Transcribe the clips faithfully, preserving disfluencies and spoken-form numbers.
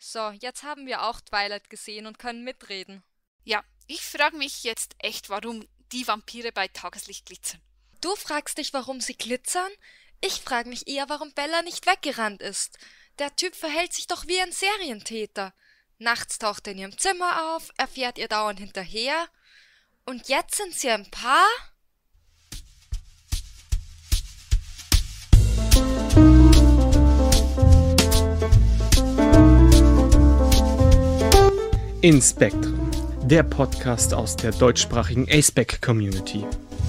So, jetzt haben wir auch Twilight gesehen und können mitreden. Ja, ich frage mich jetzt echt, warum die Vampire bei Tageslicht glitzern. Du fragst dich, warum sie glitzern? Ich frage mich eher, warum Bella nicht weggerannt ist. Der Typ verhält sich doch wie ein Serientäter. Nachts taucht er in ihrem Zimmer auf, er fährt ihr dauernd hinterher. Und jetzt sind sie ein Paar? In Spectrum, der Podcast aus der deutschsprachigen A-Spec-Community.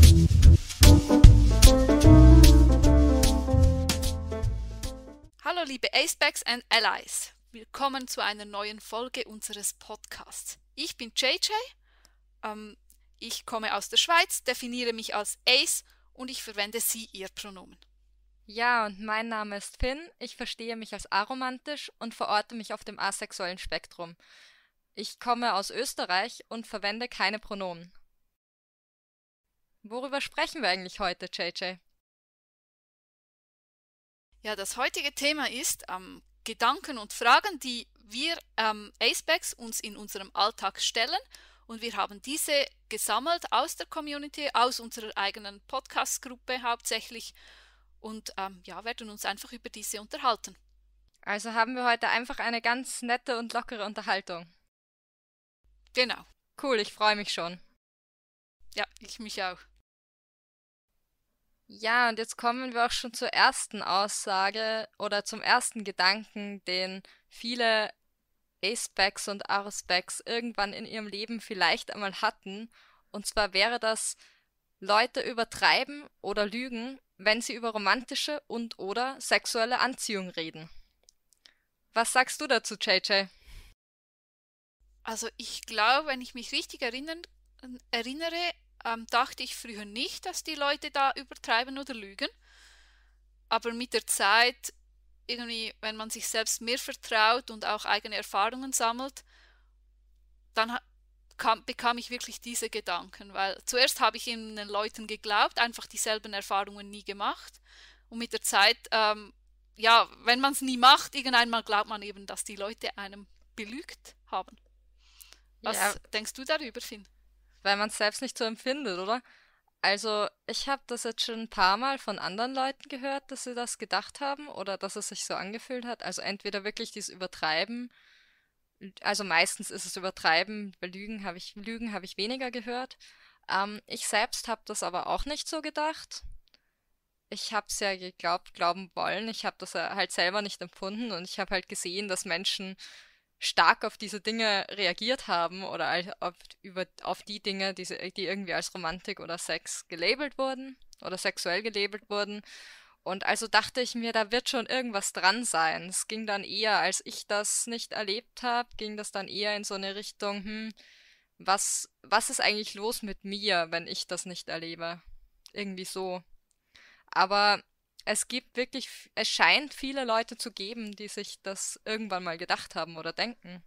Hallo liebe A-Specs and Allies, willkommen zu einer neuen Folge unseres Podcasts. Ich bin J J, ähm, ich komme aus der Schweiz, definiere mich als Ace und ich verwende sie, ihr Pronomen. Ja, und mein Name ist Finn, ich verstehe mich als aromantisch und verorte mich auf dem asexuellen Spektrum. Ich komme aus Österreich und verwende keine Pronomen. Worüber sprechen wir eigentlich heute, J J? Ja, das heutige Thema ist ähm, Gedanken und Fragen, die wir ähm, A-Specs uns in unserem Alltag stellen. Und wir haben diese gesammelt aus der Community, aus unserer eigenen Podcast-Gruppe hauptsächlich. Und ähm, ja, werden uns einfach über diese unterhalten. Also haben wir heute einfach eine ganz nette und lockere Unterhaltung. Genau. Cool, ich freue mich schon. Ja, ich mich auch. Ja, und jetzt kommen wir auch schon zur ersten Aussage oder zum ersten Gedanken, den viele A-Specs und Aro-Specs irgendwann in ihrem Leben vielleicht einmal hatten. Und zwar wäre das, Leute übertreiben oder lügen, wenn sie über romantische und oder sexuelle Anziehung reden. Was sagst du dazu, J J? Also ich glaube, wenn ich mich richtig erinnern, erinnere, ähm, dachte ich früher nicht, dass die Leute da übertreiben oder lügen. Aber mit der Zeit, irgendwie, wenn man sich selbst mehr vertraut und auch eigene Erfahrungen sammelt, dann ha- kam, bekam ich wirklich diese Gedanken. Weil zuerst habe ich ihnen den Leuten geglaubt, einfach dieselben Erfahrungen nie gemacht. Und mit der Zeit, ähm, ja, wenn man es nie macht, irgendeinmal glaubt man eben, dass die Leute einem belügt haben. Ja, Was denkst du darüber, Finn? weil man es selbst nicht so empfindet, oder? Also, ich habe das jetzt schon ein paar Mal von anderen Leuten gehört, dass sie das gedacht haben oder dass es sich so angefühlt hat. Also entweder wirklich dieses Übertreiben, also meistens ist es Übertreiben, bei Lügen habe ich, Lügen habe ich weniger gehört. Ähm, ich selbst habe das aber auch nicht so gedacht. Ich habe es ja geglaubt, glauben wollen. Ich habe das ja halt selber nicht empfunden und ich habe halt gesehen, dass Menschen stark auf diese Dinge reagiert haben oder al- auf, über, auf die Dinge, die, sie- die irgendwie als Romantik oder Sex gelabelt wurden oder sexuell gelabelt wurden. Und also dachte ich mir, da wird schon irgendwas dran sein. Es ging dann eher, als ich das nicht erlebt habe, ging das dann eher in so eine Richtung, hm, was, was ist eigentlich los mit mir, wenn ich das nicht erlebe? Irgendwie so. Aber es gibt wirklich, es scheint viele Leute zu geben, die sich das irgendwann mal gedacht haben oder denken.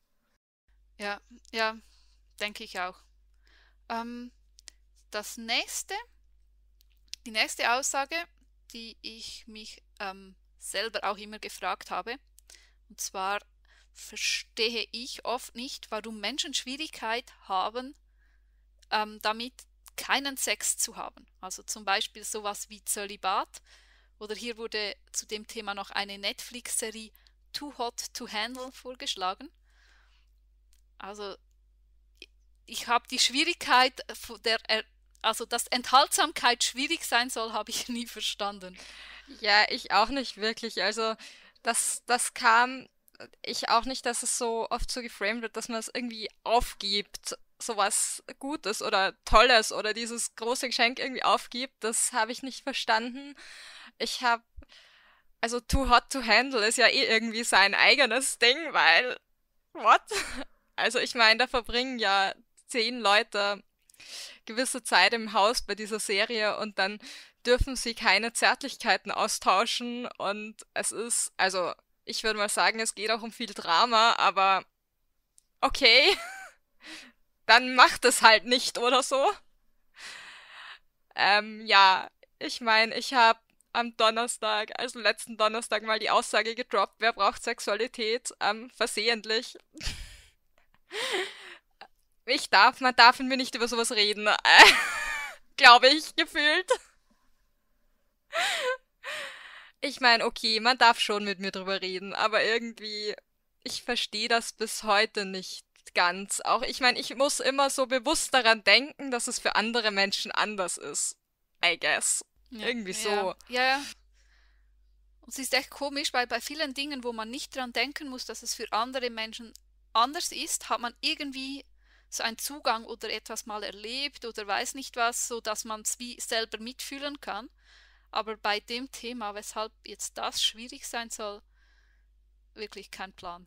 Ja, ja, denke ich auch. Ähm, das nächste, die nächste Aussage, die ich mich ähm, selber auch immer gefragt habe, und zwar verstehe ich oft nicht, warum Menschen Schwierigkeit haben, ähm, damit keinen Sex zu haben. Also zum Beispiel sowas wie Zölibat. Oder hier wurde zu dem Thema noch eine Netflix-Serie Too Hot to Handle vorgeschlagen. Also ich habe die Schwierigkeit, der, also dass Enthaltsamkeit schwierig sein soll, habe ich nie verstanden. Ja, ich auch nicht wirklich. Also das, das kam, ich auch nicht, dass es so oft so geframed wird, dass man es irgendwie aufgibt, sowas Gutes oder Tolles oder dieses große Geschenk irgendwie aufgibt. Das habe ich nicht verstanden. Ich habe, also Too Hot to Handle ist ja eh irgendwie sein eigenes Ding, weil, what? Also ich meine, da verbringen ja zehn Leute gewisse Zeit im Haus bei dieser Serie und dann dürfen sie keine Zärtlichkeiten austauschen und es ist, also ich würde mal sagen, es geht auch um viel Drama, aber okay, dann macht es halt nicht oder so. Ähm, ja, ich meine, ich habe am Donnerstag, also letzten Donnerstag, mal die Aussage gedroppt, wer braucht Sexualität? Ähm, versehentlich. Ich darf, man darf mit mir nicht über sowas reden. Äh, Glaube ich, gefühlt. Ich meine, okay, man darf schon mit mir drüber reden, aber irgendwie, ich verstehe das bis heute nicht ganz. Auch, ich meine, ich muss immer so bewusst daran denken, dass es für andere Menschen anders ist. I guess. Ja, Irgendwie ja, so. ja, ja. Und es ist echt komisch, weil bei vielen Dingen, wo man nicht dran denken muss, dass es für andere Menschen anders ist, hat man irgendwie so einen Zugang oder etwas mal erlebt oder weiß nicht was, so dass man es wie selber mitfühlen kann. Aber bei dem Thema, weshalb jetzt das schwierig sein soll, wirklich kein Plan.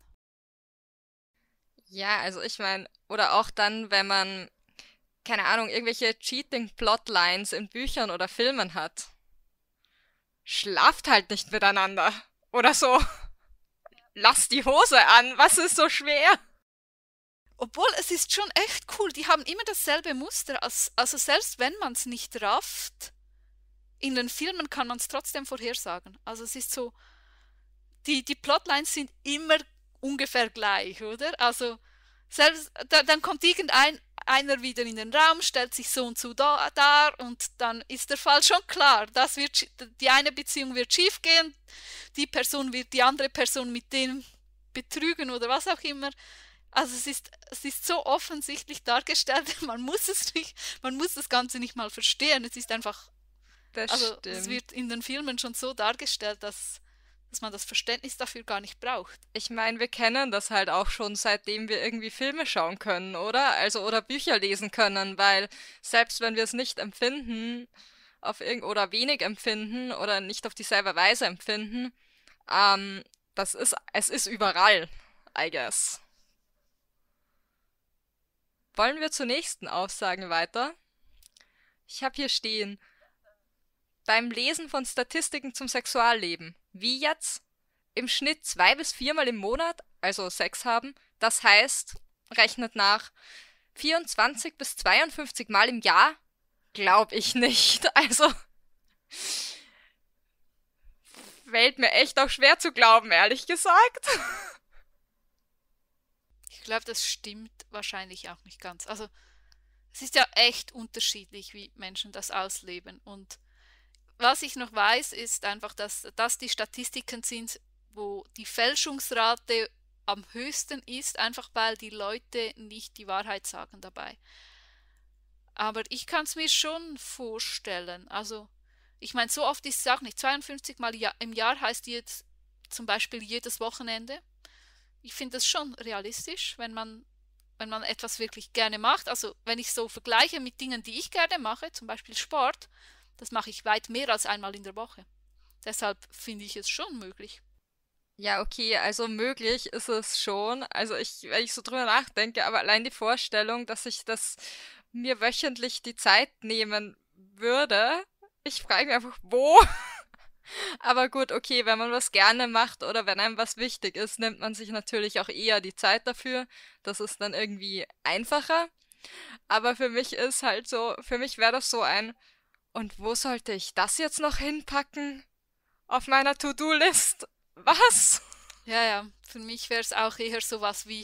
Ja, also ich meine, oder auch dann, wenn man, keine Ahnung, irgendwelche Cheating-Plotlines in Büchern oder Filmen hat. Schlaft halt nicht miteinander. Oder so. Lass die Hose an. Was ist so schwer? Obwohl, es ist schon echt cool. Die haben immer dasselbe Muster. Als, also selbst wenn man es nicht rafft, in den Filmen kann man es trotzdem vorhersagen. Also es ist so, die, die Plotlines sind immer ungefähr gleich, oder? Also selbst, da, dann kommt irgendein einer wieder in den Raum, stellt sich so und so da, dar und dann ist der Fall schon klar. Das wird, die eine Beziehung wird schief gehen, die Person wird die andere Person mit dem betrügen oder was auch immer. Also es ist, es ist so offensichtlich dargestellt, man muss es nicht, man muss das Ganze nicht mal verstehen. Es ist einfach, Das also es stimmt. wird in den Filmen schon so dargestellt, dass, dass man das Verständnis dafür gar nicht braucht. Ich meine, wir kennen das halt auch schon, seitdem wir irgendwie Filme schauen können, oder? Also, oder Bücher lesen können, weil selbst wenn wir es nicht empfinden, auf irgend oder wenig empfinden oder nicht auf dieselbe Weise empfinden, ähm, das ist, es ist überall, I guess. Wollen wir zur nächsten Aussage weiter? Ich habe hier stehen, beim Lesen von Statistiken zum Sexualleben, wie jetzt, im Schnitt zwei bis viermal im Monat, also Sex haben, das heißt, rechnet nach vierundzwanzig bis zweiundfünfzig Mal im Jahr, glaube ich nicht. Also, fällt mir echt auch schwer zu glauben, ehrlich gesagt. Ich glaube, das stimmt wahrscheinlich auch nicht ganz. Also es ist ja echt unterschiedlich, wie Menschen das ausleben. Und was ich noch weiß, ist einfach, dass das die Statistiken sind, wo die Fälschungsrate am höchsten ist, einfach weil die Leute nicht die Wahrheit sagen dabei. Aber ich kann es mir schon vorstellen. Also, ich meine, so oft ist es auch nicht. zweiundfünfzig Mal im Jahr heißt jetzt zum Beispiel jedes Wochenende. Ich finde das schon realistisch, wenn man, wenn man etwas wirklich gerne macht. Also, wenn ich so vergleiche mit Dingen, die ich gerne mache, zum Beispiel Sport, das mache ich weit mehr als einmal in der Woche. Deshalb finde ich es schon möglich. Ja, okay, also möglich ist es schon. Also ich, wenn ich so drüber nachdenke, aber allein die Vorstellung, dass ich das mir wöchentlich die Zeit nehmen würde, ich frage mich einfach, wo? Aber gut, okay, wenn man was gerne macht oder wenn einem was wichtig ist, nimmt man sich natürlich auch eher die Zeit dafür. Das ist dann irgendwie einfacher. Aber für mich ist halt so, für mich wäre das so ein, und wo sollte ich das jetzt noch hinpacken? Auf meiner To-Do-List? Was? Ja, ja, für mich wäre es auch eher sowas wie,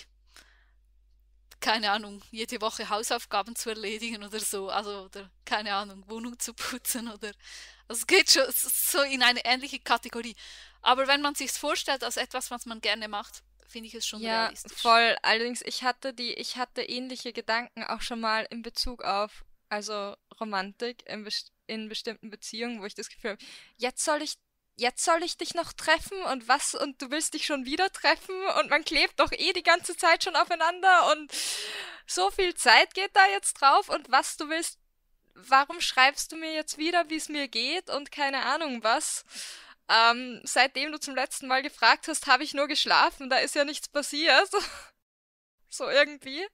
keine Ahnung, jede Woche Hausaufgaben zu erledigen oder so. Also, oder keine Ahnung, Wohnung zu putzen oder. Also es geht schon so in eine ähnliche Kategorie. Aber wenn man sich vorstellt als etwas, was man gerne macht, finde ich es schon Ja, realistisch. voll. Allerdings, ich hatte die, ich hatte ähnliche Gedanken auch schon mal in Bezug auf, also Romantik in, best in bestimmten Beziehungen, wo ich das Gefühl habe, jetzt soll ich, jetzt soll ich dich noch treffen und was, und du willst dich schon wieder treffen und man klebt doch eh die ganze Zeit schon aufeinander und so viel Zeit geht da jetzt drauf und was du willst, warum schreibst du mir jetzt wieder, wie es mir geht und keine Ahnung was? Ähm, seitdem du zum letzten Mal gefragt hast, habe ich nur geschlafen, da ist ja nichts passiert. So irgendwie.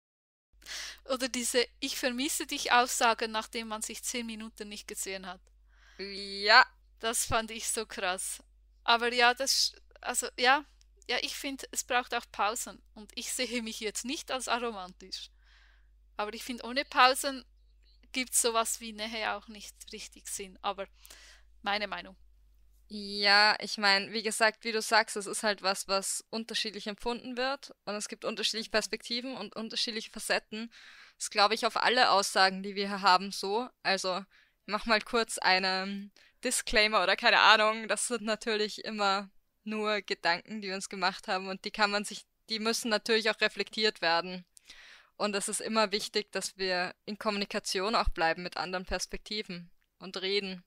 Oder diese Ich vermisse dich Aussage, nachdem man sich zehn Minuten nicht gesehen hat. Ja, Das fand ich so krass. Aber ja, das, also ja, ja, ich finde, es braucht auch Pausen. Und ich sehe mich jetzt nicht als aromantisch. Aber ich finde, ohne Pausen gibt es sowas wie Nähe auch nicht richtig Sinn. Aber Meine Meinung. Ja, ich meine, wie gesagt, wie du sagst, es ist halt was, was unterschiedlich empfunden wird und es gibt unterschiedliche Perspektiven und unterschiedliche Facetten. Das glaube ich auf alle Aussagen, die wir hier haben, so. Also, mach mal kurz einen Disclaimer oder keine Ahnung. Das sind natürlich immer nur Gedanken, die wir uns gemacht haben und die kann man sich, die müssen natürlich auch reflektiert werden. Und es ist immer wichtig, dass wir in Kommunikation auch bleiben mit anderen Perspektiven und reden.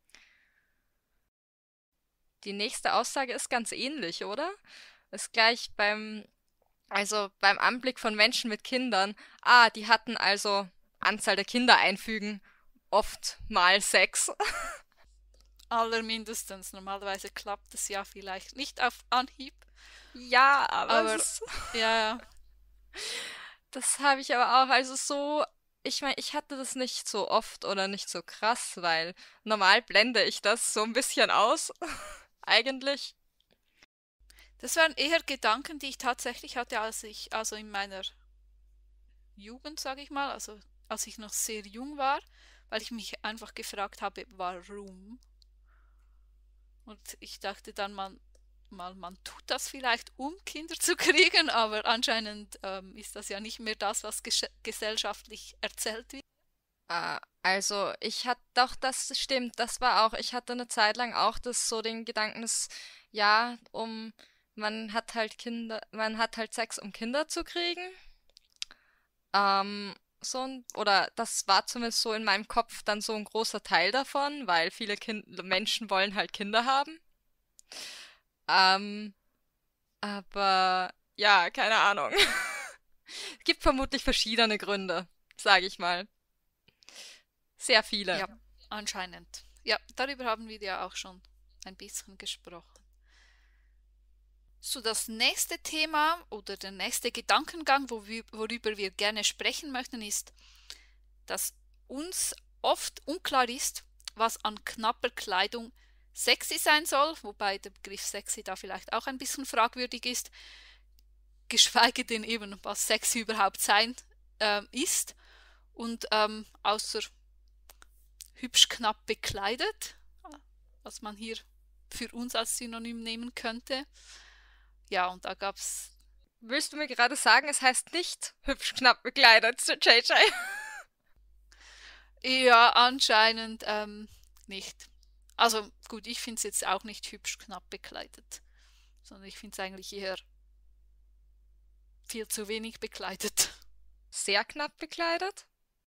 Die nächste Aussage ist ganz ähnlich, oder? Ist gleich beim, also beim Anblick von Menschen mit Kindern. Ah, die hatten also Anzahl der Kinder einfügen, oft mal sechs. Allermindestens. Normalerweise klappt es ja vielleicht nicht auf Anhieb. Ja, aber, Aber es ist, ja, ja. das habe ich aber auch. Also so, ich meine, ich hatte das nicht so oft oder nicht so krass, weil normal blende ich das so ein bisschen aus, eigentlich. Das waren eher Gedanken, die ich tatsächlich hatte, als ich, also in meiner Jugend, sage ich mal, also als ich noch sehr jung war, weil ich mich einfach gefragt habe, warum. Und ich dachte dann mal, mal man tut das vielleicht, um Kinder zu kriegen, aber anscheinend ähm, ist das ja nicht mehr das, was gesch- gesellschaftlich erzählt wird. Ah, also ich hatte, doch, das stimmt, das war auch, ich hatte eine Zeit lang auch das so den Gedanken, dass, ja, um, man hat halt Kinder, man hat halt Sex, um Kinder zu kriegen. Ähm, so ein, oder das war zumindest so in meinem Kopf dann so ein großer Teil davon, weil viele kind Menschen wollen halt Kinder haben. Ähm, aber ja, keine Ahnung. Es gibt vermutlich verschiedene Gründe, sage ich mal. Sehr viele. Ja, anscheinend. Ja, darüber haben wir ja auch schon ein bisschen gesprochen. So, das nächste Thema oder der nächste Gedankengang, wo wir, worüber wir gerne sprechen möchten, ist, dass uns oft unklar ist, was an knapper Kleidung sexy sein soll, wobei der Begriff sexy da vielleicht auch ein bisschen fragwürdig ist, geschweige denn eben, was sexy überhaupt sein ähm, ist. Und ähm, außer hübsch knapp bekleidet, was man hier für uns als Synonym nehmen könnte. Ja, und da gab es. Willst du mir gerade sagen, es heißt nicht hübsch knapp bekleidet, J J? Ja, anscheinend ähm, nicht. Also gut, ich finde es jetzt auch nicht hübsch knapp bekleidet, sondern ich finde es eigentlich eher viel zu wenig bekleidet. Sehr knapp bekleidet?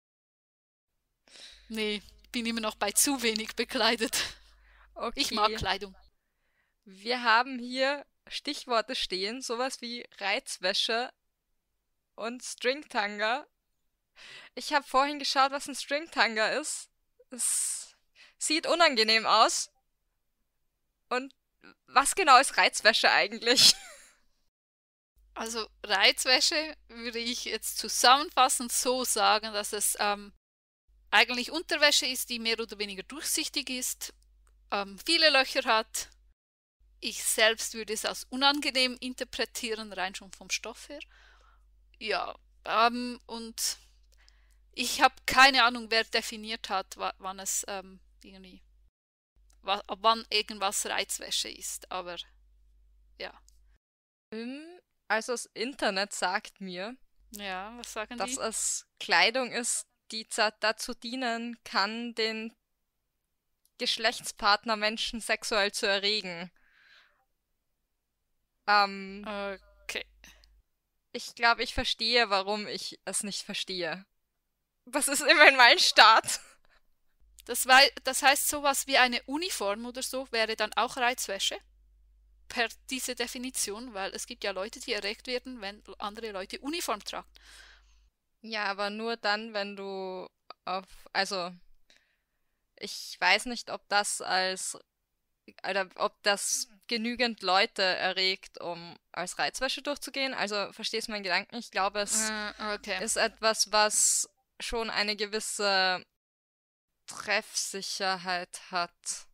Nee, bin immer noch bei zu wenig bekleidet. Ich mag Okay. Kleidung. Wir haben hier Stichworte stehen, sowas wie Reizwäsche und Stringtanga. Ich habe vorhin geschaut, was ein Stringtanga ist. Es sieht unangenehm aus. Und was genau ist Reizwäsche eigentlich? Also Reizwäsche würde ich jetzt zusammenfassend so sagen, dass es ähm, eigentlich Unterwäsche ist, die mehr oder weniger durchsichtig ist, ähm, viele Löcher hat. Ich selbst würde es als unangenehm interpretieren, rein schon vom Stoff her. Ja, ähm, und ich habe keine Ahnung, wer definiert hat, wa- wann es ähm, irgendwie, wa ab wann irgendwas Reizwäsche ist. Aber ja, Hm, Also das Internet sagt mir, ja, was sagen dass die? es Kleidung ist, die za- dazu dienen kann, den Geschlechtspartner Menschen sexuell zu erregen. Ähm, Okay. ich glaube, ich verstehe, warum ich es nicht verstehe. Das ist immerhin mein Start. Das, wei das heißt, sowas wie eine Uniform oder so wäre dann auch Reizwäsche? Per diese Definition, weil es gibt ja Leute, die erregt werden, wenn andere Leute Uniform tragen. Ja, aber nur dann, wenn du auf, also ich weiß nicht, ob das als, oder ob das genügend Leute erregt, um als Reizwäsche durchzugehen. Also verstehst du meinen Gedanken? Ich glaube, es Äh, okay. ist etwas, was schon eine gewisse Treffsicherheit hat.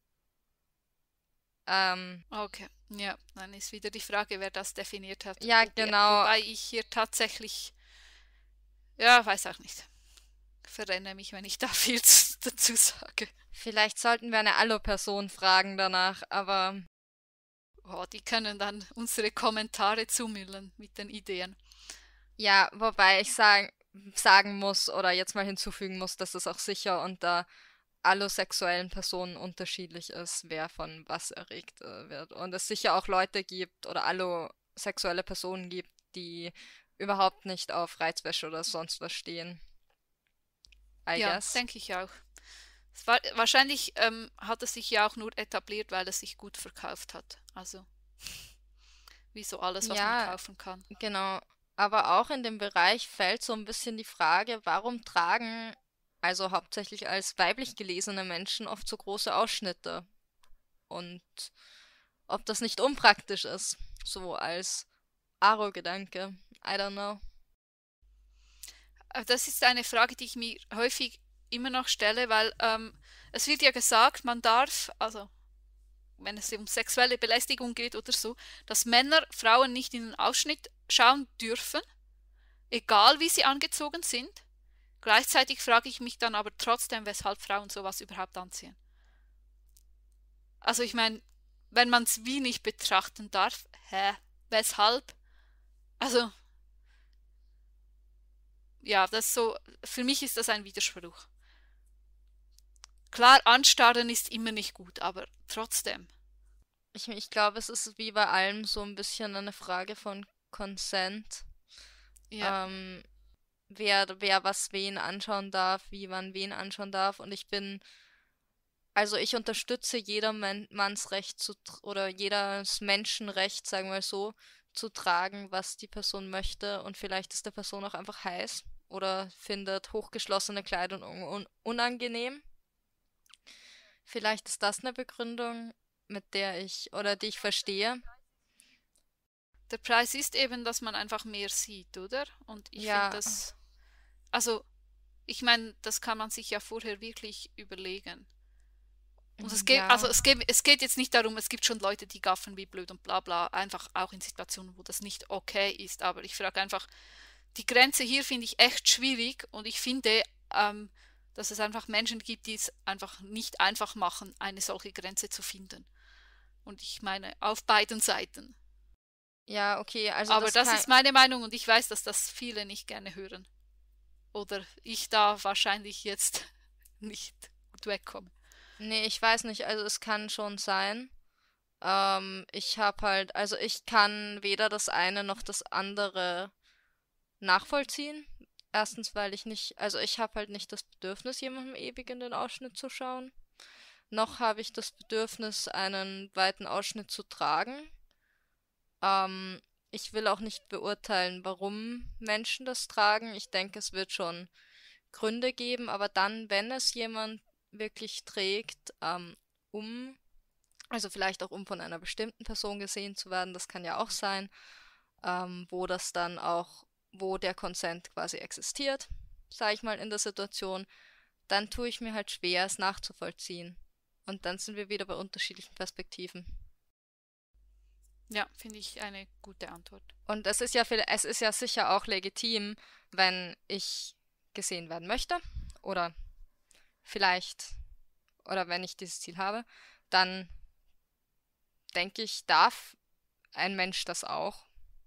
Ähm, Okay. Ja, dann ist wieder die Frage, wer das definiert hat. ja, Wobei, genau. wobei ich hier tatsächlich, ja, weiß auch nicht. verrenne mich, wenn ich da viel zu- dazu sage. Vielleicht sollten wir eine Allo-Person fragen danach, aber Oh, die können dann unsere Kommentare zumüllen mit den Ideen. ja, wobei ich sagen, sagen muss oder jetzt mal hinzufügen muss, dass es auch sicher unter allosexuellen Personen unterschiedlich ist, wer von was erregt äh, wird. Und es sicher auch Leute gibt oder allosexuelle Personen gibt, die überhaupt nicht auf Reizwäsche oder sonst was stehen. I Ja, guess. denke ich auch. Es war, wahrscheinlich ähm, hat es sich ja auch nur etabliert, weil es sich gut verkauft hat. Also, wie so alles, was man Ja, kaufen kann. genau. Aber auch in dem Bereich fällt so ein bisschen die Frage, warum tragen also hauptsächlich als weiblich gelesene Menschen oft so große Ausschnitte? Und ob das nicht unpraktisch ist, so als Aro-Gedanke. I don't know. Aber das ist eine Frage, die ich mir häufig immer noch stelle, weil ähm, es wird ja gesagt, man darf, also wenn es um sexuelle Belästigung geht oder so, dass Männer Frauen nicht in den Ausschnitt schauen dürfen, egal wie sie angezogen sind. Gleichzeitig frage ich mich dann aber trotzdem, weshalb Frauen sowas überhaupt anziehen. Also ich meine, wenn man es wie nicht betrachten darf, hä, weshalb? Also, ja, das ist so, für mich ist das ein Widerspruch. Klar, anstarren ist immer nicht gut, aber trotzdem. Ich, ich glaube, es ist wie bei allem so ein bisschen eine Frage von Consent. Ja, Ähm, wer, wer was wen anschauen darf, wie man wen anschauen darf. Und ich bin, also ich unterstütze jedermanns Recht zu, tr- oder jedes Menschenrecht, sagen wir mal so, zu tragen, was die Person möchte. Und vielleicht ist der Person auch einfach heiß oder findet hochgeschlossene Kleidung un un unangenehm. Vielleicht ist das eine Begründung, mit der ich oder die ich verstehe. der Preis ist eben, dass man einfach mehr sieht, oder? Und ich finde Ja, das, also ich meine, das kann man sich ja vorher wirklich überlegen. Und es geht, also ja, es geht, es geht jetzt nicht darum, es gibt schon Leute, die gaffen wie blöd und bla bla, einfach auch in Situationen, wo das nicht okay ist. Aber ich frage einfach, die Grenze hier finde ich echt schwierig und ich finde, ähm, dass es einfach Menschen gibt, die es einfach nicht einfach machen, eine solche Grenze zu finden. Und ich meine, auf beiden Seiten. ja, okay, also Aber das das kann, ist meine Meinung und ich weiß, dass das viele nicht gerne hören. Oder ich da wahrscheinlich jetzt nicht gut wegkomme. nee, ich weiß nicht, also es kann schon sein. Ähm, ich habe halt, also ich kann weder das eine noch das andere nachvollziehen. Erstens, weil ich nicht, also ich habe halt nicht das Bedürfnis, jemandem ewig in den Ausschnitt zu schauen. Noch habe ich das Bedürfnis, einen weiten Ausschnitt zu tragen. Ähm, ich will auch nicht beurteilen, warum Menschen das tragen. Ich denke, es wird schon Gründe geben, aber dann, wenn es jemand wirklich trägt, ähm, um, also vielleicht auch um von einer bestimmten Person gesehen zu werden, das kann ja auch sein, ähm, wo das dann auch, wo der Consent quasi existiert, sage ich mal in der Situation, dann tue ich mir halt schwer, es nachzuvollziehen. Und dann sind wir wieder bei unterschiedlichen Perspektiven. Ja, finde ich eine gute Antwort. Und es ist ja, viel- es ist ja sicher auch legitim, wenn ich gesehen werden möchte oder vielleicht oder wenn ich dieses Ziel habe, dann denke ich, darf ein Mensch das auch.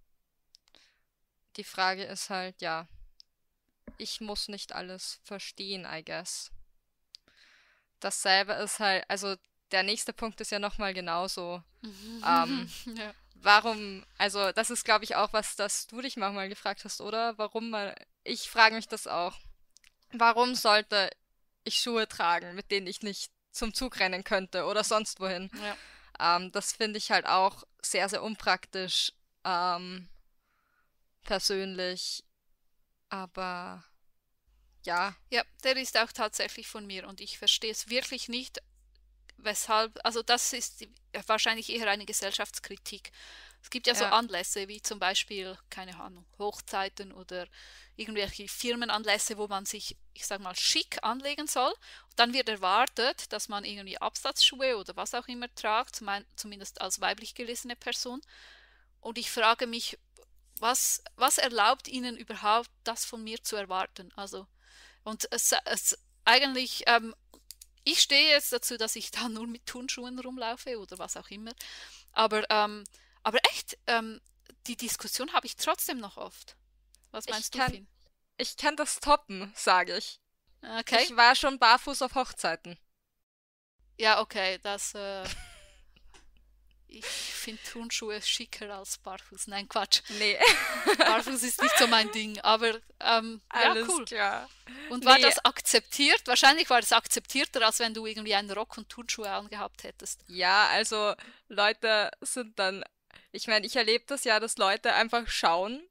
Die Frage ist halt, ja, ich muss nicht alles verstehen, I guess. Dasselbe ist halt, also der nächste Punkt ist ja nochmal genauso. Ähm, Ja. warum, also das ist, glaube ich, auch was, das du dich manchmal gefragt hast, oder? Warum mal, ich frage mich das auch. Warum sollte ich Schuhe tragen, mit denen ich nicht zum Zug rennen könnte oder sonst wohin? Ja. Ähm, das finde ich halt auch sehr, sehr unpraktisch, ähm, persönlich. Aber ja, Ja, der ist auch tatsächlich von mir und ich verstehe es wirklich nicht, weshalb, also das ist die, wahrscheinlich eher eine Gesellschaftskritik. Es gibt ja so ja, Anlässe wie zum Beispiel, keine Ahnung, Hochzeiten oder irgendwelche Firmenanlässe, wo man sich, ich sag mal, schick anlegen soll. Und dann wird erwartet, dass man irgendwie Absatzschuhe oder was auch immer tragt, zum- zumindest als weiblich gelesene Person. Und ich frage mich, was, was erlaubt ihnen überhaupt, das von mir zu erwarten? Also Und es, es eigentlich, ähm, ich stehe jetzt dazu, dass ich da nur mit Turnschuhen rumlaufe oder was auch immer. Aber, ähm, aber echt, ähm, die Diskussion habe ich trotzdem noch oft. Was Ich meinst du, kann, Finn? ich kann das toppen, sage ich. Okay. Ich war schon barfuß auf Hochzeiten. Ja, okay, das, äh, ich finde Turnschuhe schicker als Barfuß. Nein, Quatsch. Nee, Barfuß ist nicht so mein Ding, aber ähm, ja, alles cool. klar. Und war Nee, das akzeptiert? Wahrscheinlich war das akzeptierter, als wenn du irgendwie einen Rock und Turnschuhe angehabt hättest. ja, also Leute sind dann, ich meine, ich erlebe das ja, dass Leute einfach schauen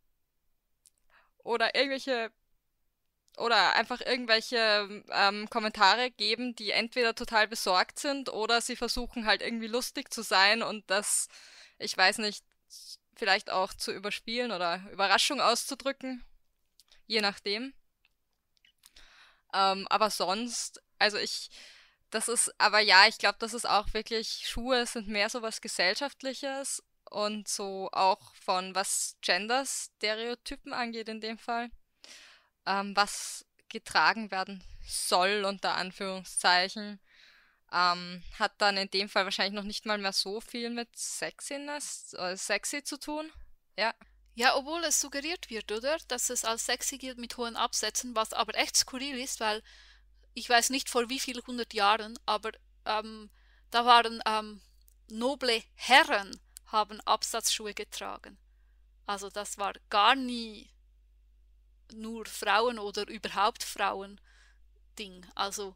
oder irgendwelche oder einfach irgendwelche ähm, Kommentare geben, die entweder total besorgt sind oder sie versuchen halt irgendwie lustig zu sein und das, ich weiß nicht, vielleicht auch zu überspielen oder Überraschung auszudrücken, je nachdem. Ähm, aber sonst, also ich, das ist, aber ja, ich glaube, das ist auch wirklich, Schuhe sind mehr so was Gesellschaftliches und so auch von was Gender-Stereotypen angeht in dem Fall, ähm, was getragen werden soll, unter Anführungszeichen, ähm, hat dann in dem Fall wahrscheinlich noch nicht mal mehr so viel mit Sexiness, äh, sexy zu tun. Ja. Ja, obwohl es suggeriert wird, oder? Dass es als sexy gilt mit hohen Absätzen, was aber echt skurril ist, weil ich weiß nicht vor wie vielen hundert Jahren, aber ähm, da waren ähm, noble Herren haben Absatzschuhe getragen. Also das war gar nie nur Frauen oder überhaupt Frauen Ding. Also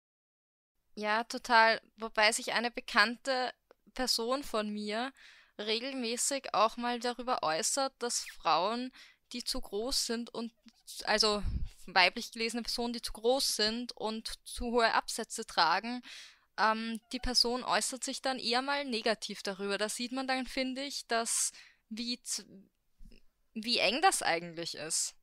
Ja, total. Wobei sich eine bekannte Person von mir regelmäßig auch mal darüber äußert, dass Frauen, die zu groß sind und also weiblich gelesene Personen, die zu groß sind und zu hohe Absätze tragen, ähm, die Person äußert sich dann eher mal negativ darüber. Da sieht man dann, finde ich, dass wie, z- wie eng das eigentlich ist.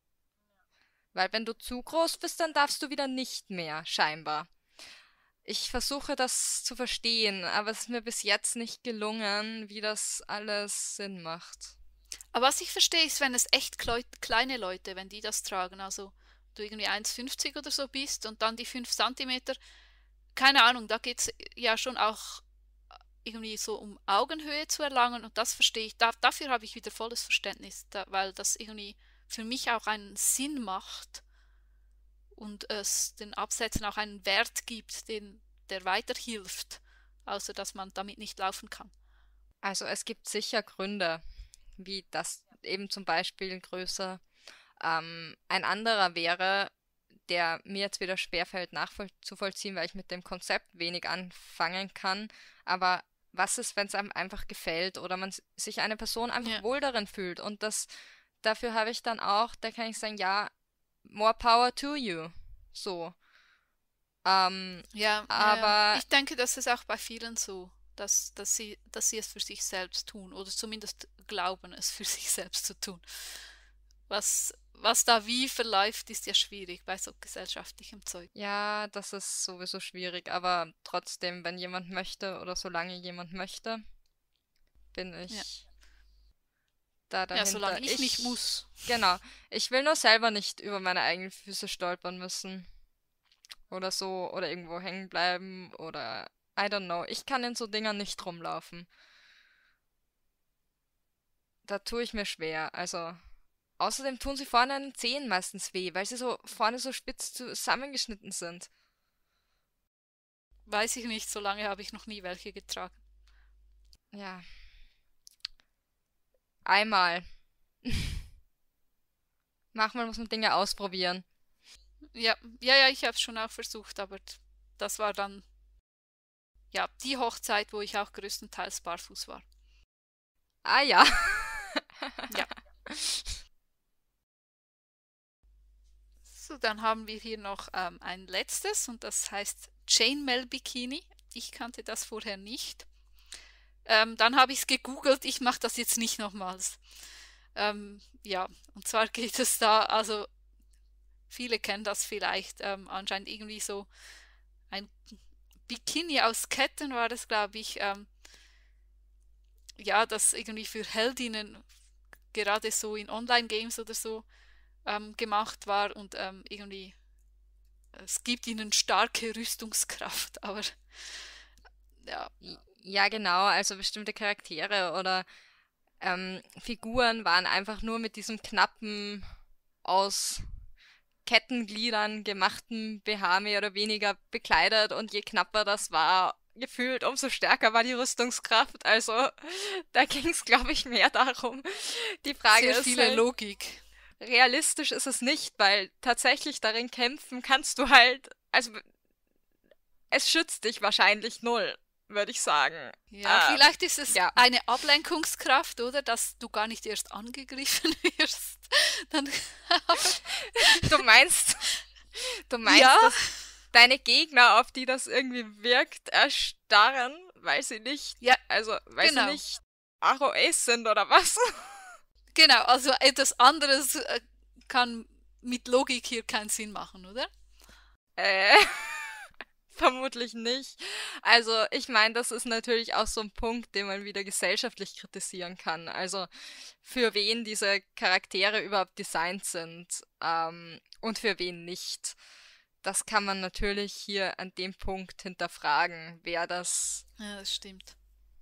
Weil wenn du zu groß bist, dann darfst du wieder nicht mehr, scheinbar. Ich versuche das zu verstehen, aber es ist mir bis jetzt nicht gelungen, wie das alles Sinn macht. aber was ich verstehe, ist, wenn es echt kleu- kleine Leute, wenn die das tragen, also du irgendwie eins fünfzig oder so bist und dann die fünf Zentimeter, keine Ahnung, da geht es ja schon auch irgendwie so um Augenhöhe zu erlangen und das verstehe ich, da, dafür habe ich wieder volles Verständnis, da, weil das irgendwie für mich auch einen Sinn macht und es den Absätzen auch einen Wert gibt, den, der weiterhilft, außer dass man damit nicht laufen kann. Also es gibt sicher Gründe, wie das eben zum Beispiel größer. Ähm, ein anderer wäre, der mir jetzt wieder schwerfällt nachzuvollziehen, weil ich mit dem Konzept wenig anfangen kann. Aber was ist, wenn es einem einfach gefällt oder man s- sich eine Person einfach Ja, wohl darin fühlt? Und das, dafür habe ich dann auch, da kann ich sagen, ja, more power to you. So. Ähm, ja, ja, ja. aber Ich denke, das ist auch bei vielen so, dass, dass sie, dass sie es für sich selbst tun oder zumindest glauben, es für sich selbst zu tun. Was, was da wie verläuft, ist ja schwierig bei so gesellschaftlichem Zeug. ja, das ist sowieso schwierig. Aber trotzdem, wenn jemand möchte oder solange jemand möchte, bin Ja, ich da ja, solange dahinter. ich nicht Ich, muss. genau, ich will nur selber nicht über meine eigenen Füße stolpern müssen oder so oder irgendwo hängen bleiben oder I don't know. Ich kann in so Dingern nicht rumlaufen. Da tue ich mir schwer. Also, außerdem tun sie vorne an den Zehen meistens weh, weil sie so vorne so spitz zusammengeschnitten sind. Weiß ich nicht, so lange habe ich noch nie welche getragen. Ja, einmal. Manchmal muss man Dinge ausprobieren. Ja, ja, ja, ich habe es schon auch versucht, aber das war dann, ja, die Hochzeit, wo ich auch größtenteils barfuß war. Ah ja. Ja. So, dann haben wir hier noch ähm, ein letztes und das heißt Chainmail Bikini. Ich kannte das vorher nicht. Ähm, dann habe ich es gegoogelt. Ich mache das jetzt nicht nochmals. Ähm, ja, und zwar geht es da, also viele kennen das vielleicht, ähm, anscheinend irgendwie so ein Bikini aus Ketten war das, glaube ich. Ähm, ja, das irgendwie für Heldinnen, gerade so in Online-Games oder so, ähm, gemacht war und ähm, irgendwie, es gibt ihnen starke Rüstungskraft, aber ja, Ja, genau, also bestimmte Charaktere oder ähm, Figuren waren einfach nur mit diesem knappen, aus Kettengliedern gemachten B H mehr oder weniger bekleidet und je knapper das war, gefühlt, umso stärker war die Rüstungskraft. Also da ging es, glaube ich, mehr darum. Die Frage sehr ist viele halt, Logik. realistisch ist es nicht, weil tatsächlich darin kämpfen kannst du halt, also es schützt dich wahrscheinlich null, würde ich sagen. Ja, Ähm, vielleicht ist es ja, eine Ablenkungskraft, oder? Dass du gar nicht erst angegriffen wirst. Dann, du meinst, du ja, meinst, dass deine Gegner, auf die das irgendwie wirkt, erstarren, weil sie nicht, ja, also weil sie genau. nicht A O Es sind oder was? Genau, also etwas anderes äh, kann mit Logik hier keinen Sinn machen, oder? Äh, vermutlich nicht. Also ich meine, das ist natürlich auch so ein Punkt, den man wieder gesellschaftlich kritisieren kann. Also für wen diese Charaktere überhaupt designt sind, ähm, und für wen nicht. Das kann man natürlich hier an dem Punkt hinterfragen, wer das, Ja, das stimmt.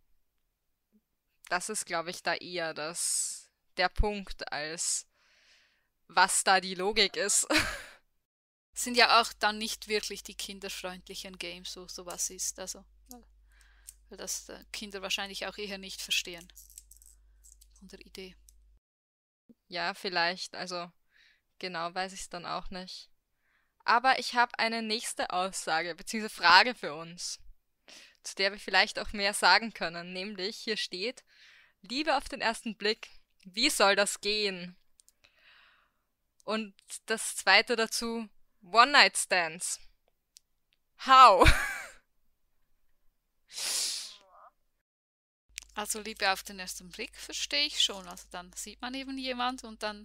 das ist, glaube ich, da eher das, der Punkt, als was da die Logik ist. Sind ja auch dann nicht wirklich die kinderfreundlichen Games, so sowas ist. Also, weil das äh, Kinder wahrscheinlich auch eher nicht verstehen von der Idee. Ja, vielleicht, also genau weiß ich es dann auch nicht. Aber ich habe eine nächste Aussage bzw. Frage für uns, zu der wir vielleicht auch mehr sagen können. Nämlich, hier steht, Liebe auf den ersten Blick, wie soll das gehen? Und das zweite dazu, One-Night-Stands. How? Also Liebe auf den ersten Blick verstehe ich schon. Also dann sieht man eben jemand und dann,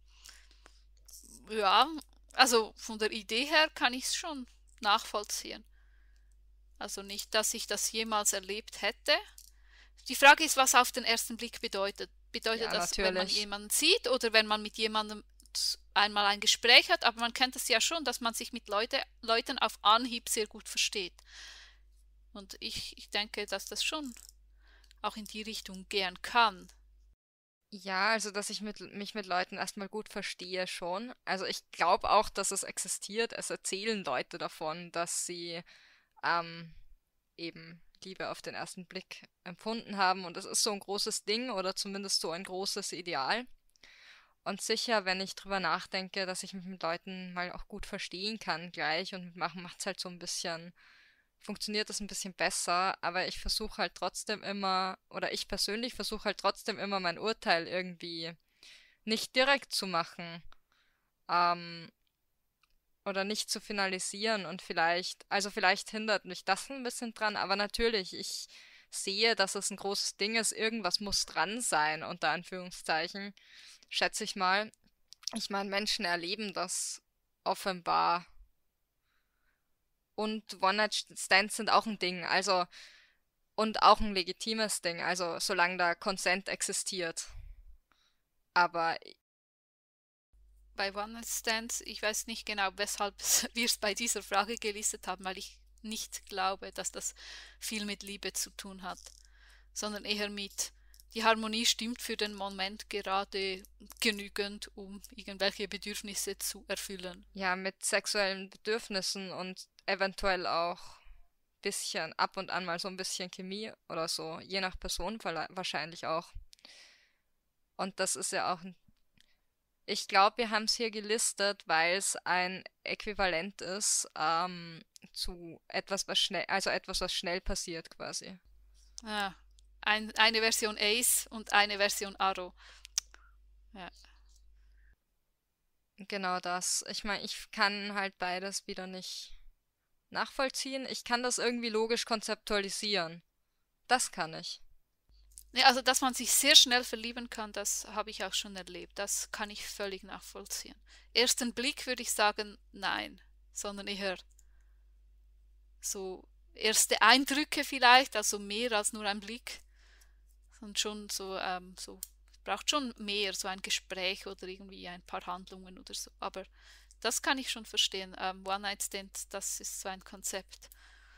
ja, also von der Idee her kann ich es schon nachvollziehen. Also nicht, dass ich das jemals erlebt hätte. Die Frage ist, was auf den ersten Blick bedeutet. Bedeutet Ja, das, wenn man natürlich. jemanden sieht oder wenn man mit jemandem einmal ein Gespräch hat? Aber man kennt es ja schon, dass man sich mit Leute, Leuten auf Anhieb sehr gut versteht. Und ich, ich denke, dass das schon auch in die Richtung gehen kann. Ja, also dass ich mit, mich mit Leuten erstmal gut verstehe schon. Also ich glaube auch, dass es existiert. Es erzählen Leute davon, dass sie ähm, eben Liebe auf den ersten Blick empfunden haben. Und es ist so ein großes Ding oder zumindest so ein großes Ideal. Und sicher, wenn ich drüber nachdenke, dass ich mich mit Leuten mal auch gut verstehen kann gleich und mitmachen macht es halt so ein bisschen, funktioniert das ein bisschen besser, aber ich versuche halt trotzdem immer, oder ich persönlich versuche halt trotzdem immer mein Urteil irgendwie nicht direkt zu machen, ähm, oder nicht zu finalisieren und vielleicht, also vielleicht hindert mich das ein bisschen dran, aber natürlich, ich sehe, dass es ein großes Ding ist, irgendwas muss dran sein, unter Anführungszeichen, schätze ich mal. Ich meine, Menschen erleben das offenbar. Und One-Night-Stands sind auch ein Ding, also, und auch ein legitimes Ding, also solange da Consent existiert. Aber Bei One-Night-Stands, ich weiß nicht genau, weshalb wir es bei dieser Frage gelistet haben, weil ich nicht glaube, dass das viel mit Liebe zu tun hat, sondern eher mit, die Harmonie stimmt für den Moment gerade genügend, um irgendwelche Bedürfnisse zu erfüllen. ja, mit sexuellen Bedürfnissen und eventuell auch bisschen ab und an mal so ein bisschen Chemie oder so, je nach Person verla- wahrscheinlich auch. Und das ist ja auch ein, ich glaube, wir haben es hier gelistet, weil es ein Äquivalent ist, ähm, zu etwas, was schnell, also etwas, was schnell passiert quasi. Ah, ein, eine Version Ace und eine Version Arrow. Ja. Genau das. Ich meine, ich kann halt beides wieder nicht nachvollziehen. Ich kann das irgendwie logisch konzeptualisieren. Das kann ich. Nee, also, dass man sich sehr schnell verlieben kann, das habe ich auch schon erlebt. Das kann ich völlig nachvollziehen. Ersten Blick würde ich sagen, nein, sondern eher so erste Eindrücke vielleicht, also mehr als nur ein Blick. Und schon so, ähm, so braucht schon mehr, so ein Gespräch oder irgendwie ein paar Handlungen oder so. Aber das kann ich schon verstehen. Ähm, One-Night-Stand, das ist so ein Konzept,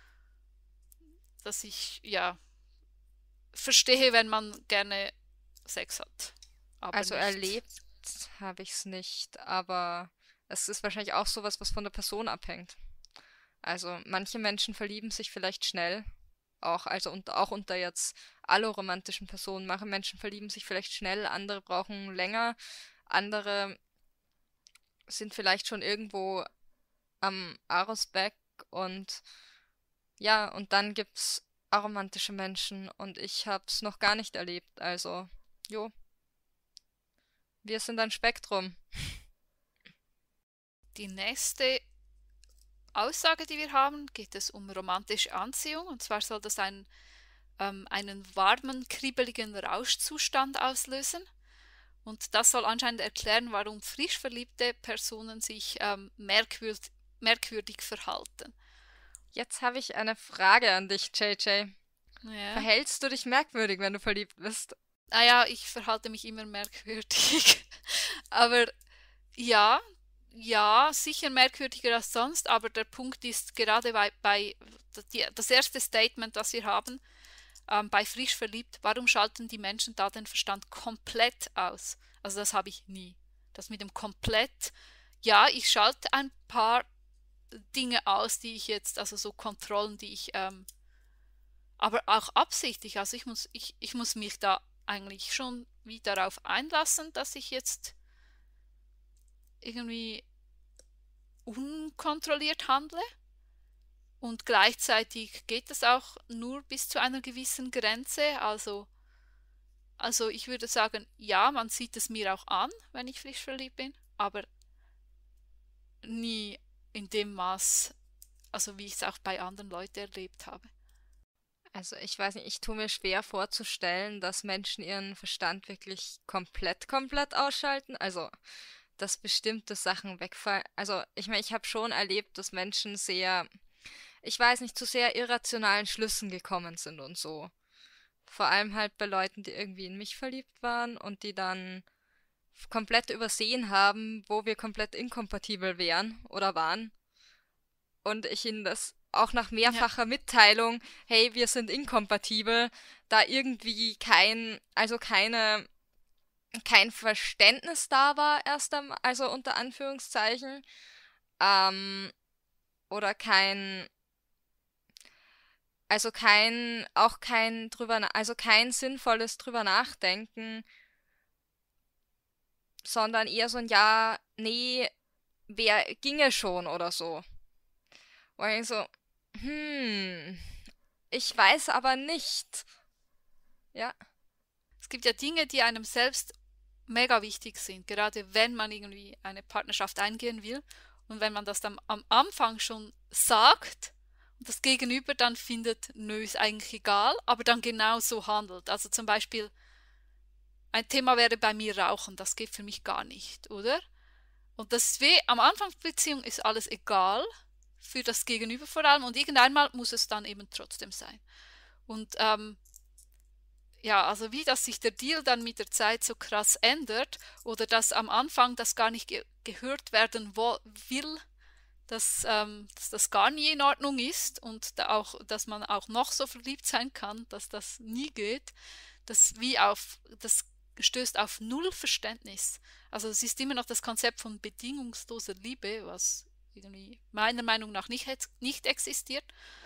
das ich, ja, verstehe, wenn man gerne Sex hat. Aber Also nicht. erlebt habe ich es nicht, aber es ist wahrscheinlich auch sowas, was von der Person abhängt. Also manche Menschen verlieben sich vielleicht schnell, auch, also und auch unter jetzt alloromantischen Personen. Manche Menschen verlieben sich vielleicht schnell, andere brauchen länger, andere sind vielleicht schon irgendwo am Arusbeck und ja, und dann gibt's aromantische Menschen und ich hab's noch gar nicht erlebt. Also, jo, wir sind ein Spektrum. Die nächste Aussage, die wir haben, geht es um romantische Anziehung. Und zwar soll das ein, ähm, einen warmen, kribbeligen Rauschzustand auslösen. Und das soll anscheinend erklären, warum frisch verliebte Personen sich ähm, merkwürd merkwürdig verhalten. Jetzt habe ich eine Frage an dich, J J. Ja. Verhältst du dich merkwürdig, wenn du verliebt bist? Naja, ich verhalte mich immer merkwürdig. Aber ja, ja, sicher merkwürdiger als sonst, aber der Punkt ist gerade bei, bei die, das erste Statement, das wir haben, ähm, bei frisch verliebt, warum schalten die Menschen da den Verstand komplett aus? Also das habe ich nie. Das mit dem komplett, ja, ich schalte ein paar Dinge aus, die ich jetzt, also so Kontrollen, die ich, ähm, aber auch absichtlich, also ich muss, ich, ich muss mich da eigentlich schon wie darauf einlassen, dass ich jetzt irgendwie unkontrolliert handle und gleichzeitig geht es auch nur bis zu einer gewissen Grenze, also, also ich würde sagen, ja, man sieht es mir auch an, wenn ich frisch verliebt bin, aber nie in dem Maß, also wie ich es auch bei anderen Leuten erlebt habe. Also ich weiß nicht, ich tue mir schwer vorzustellen, dass Menschen ihren Verstand wirklich komplett, komplett ausschalten. Also, dass bestimmte Sachen wegfallen. Also, ich meine, ich habe schon erlebt, dass Menschen sehr, ich weiß nicht, zu sehr irrationalen Schlüssen gekommen sind und so. Vor allem halt bei Leuten, die irgendwie in mich verliebt waren und die dann komplett übersehen haben, wo wir komplett inkompatibel wären oder waren. Und ich ihnen das auch nach mehrfacher ja. Mitteilung, hey, wir sind inkompatibel, da irgendwie kein, also keine, kein Verständnis da war, erst am, also unter Anführungszeichen, ähm, oder kein, also kein, auch kein drüber, also kein sinnvolles drüber nachdenken, sondern eher so ein Ja, nee, wer ginge schon oder so. Und ich so, hm, ich weiß aber nicht. Ja. Es gibt ja Dinge, die einem selbst mega wichtig sind, gerade wenn man irgendwie eine Partnerschaft eingehen will. Und wenn man das dann am Anfang schon sagt und das Gegenüber dann findet, nö, ist eigentlich egal, aber dann genau so handelt. Also zum Beispiel, ein Thema wäre bei mir Rauchen, das geht für mich gar nicht, oder? Und das ist wie, am Anfang der Beziehung ist alles egal, für das Gegenüber vor allem, und irgendeinmal muss es dann eben trotzdem sein. Und ähm, ja, also wie dass sich der Deal dann mit der Zeit so krass ändert oder dass am Anfang das gar nicht ge gehört werden will, dass, ähm, dass das gar nie in Ordnung ist und da auch, dass man auch noch so verliebt sein kann, dass das nie geht, das wie auf, das stößt auf null Verständnis. Also es ist immer noch das Konzept von bedingungsloser Liebe, was irgendwie meiner Meinung nach nicht, nicht existiert.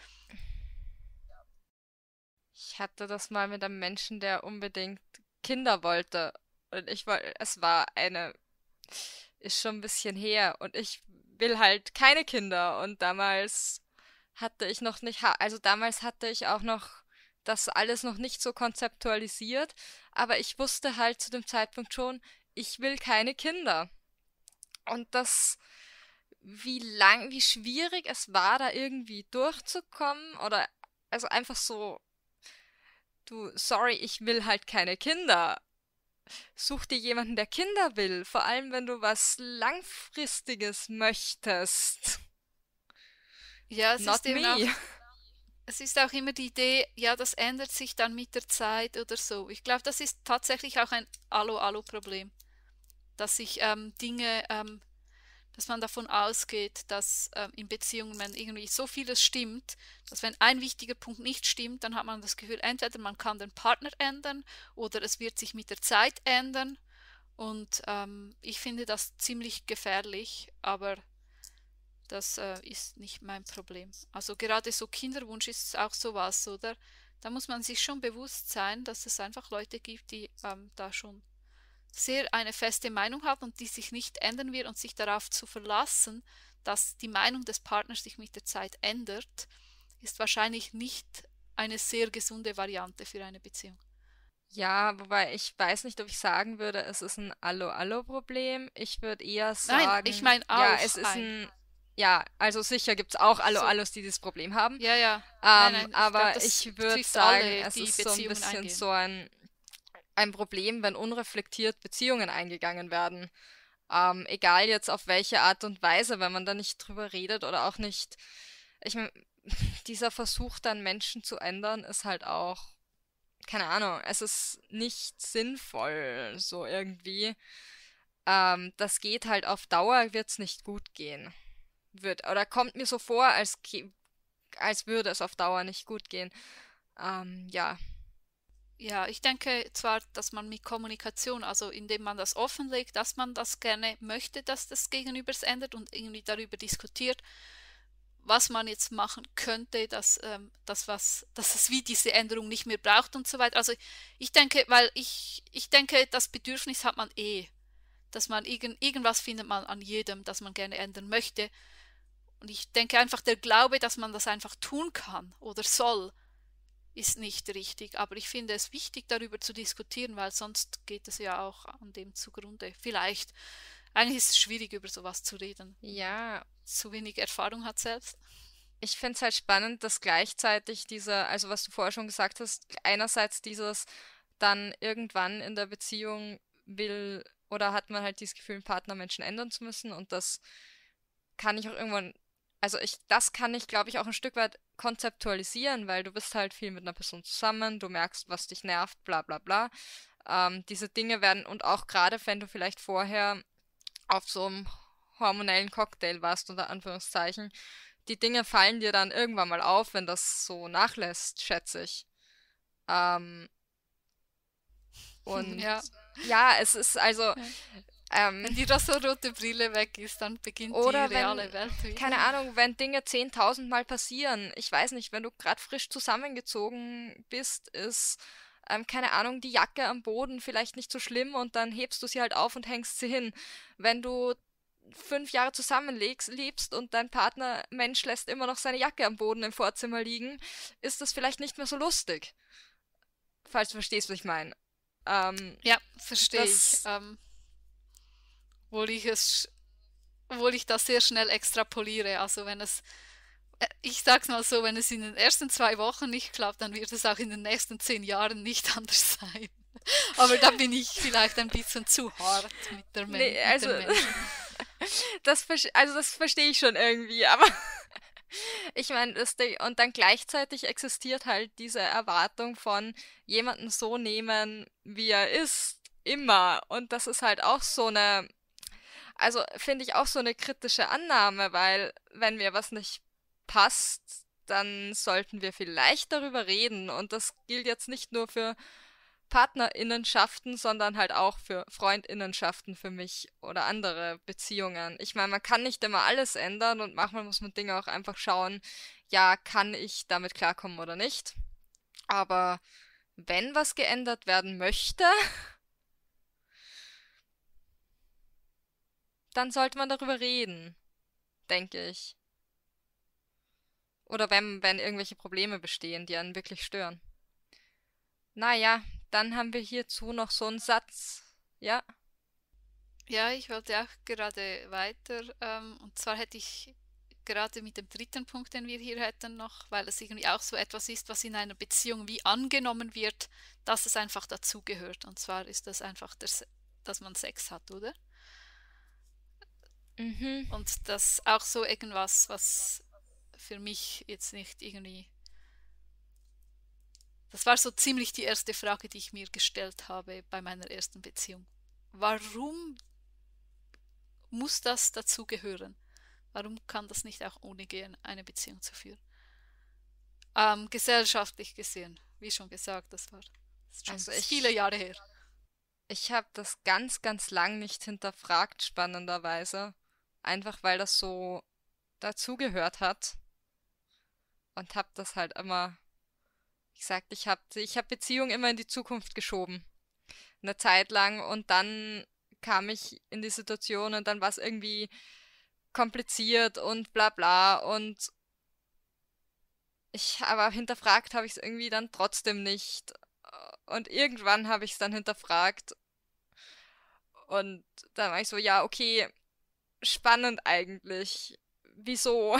Ich hatte das mal mit einem Menschen, der unbedingt Kinder wollte. Und ich wollte, es war eine, ist schon ein bisschen her. Und ich will halt keine Kinder. Und damals hatte ich noch nicht, also damals hatte ich auch noch das alles noch nicht so konzeptualisiert. Aber ich wusste halt zu dem Zeitpunkt schon, ich will keine Kinder. Und das, wie lang, wie schwierig es war, da irgendwie durchzukommen. Oder, also einfach so, du, sorry, ich will halt keine Kinder. Such dir jemanden, der Kinder will. Vor allem, wenn du was Langfristiges möchtest. Ja, es Not ist eben me. auch, es ist auch immer die Idee, ja, das ändert sich dann mit der Zeit oder so. Ich glaube, das ist tatsächlich auch ein Alu-Alu-Problem, dass sich ähm, Dinge, ähm, dass man davon ausgeht, dass ähm, in Beziehungen, wenn irgendwie so vieles stimmt, dass wenn ein wichtiger Punkt nicht stimmt, dann hat man das Gefühl, entweder man kann den Partner ändern oder es wird sich mit der Zeit ändern. Und ähm, ich finde das ziemlich gefährlich, aber das äh, ist nicht mein Problem. Also gerade so Kinderwunsch ist auch sowas, oder? Da muss man sich schon bewusst sein, dass es einfach Leute gibt, die ähm, da schon sehr eine feste Meinung haben und die sich nicht ändern wird, und sich darauf zu verlassen, dass die Meinung des Partners sich mit der Zeit ändert, ist wahrscheinlich nicht eine sehr gesunde Variante für eine Beziehung. Ja, wobei ich weiß nicht, ob ich sagen würde, es ist ein Allo-Allo-Problem. Ich würde eher Nein, ich sagen, meine ja, auch es ist ein. ein, ja, also sicher gibt es auch So, Allo-Allos, die dieses Problem haben. ja, ja. Nein, Ähm, nein, ich glaube, aber das ich würde betrifft sagen, alle, es die ist so ein Beziehungen bisschen eingehen. so ein, ein Problem, wenn unreflektiert Beziehungen eingegangen werden. Ähm, egal jetzt auf welche Art und Weise, wenn man da nicht drüber redet oder auch nicht. Ich meine, dieser Versuch dann Menschen zu ändern, ist halt auch, keine Ahnung, es ist nicht sinnvoll, so irgendwie. Ähm, das geht halt auf Dauer, wird's nicht gut gehen. Wird, oder kommt mir so vor, als, ge- als würde es auf Dauer nicht gut gehen. Ähm, ja. Ja, ich denke zwar, dass man mit Kommunikation, also indem man das offenlegt, dass man das gerne möchte, dass das Gegenüber es ändert und irgendwie darüber diskutiert, was man jetzt machen könnte, dass, ähm, dass, was, dass es wie diese Änderung nicht mehr braucht und so weiter. Also ich denke, weil ich, ich denke, das Bedürfnis hat man eh, dass man irgend, irgendwas findet man an jedem, das man gerne ändern möchte. Und ich denke einfach, der Glaube, dass man das einfach tun kann oder soll, ist nicht richtig. Aber ich finde es wichtig, darüber zu diskutieren, weil sonst geht es ja auch an dem zugrunde. Vielleicht. Eigentlich ist es schwierig, über sowas zu reden, wenn man Ja, zu wenig Erfahrung hat selbst. ich finde es halt spannend, dass gleichzeitig dieser, also was du vorher schon gesagt hast, einerseits dieses dann irgendwann in der Beziehung will oder hat man halt dieses Gefühl, einen Partner Menschen ändern zu müssen, und das kann ich auch irgendwann, also ich, das kann ich, glaube ich, auch ein Stück weit konzeptualisieren, weil du bist halt viel mit einer Person zusammen, du merkst, was dich nervt, bla bla bla. Ähm, diese Dinge werden, und auch gerade wenn du vielleicht vorher auf so einem hormonellen Cocktail warst, unter Anführungszeichen, die Dinge fallen dir dann irgendwann mal auf, wenn das so nachlässt, schätze ich. Ähm, und Ja, ja, es ist also, ja. Wenn ähm, die rosa-rote Brille weg ist, dann beginnt die oder wenn, reale Welt wieder. keine Ahnung, wenn Dinge zehntausend Mal passieren, ich weiß nicht, wenn du gerade frisch zusammengezogen bist, ist, ähm, keine Ahnung, die Jacke am Boden vielleicht nicht so schlimm, und dann hebst du sie halt auf und hängst sie hin. Wenn du fünf Jahre zusammenlebst lebst und dein Partner Mensch lässt immer noch seine Jacke am Boden im Vorzimmer liegen, ist das vielleicht nicht mehr so lustig. Falls du verstehst, was ich meine. Ähm, Ja, verstehe ich. das, Ähm, obwohl ich es, obwohl ich das sehr schnell extrapoliere. Also wenn es, äh, ich sag's mal so, wenn es in den ersten zwei Wochen nicht klappt, dann wird es auch in den nächsten zehn Jahren nicht anders sein. Aber da bin ich vielleicht ein bisschen zu hart mit der Men nee, mit also, den Menschen. das, versch- also das verstehe ich schon irgendwie, aber ich meine, das Ding, und dann gleichzeitig existiert halt diese Erwartung von jemanden so nehmen, wie er ist, immer. Und das ist halt auch so eine, also finde ich auch so eine kritische Annahme, weil wenn mir was nicht passt, dann sollten wir vielleicht darüber reden. Und das gilt jetzt nicht nur für Partnerinnenschaften, sondern halt auch für Freundinnenschaften für mich oder andere Beziehungen. Ich meine, man kann nicht immer alles ändern, und manchmal muss man Dinge auch einfach schauen, ja, kann ich damit klarkommen oder nicht. Aber wenn was geändert werden möchte, dann sollte man darüber reden, denke ich. Oder wenn, wenn irgendwelche Probleme bestehen, die einen wirklich stören. Naja, dann haben wir hierzu noch so einen Satz. Ja, Ja, ich wollte auch gerade weiter. Ähm, und zwar hätte ich gerade mit dem dritten Punkt, den wir hier hätten, noch, weil es irgendwie auch so etwas ist, was in einer Beziehung wie angenommen wird, dass es einfach dazugehört. Und zwar ist das einfach, der, Se- dass man Sex hat, oder? mhm. Und das auch so irgendwas, was für mich jetzt nicht irgendwie Das war so ziemlich die erste Frage, die ich mir gestellt habe bei meiner ersten Beziehung. Warum muss das dazugehören? Warum kann das nicht auch ohne gehen, eine Beziehung zu führen? Ähm, gesellschaftlich gesehen, wie schon gesagt, das war das ist schon Also viele ich, Jahre her. ich habe das ganz, ganz lang nicht hinterfragt, spannenderweise. Einfach weil das so dazugehört hat und habe das halt immer, ich sagte, ich habe ich hab Beziehungen immer in die Zukunft geschoben. Eine Zeit lang und dann kam ich in die Situation und dann war es irgendwie kompliziert und bla bla und ich aber hinterfragt habe ich es irgendwie dann trotzdem nicht. Und irgendwann habe ich es dann hinterfragt und dann war ich so, ja, okay, spannend eigentlich. Wieso?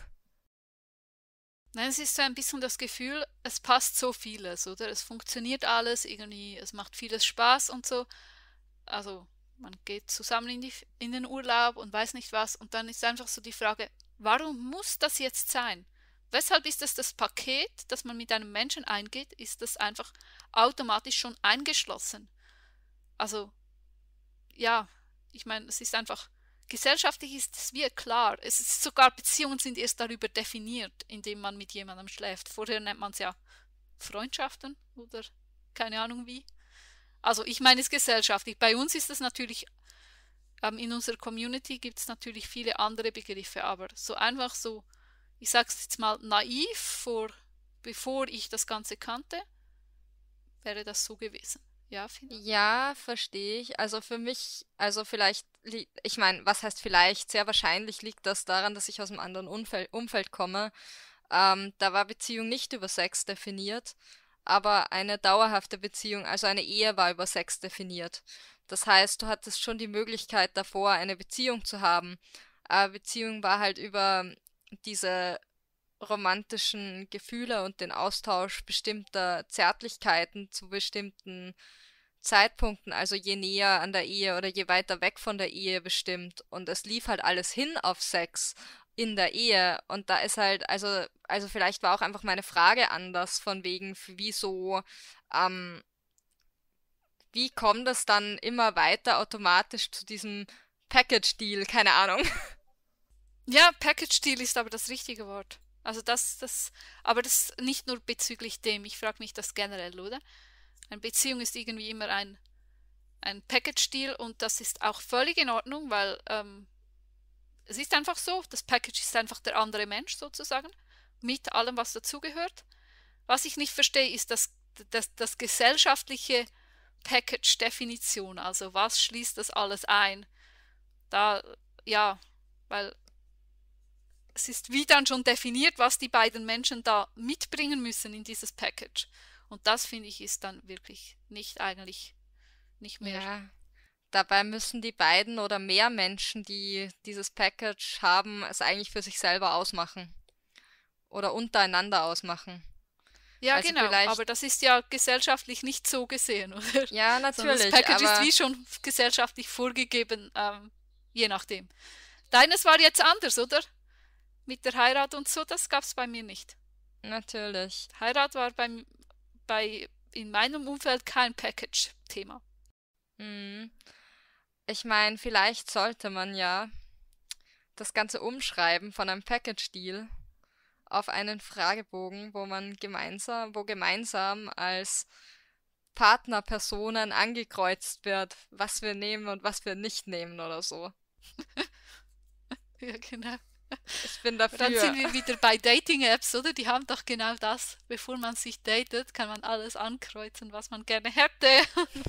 Nein, es ist so ein bisschen das Gefühl, es passt so vieles, oder? Es funktioniert alles irgendwie, es macht vieles Spaß und so. Also man geht zusammen in die, in den Urlaub und weiß nicht was. Und dann ist einfach so die Frage, warum muss das jetzt sein? Weshalb ist das das Paket, das man mit einem Menschen eingeht, ist das einfach automatisch schon eingeschlossen? Also ja, ich meine, es ist einfach, gesellschaftlich ist es wie klar. Es ist sogar, Beziehungen sind erst darüber definiert, indem man mit jemandem schläft. Vorher nennt man es ja Freundschaften oder keine Ahnung wie. Also ich meine es gesellschaftlich. Bei uns ist es natürlich, ähm, in unserer Community gibt es natürlich viele andere Begriffe, aber so einfach so, ich sage es jetzt mal naiv, vor, bevor ich das Ganze kannte, wäre das so gewesen. Ja, Fina? Ja, verstehe ich. Also für mich, also vielleicht, li- ich meine, was heißt vielleicht? Sehr wahrscheinlich liegt das daran, dass ich aus einem anderen Umfeld, Umfeld komme. Ähm, da war Beziehung nicht über Sex definiert, aber eine dauerhafte Beziehung, also eine Ehe war über Sex definiert. Das heißt, du hattest schon die Möglichkeit davor, eine Beziehung zu haben. Aber Beziehung war halt über diese romantischen Gefühle und den Austausch bestimmter Zärtlichkeiten zu bestimmten Zeitpunkten, also je näher an der Ehe oder je weiter weg von der Ehe bestimmt. Und es lief halt alles hin auf Sex in der Ehe. Und da ist halt, also, also vielleicht war auch einfach meine Frage anders, von wegen, f- wieso, ähm, wie kommt es dann immer weiter automatisch zu diesem Package-Deal? Keine Ahnung. Ja, Package-Deal ist aber das richtige Wort. Also das, das, aber das nicht nur bezüglich dem, ich frage mich das generell, oder? Eine Beziehung ist irgendwie immer ein, ein Package-Deal und das ist auch völlig in Ordnung, weil ähm, es ist einfach so, das Package ist einfach der andere Mensch sozusagen, mit allem, was dazugehört. Was ich nicht verstehe, ist das, das, das gesellschaftliche Package-Definition, also was schließt das alles ein? Da, ja, weil es ist wie dann schon definiert, was die beiden Menschen da mitbringen müssen in dieses Package. Und das finde ich ist dann wirklich nicht eigentlich nicht mehr. Ja, dabei müssen die beiden oder mehr Menschen, die dieses Package haben, es eigentlich für sich selber ausmachen oder untereinander ausmachen. Ja, Also genau, vielleicht, aber das ist ja gesellschaftlich nicht so gesehen, oder? ja, Sondern das natürlich, Package ist aber wie schon gesellschaftlich vorgegeben, ähm, je nachdem. Deines war jetzt anders, oder? Mit der Heirat und so, das gab es bei mir nicht. natürlich. Heirat war beim, bei, in meinem Umfeld kein Package-Thema. Hm. Ich meine, vielleicht sollte man ja das Ganze umschreiben von einem Package-Deal auf einen Fragebogen, wo man gemeinsam, wo gemeinsam als Partnerpersonen angekreuzt wird, was wir nehmen und was wir nicht nehmen oder so. Ja, genau. Ich bin Und dann sind dafür. wir wieder bei Dating-Apps, oder? Die haben doch genau das. Bevor man sich datet, kann man alles ankreuzen, was man gerne hätte.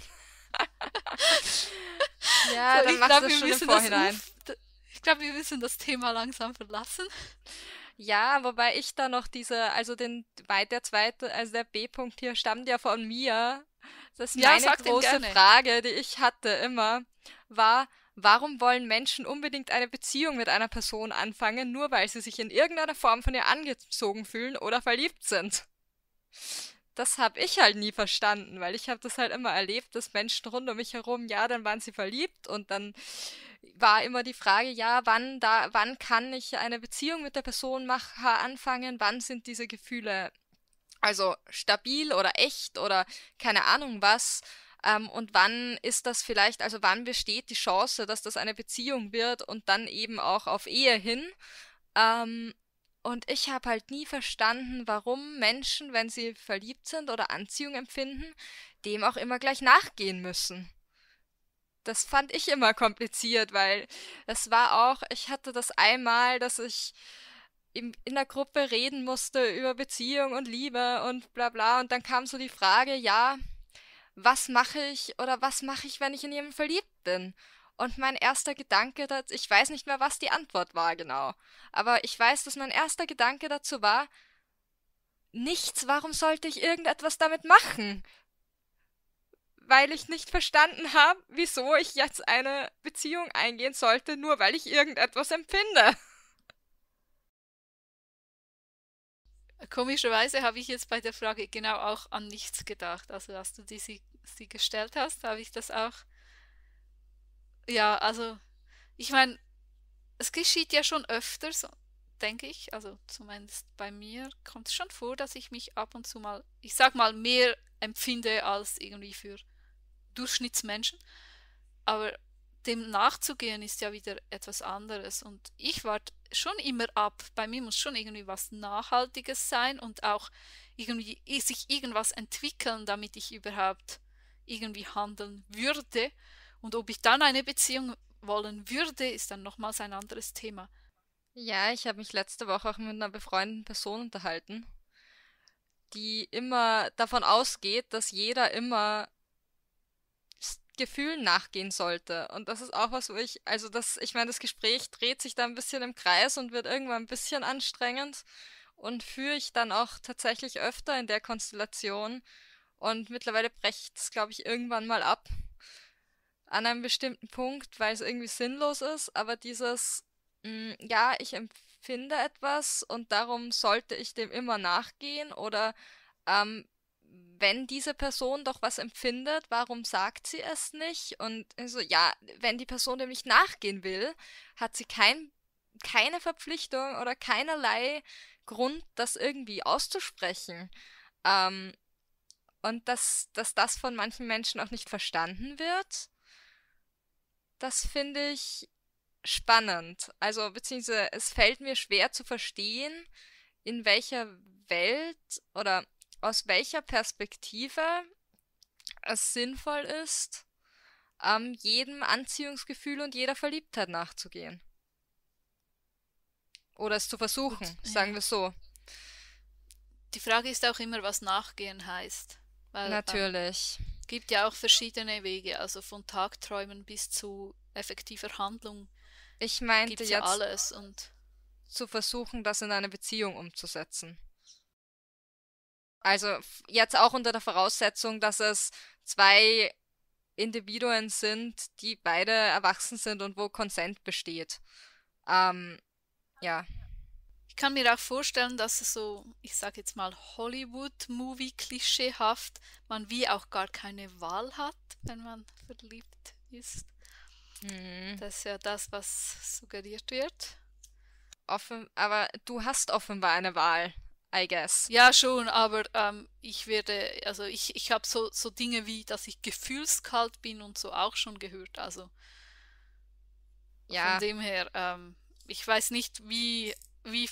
Ja, So, dann ich machst du glaube, es wir schon im müssen das Vorhinein. Uf ich glaube, wir müssen das Thema langsam verlassen. Ja, wobei ich da noch diese, also den, wei- der zweite, also der B-Punkt hier stammt ja von mir. Das ist Ja, meine sag den große gerne. Frage, die ich hatte immer, war, warum wollen Menschen unbedingt eine Beziehung mit einer Person anfangen, nur weil sie sich in irgendeiner Form von ihr angezogen fühlen oder verliebt sind? Das habe ich halt nie verstanden, weil ich habe das halt immer erlebt, dass Menschen rund um mich herum, ja, dann waren sie verliebt und dann war immer die Frage, ja, wann da, wann kann ich eine Beziehung mit der Person mach, anfangen, wann sind diese Gefühle Also stabil oder echt oder keine Ahnung was. Ähm, und wann ist das vielleicht, also wann besteht die Chance, dass das eine Beziehung wird und dann eben auch auf Ehe hin? Ähm, und ich habe halt nie verstanden, warum Menschen, wenn sie verliebt sind oder Anziehung empfinden, dem auch immer gleich nachgehen müssen. Das fand ich immer kompliziert, weil es war auch, ich hatte das einmal, dass ich in, in der Gruppe reden musste über Beziehung und Liebe und bla bla. Und dann kam so die Frage, ja, was mache ich oder was mache ich, wenn ich in jemanden verliebt bin? Und mein erster Gedanke dazu, ich weiß nicht mehr, was die Antwort war genau, aber ich weiß, dass mein erster Gedanke dazu war, nichts, warum sollte ich irgendetwas damit machen? Weil ich nicht verstanden habe, wieso ich jetzt eine Beziehung eingehen sollte, nur weil ich irgendetwas empfinde. Komischerweise habe ich jetzt bei der Frage genau auch an nichts gedacht. Also als du die, sie, sie gestellt hast, habe ich das auch. Ja, also ich meine, es geschieht ja schon öfter, so, denke ich. Also zumindest bei mir kommt es schon vor, dass ich mich ab und zu mal, ich sag mal, mehr empfinde als irgendwie für Durchschnittsmenschen. Aber dem nachzugehen ist ja wieder etwas anderes. Und ich warte schon immer ab. Bei mir muss schon irgendwie was Nachhaltiges sein und auch irgendwie sich irgendwas entwickeln, damit ich überhaupt irgendwie handeln würde. Und ob ich dann eine Beziehung wollen würde, ist dann nochmals ein anderes Thema. Ja, ich habe mich letzte Woche auch mit einer befreundeten Person unterhalten, die immer davon ausgeht, dass jeder immer s- Gefühlen nachgehen sollte. Und das ist auch was, wo ich, also das, ich meine, das Gespräch dreht sich da ein bisschen im Kreis und wird irgendwann ein bisschen anstrengend und führe ich dann auch tatsächlich öfter in der Konstellation. Und mittlerweile brecht es, glaube ich, irgendwann mal ab an einem bestimmten Punkt, weil es irgendwie sinnlos ist. Aber dieses, mh, ja, ich empfinde etwas und darum sollte ich dem immer nachgehen oder ähm, wenn diese Person doch was empfindet, warum sagt sie es nicht? Und so, ja, wenn die Person dem nicht nachgehen will, hat sie kein, keine Verpflichtung oder keinerlei Grund, das irgendwie auszusprechen. Ähm, und dass, dass das von manchen Menschen auch nicht verstanden wird, das finde ich spannend. Also, beziehungsweise es fällt mir schwer zu verstehen, in welcher Welt oder aus welcher Perspektive es sinnvoll ist, ähm, jedem Anziehungsgefühl und jeder Verliebtheit nachzugehen. Oder es zu Gut, versuchen, sagen ja. wir so. Die Frage ist auch immer, was nachgehen heißt. Weil ähm, Natürlich. gibt ja auch verschiedene Wege, also von Tagträumen bis zu effektiver Handlung Ich meinte gibt's ja jetzt alles und zu versuchen, das in eine Beziehung umzusetzen. Also f- jetzt auch unter der Voraussetzung, dass es zwei Individuen sind, die beide erwachsen sind und wo Consent besteht. Ähm, ja. ich kann mir auch vorstellen, dass es so, ich sage jetzt mal Hollywood-Movie-klischeehaft, man wie auch gar keine Wahl hat, wenn man verliebt ist. Hm. Das ist ja das, was suggeriert wird. Offen, aber du hast offenbar eine Wahl, I guess. Ja, schon, aber ähm, ich werde, also ich, ich habe so, so Dinge wie, dass ich gefühlskalt bin und so auch schon gehört. Also von Ja, dem her, ähm, ich weiß nicht, wie, wie,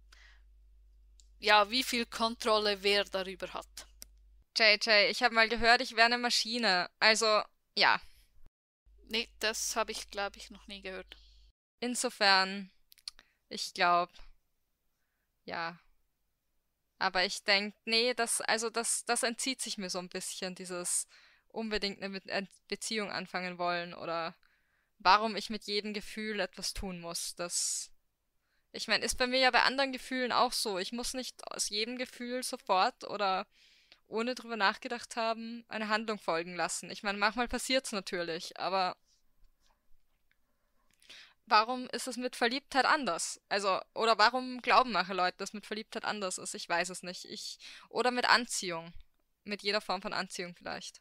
ja, wie viel Kontrolle wer darüber hat. J J, ich habe mal gehört, ich wäre eine Maschine. Also, ja. Nee, das habe ich, glaube ich, noch nie gehört. Insofern, ich glaube, ja. Aber ich denke, nee, das, also das, das entzieht sich mir so ein bisschen, dieses unbedingt eine Be- äh, Beziehung anfangen wollen oder warum ich mit jedem Gefühl etwas tun muss. Das, ich meine, ist bei mir ja bei anderen Gefühlen auch so. Ich muss nicht aus jedem Gefühl sofort oder ohne drüber nachgedacht haben, eine Handlung folgen lassen. Ich meine, manchmal passiert's natürlich, aber warum ist es mit Verliebtheit anders? Also, oder warum glauben manche Leute, dass mit Verliebtheit anders ist? Ich weiß es nicht. Ich, oder mit Anziehung. Mit jeder Form von Anziehung vielleicht.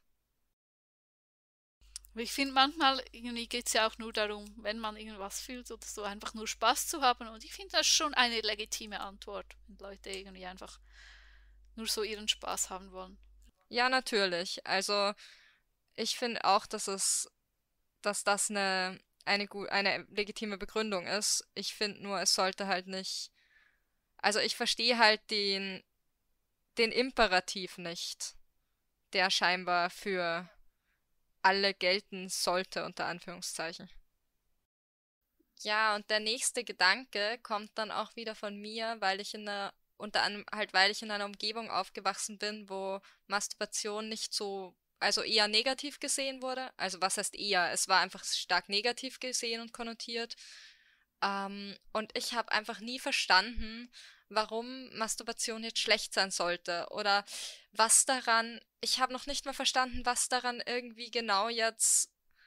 Aber ich finde, manchmal irgendwie geht es ja auch nur darum, wenn man irgendwas fühlt oder so, einfach nur Spaß zu haben. Und ich finde das schon eine legitime Antwort, wenn Leute irgendwie einfach nur so ihren Spaß haben wollen. Ja, natürlich. Also ich finde auch, dass es, dass das eine, eine, gu- eine legitime Begründung ist. Ich finde nur, es sollte halt nicht. Also ich verstehe halt den, den Imperativ nicht, der scheinbar für alle gelten sollte, unter Anführungszeichen. Ja, und der nächste Gedanke kommt dann auch wieder von mir, weil ich in einer, unter anderem halt, weil ich in einer Umgebung aufgewachsen bin, wo Masturbation nicht so, also eher negativ gesehen wurde. Also was heißt eher? Es war einfach stark negativ gesehen und konnotiert. Ähm, und ich habe einfach nie verstanden, warum Masturbation jetzt schlecht sein sollte oder was daran, ich habe noch nicht mal verstanden, was daran irgendwie genau jetzt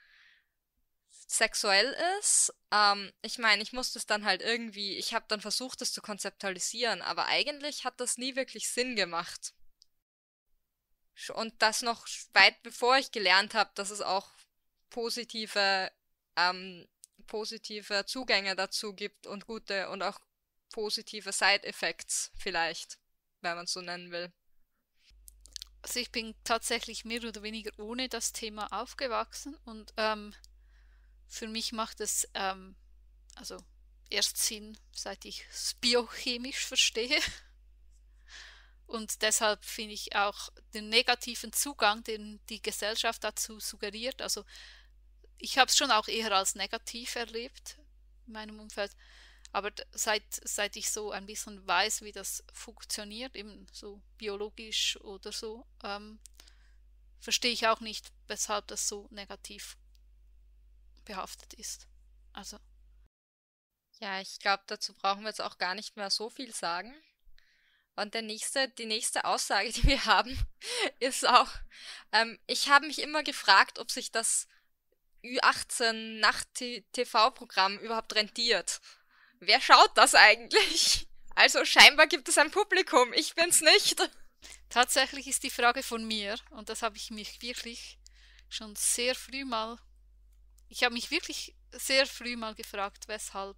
sexuell ist. Ähm, ich meine, ich musste es dann halt irgendwie, ich habe dann versucht, es zu konzeptualisieren, aber eigentlich hat das nie wirklich Sinn gemacht. Sch- Und das noch sch- weit bevor ich gelernt habe, dass es auch positive, ähm, positive Zugänge dazu gibt und gute und auch positive Side-Effects vielleicht, wenn man es so nennen will. Also ich bin tatsächlich mehr oder weniger ohne das Thema aufgewachsen und ähm, für mich macht es ähm, also erst Sinn, seit ich es biochemisch verstehe. Und deshalb finde ich auch den negativen Zugang, den die Gesellschaft dazu suggeriert. Also ich habe es schon auch eher als negativ erlebt in meinem Umfeld. Aber d- seit, seit ich so ein bisschen weiß, wie das funktioniert, eben so biologisch oder so, ähm, verstehe ich auch nicht, weshalb das so negativ behaftet ist. Also, Ja, ich glaube, dazu brauchen wir jetzt auch gar nicht mehr so viel sagen. Und der nächste, die nächste Aussage, die wir haben, ist auch, ähm, ich habe mich immer gefragt, ob sich das Ü achtzehn Nacht-T V-Programm überhaupt rentiert. Wer schaut das eigentlich? Also scheinbar gibt es ein Publikum, ich bin's nicht. tatsächlich ist die Frage von mir, und das habe ich mich wirklich schon sehr früh mal, ich habe mich wirklich sehr früh mal gefragt, weshalb.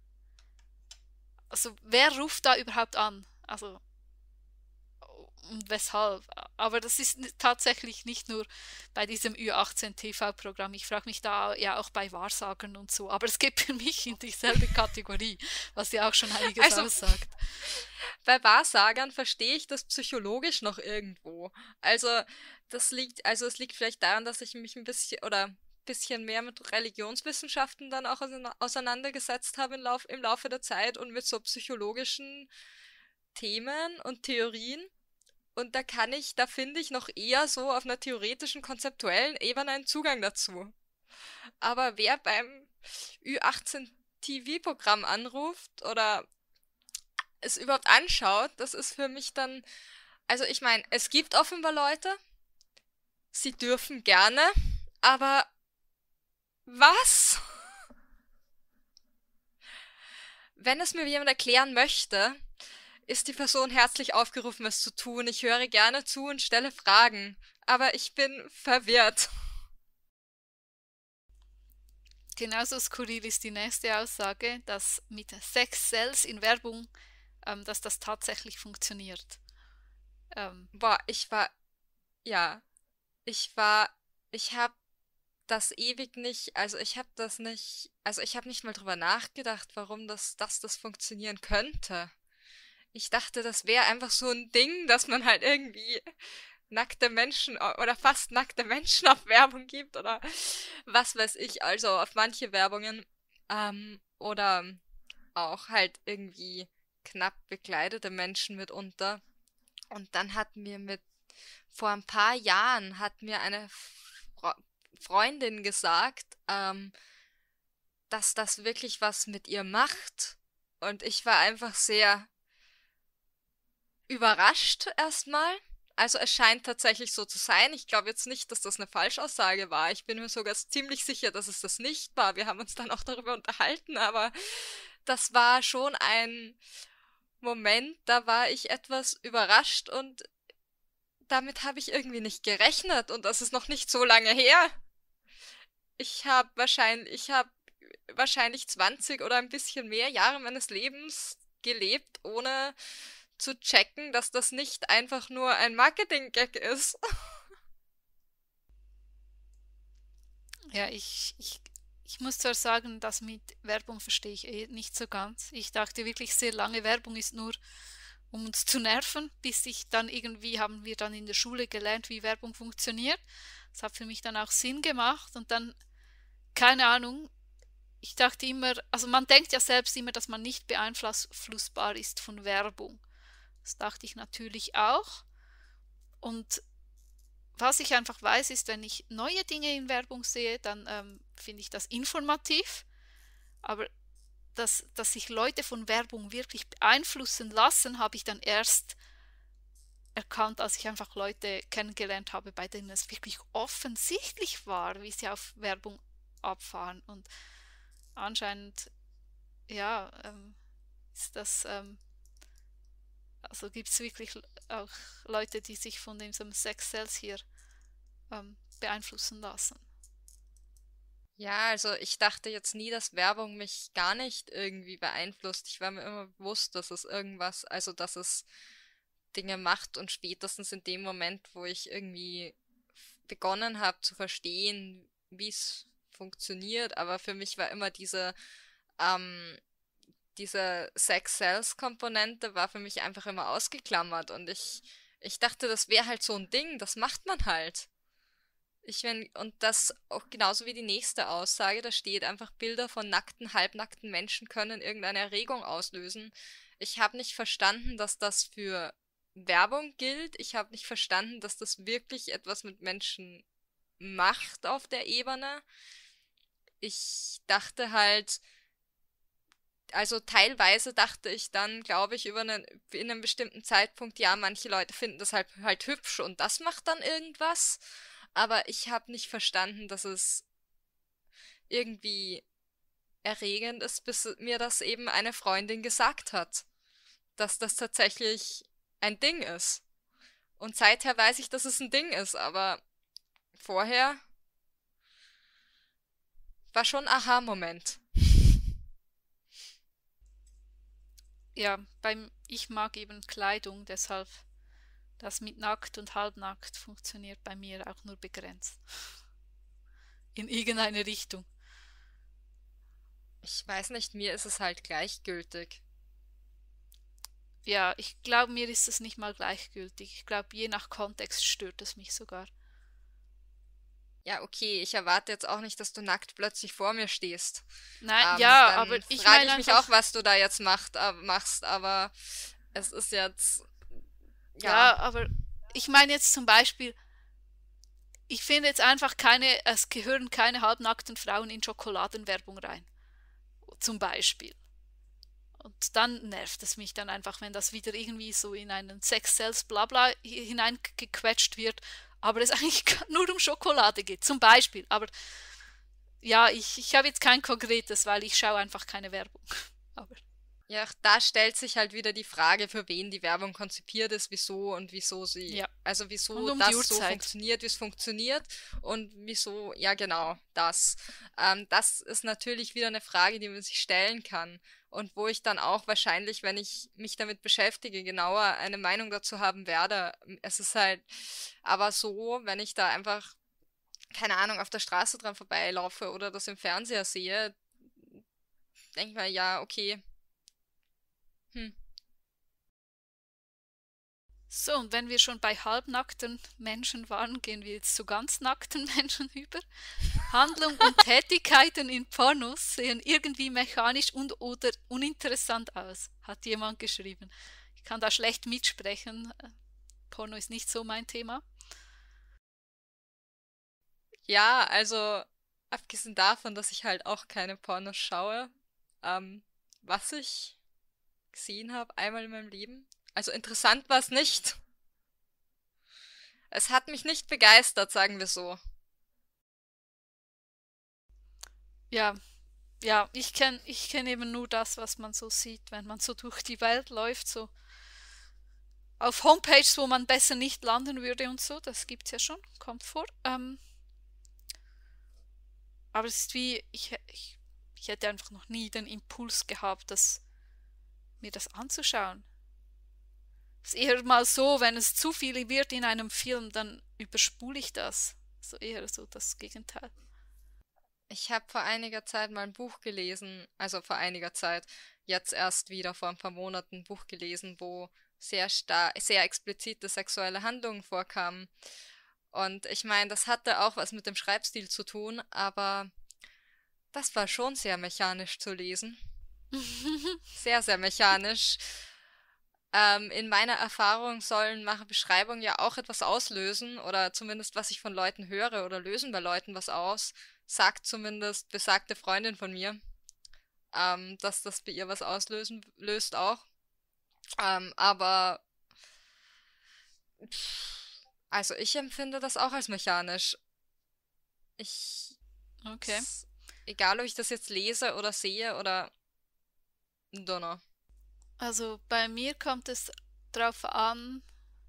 Also, wer ruft da überhaupt an? Also, und weshalb. Aber das ist tatsächlich nicht nur bei diesem Ü achtzehn T V-Programm. Ich frage mich da ja auch bei Wahrsagern und so. Aber es geht für mich in dieselbe Kategorie, was ja auch schon einiges Also aussagt. bei Wahrsagern verstehe ich das psychologisch noch irgendwo. Also das liegt, also es liegt vielleicht daran, dass ich mich ein bisschen oder ein bisschen mehr mit Religionswissenschaften dann auch auseina- auseinandergesetzt habe im Lauf, im Laufe der Zeit und mit so psychologischen Themen und Theorien. Und da kann ich, da finde ich noch eher so auf einer theoretischen, konzeptuellen Ebene einen Zugang dazu. Aber wer beim Ü achtzehn T V-Programm anruft oder es überhaupt anschaut, das ist für mich dann, also ich meine, es gibt offenbar Leute, sie dürfen gerne, aber was? Wenn es mir jemand erklären möchte, ist die Person herzlich aufgerufen, es zu tun. Ich höre gerne zu und stelle Fragen, aber ich bin verwirrt. Genauso skurril ist die nächste Aussage, dass mit Sex Sales in Werbung, ähm, dass das tatsächlich funktioniert. Ähm, Boah, ich war, ja, ich war, ich habe das ewig nicht, also ich habe das nicht, also ich habe nicht mal drüber nachgedacht, warum das, dass das funktionieren könnte. Ich dachte, das wäre einfach so ein Ding, dass man halt irgendwie nackte Menschen o- oder fast nackte Menschen auf Werbung gibt oder was weiß ich, also auf manche Werbungen. Ähm, oder auch halt irgendwie knapp bekleidete Menschen mitunter. Und dann hat mir mit, vor ein paar Jahren hat mir eine Fre Freundin gesagt, ähm, dass das wirklich was mit ihr macht. Und ich war einfach sehr überrascht erstmal. Also es scheint tatsächlich so zu sein. Ich glaube jetzt nicht, dass das eine Falschaussage war. Ich bin mir sogar ziemlich sicher, dass es das nicht war. Wir haben uns dann auch darüber unterhalten, aber das war schon ein Moment, da war ich etwas überrascht und damit habe ich irgendwie nicht gerechnet und das ist noch nicht so lange her. Ich habe wahrscheinlich, ich habe wahrscheinlich zwanzig oder ein bisschen mehr Jahre meines Lebens gelebt, ohne zu checken, dass das nicht einfach nur ein Marketing-Gag ist. Ja, ich, ich, ich muss zwar sagen, das mit Werbung verstehe ich eh nicht so ganz. Ich dachte wirklich sehr lange, Werbung ist nur, um uns zu nerven, bis ich dann irgendwie, haben wir dann in der Schule gelernt, wie Werbung funktioniert. Das hat für mich dann auch Sinn gemacht und dann, keine Ahnung, ich dachte immer, also man denkt ja selbst immer, dass man nicht beeinflussbar ist von Werbung. Das dachte ich natürlich auch. Und was ich einfach weiß, ist, wenn ich neue Dinge in Werbung sehe, dann ähm, finde ich das informativ. Aber dass, dass sich Leute von Werbung wirklich beeinflussen lassen, habe ich dann erst erkannt, als ich einfach Leute kennengelernt habe, bei denen es wirklich offensichtlich war, wie sie auf Werbung abfahren. Und anscheinend, ja, ähm, ist das, ähm, also gibt es wirklich auch Leute, die sich von diesem Sex Sales hier ähm, beeinflussen lassen. Ja, also ich dachte jetzt nie, dass Werbung mich gar nicht irgendwie beeinflusst. Ich war mir immer bewusst, dass es irgendwas, also dass es Dinge macht und spätestens in dem Moment, wo ich irgendwie begonnen habe zu verstehen, wie es funktioniert, aber für mich war immer diese, ähm, diese Sex-Sales-Komponente war für mich einfach immer ausgeklammert und ich, ich dachte, das wäre halt so ein Ding, das macht man halt. Ich wenn, und das auch genauso wie die nächste Aussage, da steht einfach, Bilder von nackten, halbnackten Menschen können irgendeine Erregung auslösen. Ich habe nicht verstanden, dass das für Werbung gilt. Ich habe nicht verstanden, dass das wirklich etwas mit Menschen macht auf der Ebene. Ich dachte halt, also teilweise dachte ich dann, glaube ich, über einen, in einem bestimmten Zeitpunkt, ja, manche Leute finden das halt, halt hübsch und das macht dann irgendwas. Aber ich habe nicht verstanden, dass es irgendwie erregend ist, bis mir das eben eine Freundin gesagt hat, dass das tatsächlich ein Ding ist. Und seither weiß ich, dass es ein Ding ist, aber vorher war schon ein Aha-Moment. Ja, beim ich mag eben Kleidung, deshalb das mit nackt und halbnackt funktioniert bei mir auch nur begrenzt. In irgendeine Richtung. Ich weiß nicht, mir ist es halt gleichgültig. Ja, ich glaube, mir ist es nicht mal gleichgültig. Ich glaube, je nach Kontext stört es mich sogar. Ja, okay, ich erwarte jetzt auch nicht, dass du nackt plötzlich vor mir stehst. Nein, Ähm, ja, aber dann ich frage meine ich mich einfach, auch, was du da jetzt macht, äh, machst, aber es ist jetzt, ja, ja, aber ich meine jetzt zum Beispiel, ich finde jetzt einfach keine, es gehören keine halbnackten Frauen in Schokoladenwerbung rein. Zum Beispiel. Und dann nervt es mich dann einfach, wenn das wieder irgendwie so in einen Sex-Sales Blabla hineingequetscht wird, aber es eigentlich nur um Schokolade geht, zum Beispiel. Aber ja, ich, ich habe jetzt kein konkretes, weil ich schaue einfach keine Werbung. Aber ja, da stellt sich halt wieder die Frage, für wen die Werbung konzipiert ist, wieso und wieso sie, ja, also und wieso um die das so Uhrzeit. funktioniert, wie es funktioniert und wieso, ja genau, das. Ähm, das ist natürlich wieder eine Frage, die man sich stellen kann und wo ich dann auch wahrscheinlich, wenn ich mich damit beschäftige, genauer eine Meinung dazu haben werde. Es ist halt aber so, wenn ich da einfach, keine Ahnung, auf der Straße dran vorbeilaufe oder das im Fernseher sehe, denke ich mir, ja, okay, hm. So, und wenn wir schon bei halbnackten Menschen waren, gehen wir jetzt zu ganz nackten Menschen über. Handlung und Tätigkeiten in Pornos sehen irgendwie mechanisch und oder uninteressant aus, hat jemand geschrieben. Ich kann da schlecht mitsprechen. Porno ist nicht so mein Thema. Ja, also abgesehen davon, dass ich halt auch keine Pornos schaue, ähm, was ich gesehen habe einmal in meinem Leben. Also interessant war es nicht. Es hat mich nicht begeistert, sagen wir so. Ja, ja, ich kenne ich kenn eben nur das, was man so sieht, wenn man so durch die Welt läuft, so auf Homepages, wo man besser nicht landen würde und so. Das gibt's ja schon, kommt vor. Ähm, aber es ist wie, ich, ich, ich hätte einfach noch nie den Impuls gehabt, das, mir das anzuschauen. ist eher mal so, wenn es zu viel wird in einem Film, dann überspule ich das. So eher so das Gegenteil. Ich habe vor einiger Zeit mal ein Buch gelesen, also vor einiger Zeit, jetzt erst wieder vor ein paar Monaten ein Buch gelesen, wo sehr star sehr explizite sexuelle Handlungen vorkamen. Und ich meine, das hatte auch was mit dem Schreibstil zu tun, aber das war schon sehr mechanisch zu lesen. Sehr, sehr mechanisch. Ähm, in meiner Erfahrung sollen mache Beschreibungen ja auch etwas auslösen, oder zumindest was ich von Leuten höre, oder lösen bei Leuten was aus, sagt zumindest besagte Freundin von mir, ähm, dass das bei ihr was auslösen löst auch. Ähm, aber pff, also ich empfinde das auch als mechanisch. Ich, Okay. s- Egal ob ich das jetzt lese oder sehe oder Donner. Also bei mir kommt es drauf an,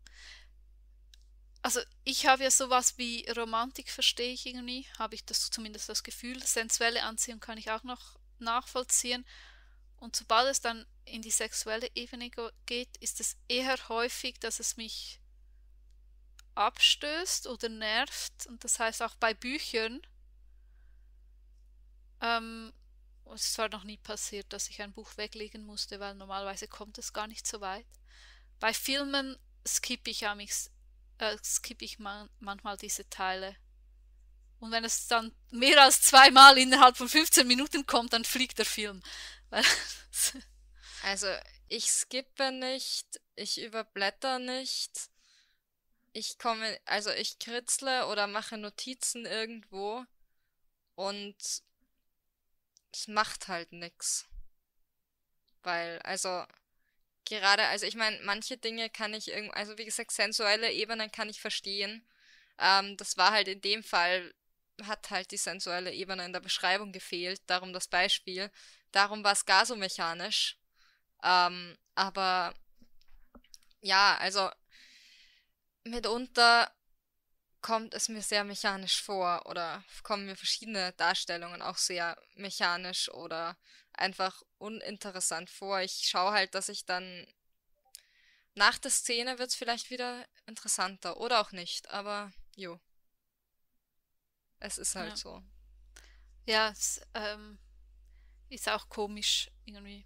also ich habe ja sowas wie Romantik, verstehe ich irgendwie, habe ich das zumindest das Gefühl. Sensuelle Anziehung kann ich auch noch nachvollziehen. Und sobald es dann in die sexuelle Ebene go- geht, ist es eher häufig, dass es mich abstößt oder nervt. Und das heißt auch bei Büchern, ähm, es ist zwar noch nie passiert, dass ich ein Buch weglegen musste, weil normalerweise kommt es gar nicht so weit. Bei Filmen skippe ich, amix, äh, skippe ich man, manchmal diese Teile. Und wenn es dann mehr als zweimal innerhalb von fünfzehn Minuten kommt, dann fliegt der Film. Weil, Also ich skippe nicht, ich überblätter nicht, ich komme, also ich kritzle oder mache Notizen irgendwo und es macht halt nix. Weil, also gerade, also ich meine, manche Dinge kann ich irgendwie, also wie gesagt, sensuelle Ebenen kann ich verstehen. Ähm, das war halt in dem Fall, hat halt die sensuelle Ebene in der Beschreibung gefehlt, darum das Beispiel. Darum war es gar so mechanisch. Ähm, aber ja, also mitunter kommt es mir sehr mechanisch vor oder kommen mir verschiedene Darstellungen auch sehr mechanisch oder einfach uninteressant vor. Ich schaue halt, dass ich dann nach der Szene wird es vielleicht wieder interessanter oder auch nicht, aber jo, es ist halt ja, so. ja, es ähm, ist auch komisch irgendwie.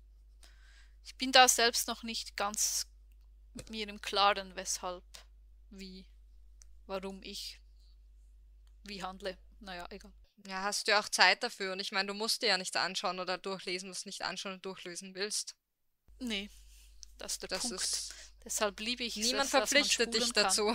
Ich bin da selbst noch nicht ganz mit mir im Klaren, weshalb, wie, warum ich wie handle. Naja, egal. Ja, hast du ja auch Zeit dafür und ich meine, du musst dir ja nichts anschauen oder durchlesen, was du nicht anschauen und durchlesen willst. Nee, das ist der Das Punkt. ist, Deshalb liebe ich niemand es, dass man verpflichtet dich spulen kann. dazu.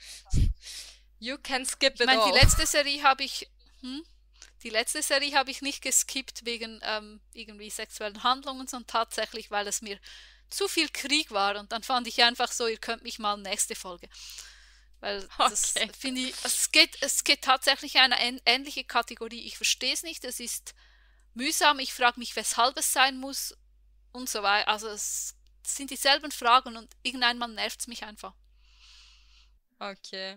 You can skip Ich it meine, die all. letzte Serie habe ich, hm, die letzte Serie habe ich nicht geskippt wegen ähm, irgendwie sexuellen Handlungen, sondern tatsächlich, weil es mir zu viel Krieg war. Und dann fand ich einfach so, ihr könnt mich mal nächste Folge. Weil das Okay. finde ich, es geht, es geht tatsächlich in eine ähn- ähnliche Kategorie. Ich verstehe es nicht, es ist mühsam, ich frage mich, weshalb es sein muss und so weiter. Also es sind dieselben Fragen und irgendeinmal nervt es mich einfach. Okay.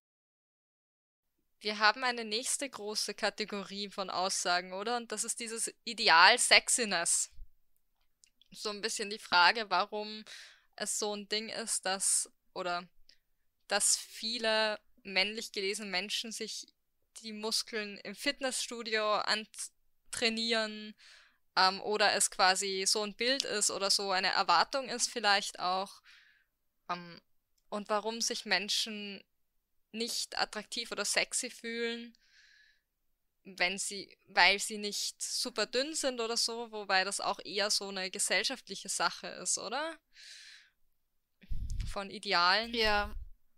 Wir haben eine nächste große Kategorie von Aussagen, oder? Und das ist dieses Ideal Sexiness. So ein bisschen die Frage, warum es so ein Ding ist, dass, oder dass viele männlich gelesene Menschen sich die Muskeln im Fitnessstudio antrainieren, ähm, oder es quasi so ein Bild ist oder so eine Erwartung ist vielleicht auch, ähm, und warum sich Menschen nicht attraktiv oder sexy fühlen, wenn sie, weil sie nicht super dünn sind oder so, wobei das auch eher so eine gesellschaftliche Sache ist, oder? Von Idealen. Ja,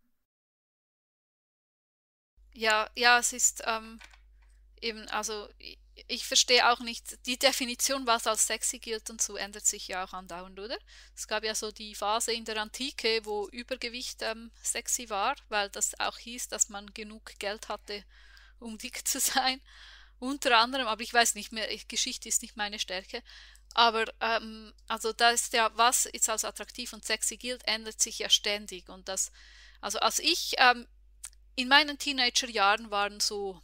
ja, ja, es ist ähm, eben, also ich, ich verstehe auch nicht, die Definition, was als sexy gilt und so, ändert sich ja auch andauernd, oder? Es gab ja so die Phase in der Antike, wo Übergewicht ähm, sexy war, weil das auch hieß, dass man genug Geld hatte, um dick zu sein. Unter anderem, aber ich weiß nicht mehr, ich, Geschichte ist nicht meine Stärke. Aber ähm, also da ist ja, was jetzt als attraktiv und sexy gilt, ändert sich ja ständig. Und das, also als ich ähm, in meinen Teenagerjahren waren so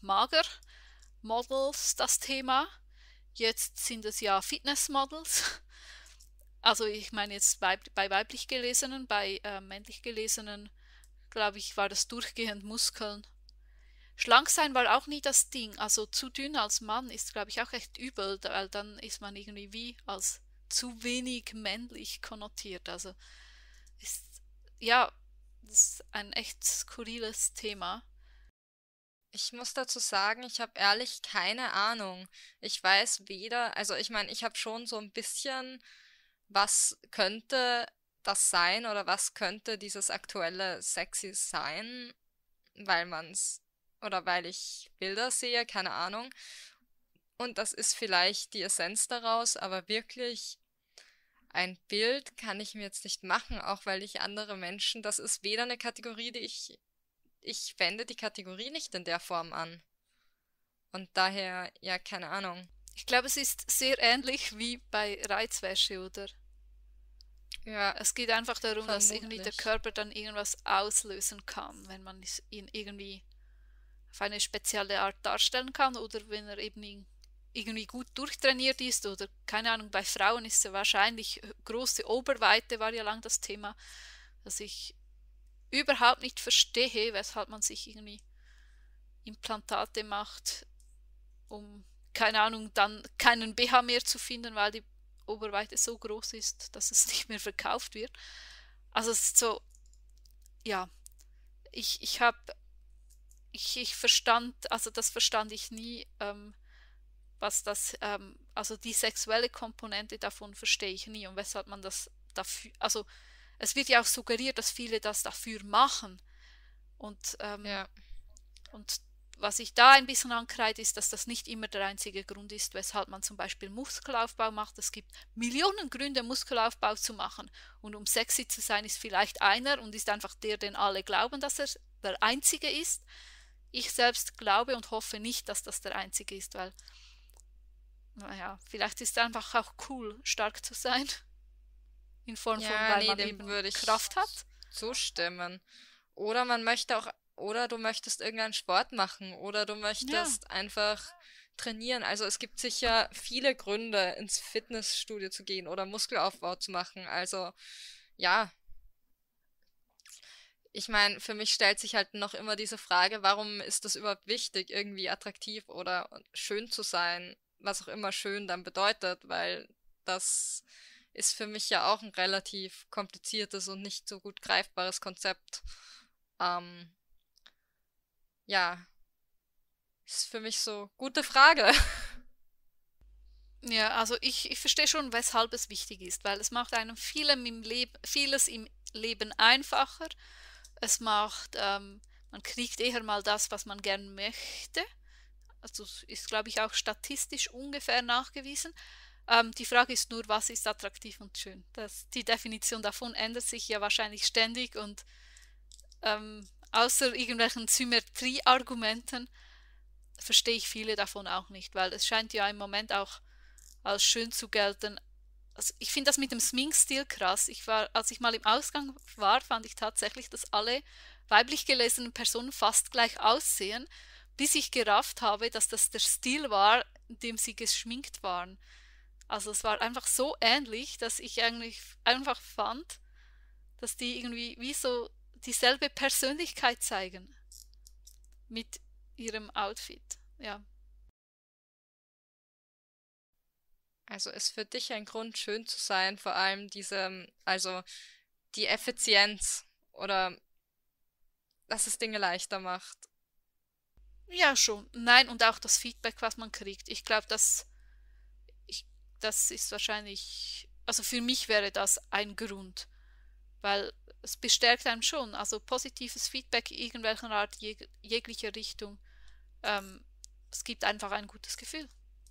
Magermodels das Thema. Jetzt sind es ja Fitnessmodels. Also ich meine jetzt bei, bei weiblich Gelesenen, bei äh, männlich Gelesenen, glaube ich, war das durchgehend Muskeln. Schlank sein war auch nie das Ding. Also zu dünn als Mann ist, glaube ich, auch echt übel, weil dann ist man irgendwie wie als zu wenig männlich konnotiert. Also ist, ja, das ist ein echt skurriles Thema. Ich muss dazu sagen, ich habe ehrlich keine Ahnung. Ich weiß weder, also ich meine, ich habe schon so ein bisschen, was könnte das sein oder was könnte dieses aktuelle Sexy sein, weil man's, oder weil ich Bilder sehe, keine Ahnung. Und das ist vielleicht die Essenz daraus, aber wirklich ein Bild kann ich mir jetzt nicht machen, auch weil ich andere Menschen, das ist weder eine Kategorie, die ich, ich wende die Kategorie nicht in der Form an. Und daher, ja, keine Ahnung. Ich glaube, es ist sehr ähnlich wie bei Reizwäsche, oder? Ja, Es geht einfach darum, dass irgendwie der vermutlich. Körper dann irgendwas auslösen kann, wenn man es- ihn irgendwie auf eine spezielle Art darstellen kann oder wenn er eben in- irgendwie gut durchtrainiert ist oder keine Ahnung, bei Frauen ist ja wahrscheinlich äh, große Oberweite war ja lang das Thema, dass ich überhaupt nicht verstehe, weshalb man sich irgendwie Implantate macht, um, keine Ahnung, dann keinen B H mehr zu finden, weil die Oberweite so groß ist, dass es nicht mehr verkauft wird. Also es ist so, ja, ich, ich habe, ich, ich verstand, also das verstand ich nie, ähm, was das, ähm, also die sexuelle Komponente davon verstehe ich nie und weshalb man das dafür, also es wird ja auch suggeriert, dass viele das dafür machen und, ähm, Ja. und was ich da ein bisschen ankreide, ist, dass das nicht immer der einzige Grund ist, weshalb man zum Beispiel Muskelaufbau macht. Es gibt Millionen Gründe, Muskelaufbau zu machen. Und um sexy zu sein, ist vielleicht einer und ist einfach der, den alle glauben, dass er der Einzige ist. Ich selbst glaube und hoffe nicht, dass das der Einzige ist, weil, naja, vielleicht ist es einfach auch cool, stark zu sein. In Form von, Ja, weil nee, man dem eben würde ich Kraft hat. zustimmen. Oder man möchte auch, oder du möchtest irgendeinen Sport machen, oder du Ja, möchtest einfach trainieren. Also es gibt sicher viele Gründe, ins Fitnessstudio zu gehen oder Muskelaufbau zu machen. Also ja, ich meine, für mich stellt sich halt noch immer diese Frage, warum ist das überhaupt wichtig, irgendwie attraktiv oder schön zu sein, was auch immer schön dann bedeutet, weil das ist für mich ja auch ein relativ kompliziertes und nicht so gut greifbares Konzept. Ähm, ja, ist für mich so gute Frage. ja, also ich, ich verstehe schon, weshalb es wichtig ist, weil es macht einem vielem im Leb vieles im Leben einfacher. Es macht, ähm, man kriegt eher mal das, was man gern möchte. Also es ist, glaube ich, auch statistisch ungefähr nachgewiesen. Ähm, die Frage ist nur, was ist attraktiv und schön? Das, die Definition davon ändert sich ja wahrscheinlich ständig und ähm, außer irgendwelchen Symmetrieargumenten verstehe ich viele davon auch nicht, weil es scheint ja im Moment auch als schön zu gelten. Also ich finde das mit dem Sminkstil krass. Ich war, als ich mal im Ausgang war, fand ich tatsächlich, dass alle weiblich gelesenen Personen fast gleich aussehen, bis ich gerafft habe, dass das der Stil war, in dem sie geschminkt waren. Also es war einfach so ähnlich, dass ich eigentlich einfach fand, dass die irgendwie wie so dieselbe Persönlichkeit zeigen mit ihrem Outfit. Ja. Also ist für dich ein Grund, schön zu sein, vor allem diese, also die Effizienz oder dass es Dinge leichter macht. Ja, schon. Nein, und auch das Feedback, was man kriegt. Ich glaube, dass ich, das ist wahrscheinlich, also für mich wäre das ein Grund, weil es bestärkt einem schon. Also positives Feedback irgendwelcher Art, jeg jeglicher Richtung. Ähm, es gibt einfach ein gutes Gefühl.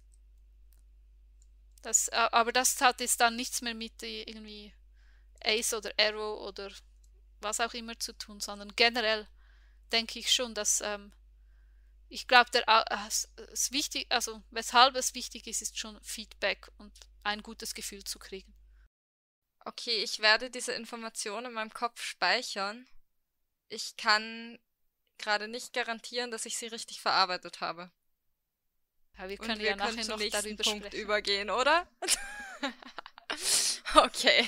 Das, äh, aber das hat jetzt dann nichts mehr mit äh, irgendwie Ace oder Arrow oder was auch immer zu tun, sondern generell denke ich schon, dass ähm, ich glaube, der Au- äh, es, es wichtig, also weshalb es wichtig ist, ist schon Feedback und ein gutes Gefühl zu kriegen. Okay, ich werde diese Information in meinem Kopf speichern. Ich kann gerade nicht garantieren, dass ich sie richtig verarbeitet habe. Ja, wir Und können ja wir können nachher zum noch nächsten darüber Punkt sprechen. übergehen, oder? Okay,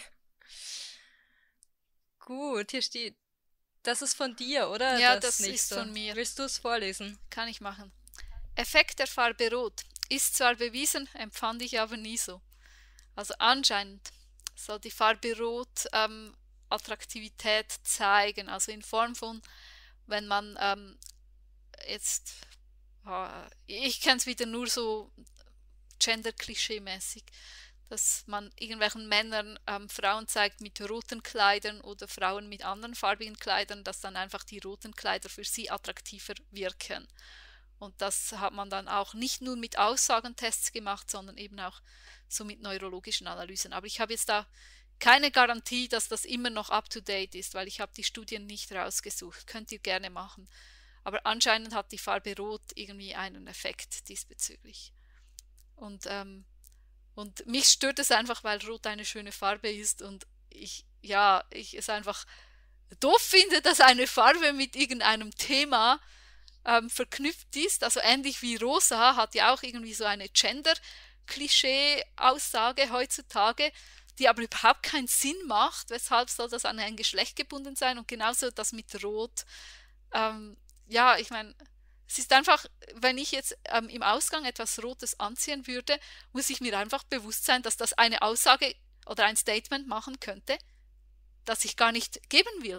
gut, hier steht, das ist von dir, oder? Ja, Das das ist nächste. von mir. Willst du es vorlesen? Kann ich machen. Effekt der Farbe Rot ist zwar bewiesen, empfand ich aber nie so. Also anscheinend soll die Farbe Rot ähm, Attraktivität zeigen, also in Form von, wenn man ähm, jetzt, äh, ich kenne es wieder nur so Gender-Klischee-mäßig, dass man irgendwelchen Männern ähm, Frauen zeigt mit roten Kleidern oder Frauen mit anderen farbigen Kleidern, dass dann einfach die roten Kleider für sie attraktiver wirken. Und das hat man dann auch nicht nur mit Aussagentests gemacht, sondern eben auch so mit neurologischen Analysen. Aber ich habe jetzt da keine Garantie, dass das immer noch up-to-date ist, weil ich habe die Studien nicht rausgesucht. Könnt ihr gerne machen. Aber anscheinend hat die Farbe Rot irgendwie einen Effekt diesbezüglich. Und, ähm, und mich stört es einfach, weil Rot eine schöne Farbe ist und ich, ja, ich es einfach doof finde, dass eine Farbe mit irgendeinem Thema ähm, verknüpft ist. Also ähnlich wie Rosa hat ja auch irgendwie so eine Gender-Klischee-Aussage heutzutage, die aber überhaupt keinen Sinn macht. Weshalb soll das an ein Geschlecht gebunden sein? Und genauso das mit Rot. Ähm, ja, ich meine, es ist einfach, wenn ich jetzt ähm, im Ausgang etwas Rotes anziehen würde, muss ich mir einfach bewusst sein, dass das eine Aussage oder ein Statement machen könnte, das ich gar nicht geben will.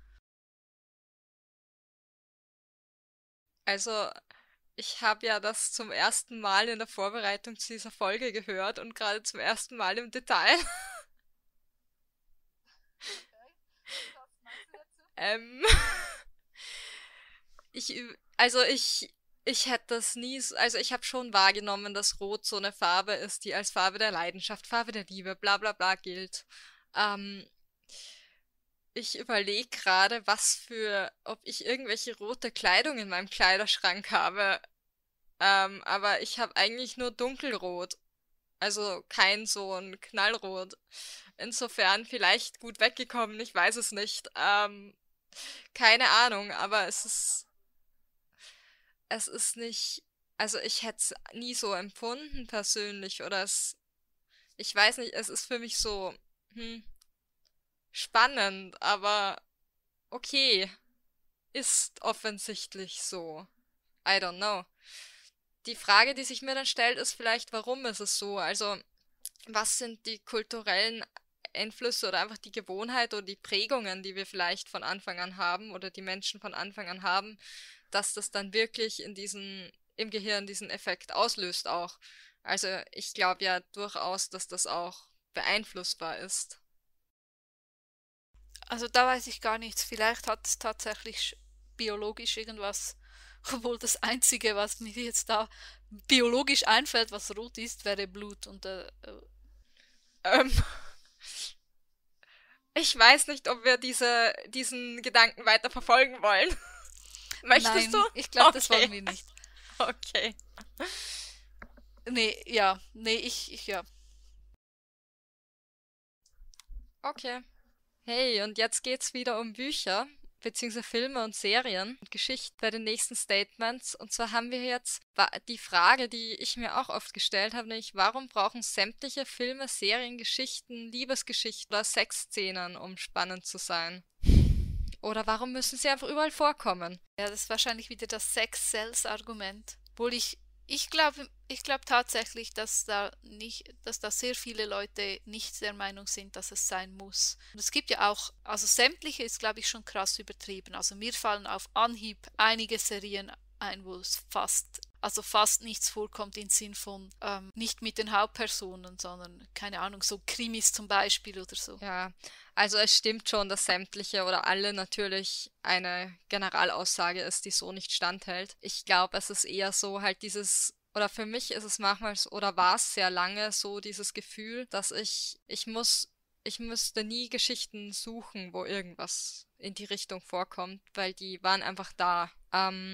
Also, ich habe ja das zum ersten Mal in der Vorbereitung zu dieser Folge gehört und gerade zum ersten Mal im Detail. ähm, ich, ü- also ich, ich hätte das nie, s- also ich habe schon wahrgenommen, dass Rot so eine Farbe ist, die als Farbe der Leidenschaft, Farbe der Liebe, bla bla bla gilt. Ähm, Ich überlege gerade, was für, ob ich irgendwelche rote Kleidung in meinem Kleiderschrank habe. Ähm, aber ich habe eigentlich nur dunkelrot. Also kein so ein Knallrot. Insofern vielleicht gut weggekommen, ich weiß es nicht. Ähm, keine Ahnung, aber es ist, es ist nicht, also ich hätte es nie so empfunden persönlich oder es, ich weiß nicht, es ist für mich so, hm, spannend, aber okay, ist offensichtlich so. I don't know. Die Frage, die sich mir dann stellt, ist vielleicht, warum ist es so? Also, was sind die kulturellen Einflüsse oder einfach die Gewohnheit oder die Prägungen, die wir vielleicht von Anfang an haben oder die Menschen von Anfang an haben, dass das dann wirklich in diesen, im Gehirn diesen Effekt auslöst auch. Also ich glaube ja durchaus, dass das auch beeinflussbar ist. Also da weiß ich gar nichts. Vielleicht hat es tatsächlich biologisch irgendwas, obwohl das Einzige, was mir jetzt da biologisch einfällt, was rot ist, wäre Blut. Und äh, äh, Ähm, ich weiß nicht, ob wir diese, diesen Gedanken weiter verfolgen wollen. Möchtest du? nein, ich glaube, das Okay, wollen wir nicht. okay. Nee, ja, nee, ich, ich, ja. Okay. Hey, und jetzt geht's wieder um Bücher, beziehungsweise Filme und Serien und Geschichten bei den nächsten Statements. Und zwar haben wir jetzt wa- die Frage, die ich mir auch oft gestellt habe, nämlich warum brauchen sämtliche Filme, Serien, Geschichten, Liebesgeschichten oder Sexszenen, um spannend zu sein? Oder warum müssen sie einfach überall vorkommen? Ja, das ist wahrscheinlich wieder das Sex-Sells-Argument. Obwohl ich, ich glaube, ich glaube tatsächlich, dass da nicht, dass da sehr viele Leute nicht der Meinung sind, dass es sein muss. Und es gibt ja auch, also sämtliche ist, glaube ich, schon krass übertrieben. Also mir fallen auf Anhieb einige Serien ein, wo es fast, also fast nichts vorkommt im Sinn von ähm, nicht mit den Hauptpersonen, sondern, keine Ahnung, so Krimis zum Beispiel oder so. Ja, also es stimmt schon, dass sämtliche oder alle natürlich eine Generalaussage ist, die so nicht standhält. Ich glaube, es ist eher so halt dieses, oder für mich ist es manchmal so, oder war es sehr lange so dieses Gefühl, dass ich, ich muss, ich müsste nie Geschichten suchen, wo irgendwas in die Richtung vorkommt, weil die waren einfach da. Ähm,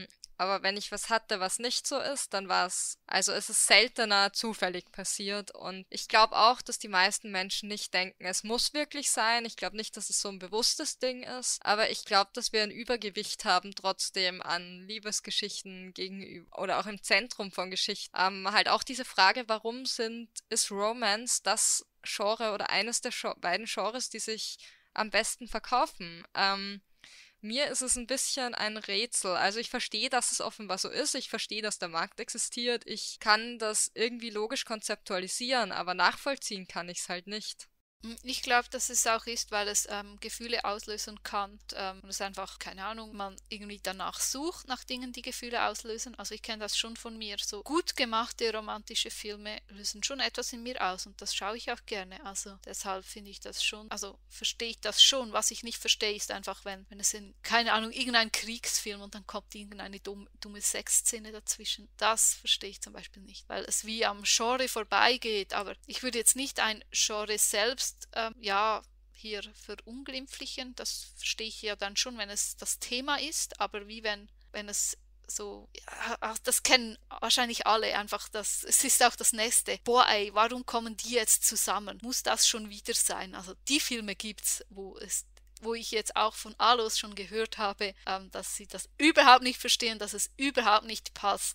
Aber wenn ich was hatte, was nicht so ist, dann war es, also es ist seltener zufällig passiert. Und ich glaube auch, dass die meisten Menschen nicht denken, es muss wirklich sein. Ich glaube nicht, dass es so ein bewusstes Ding ist. Aber ich glaube, dass wir ein Übergewicht haben trotzdem an Liebesgeschichten gegenüber oder auch im Zentrum von Geschichten. Ähm, halt auch diese Frage, warum sind, ist Romance das Genre oder eines der Gen- beiden Genres, die sich am besten verkaufen? Ähm, Mir ist es ein bisschen ein Rätsel. Also ich verstehe, dass es offenbar so ist. Ich verstehe, dass der Markt existiert. Ich kann das irgendwie logisch konzeptualisieren, aber nachvollziehen kann ich es halt nicht. Mm, Ich glaube, dass es auch ist, weil es ähm, Gefühle auslösen kann ähm, und es einfach, keine Ahnung, man irgendwie danach sucht, nach Dingen, die Gefühle auslösen. Also ich kenne das schon von mir. So gut gemachte romantische Filme lösen schon etwas in mir aus und das schaue ich auch gerne. Also deshalb finde ich das schon, also verstehe ich das schon. Was ich nicht verstehe, ist einfach, wenn, wenn es in, keine Ahnung, irgendein Kriegsfilm und dann kommt irgendeine dumm, dumme Sexszene dazwischen. Das verstehe ich zum Beispiel nicht, weil es wie am Genre vorbeigeht. Aber ich würde jetzt nicht ein Genre selbst ähm, ja, hier verunglimpflichen, das verstehe ich ja dann schon, wenn es das Thema ist, aber wie wenn, wenn es so, ja, das kennen wahrscheinlich alle einfach, das, es ist auch das Nächste. Boah ey, warum kommen die jetzt zusammen? Muss das schon wieder sein? Also die Filme gibt's, wo es wo ich jetzt auch von Alos schon gehört habe, ähm, dass sie das überhaupt nicht verstehen, dass es überhaupt nicht passt.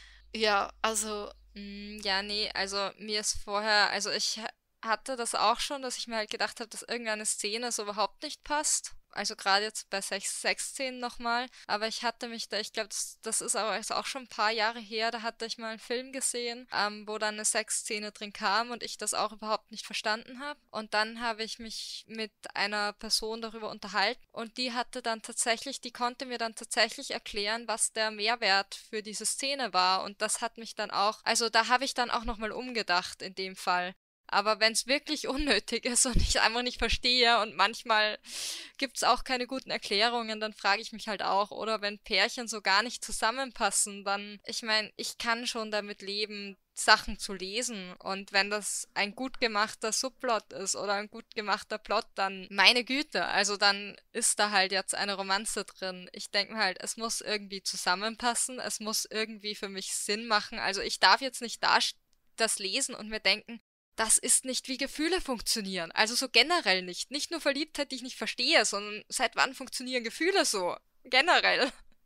Ja, also, Mm, Ja, nee, also mir ist vorher, also ich ha- hatte das auch schon, dass ich mir halt gedacht habe, dass irgendeine Szene so überhaupt nicht passt. Also gerade jetzt bei Sex Sexszenen nochmal. Aber ich hatte mich da, ich glaube, das, das ist aber ist auch schon ein paar Jahre her, da hatte ich mal einen Film gesehen, ähm, wo dann eine Sexszene drin kam und ich das auch überhaupt nicht verstanden habe. Und dann habe ich mich mit einer Person darüber unterhalten und die hatte dann tatsächlich, die konnte mir dann tatsächlich erklären, was der Mehrwert für diese Szene war. Und das hat mich dann auch, also da habe ich dann auch nochmal umgedacht in dem Fall. Aber wenn es wirklich unnötig ist und ich einfach nicht verstehe und manchmal gibt es auch keine guten Erklärungen, dann frage ich mich halt auch. Oder wenn Pärchen so gar nicht zusammenpassen, dann, ich meine, ich kann schon damit leben, Sachen zu lesen. Und wenn das ein gut gemachter Subplot ist oder ein gut gemachter Plot, dann meine Güte, also dann ist da halt jetzt eine Romanze drin. Ich denke mir halt, es muss irgendwie zusammenpassen, es muss irgendwie für mich Sinn machen. Also ich darf jetzt nicht da das lesen und mir denken, das ist nicht, wie Gefühle funktionieren. Also so generell nicht. Nicht nur Verliebtheit, die ich nicht verstehe, sondern seit wann funktionieren Gefühle so? Generell.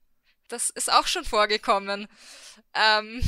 Das ist auch schon vorgekommen. Ähm,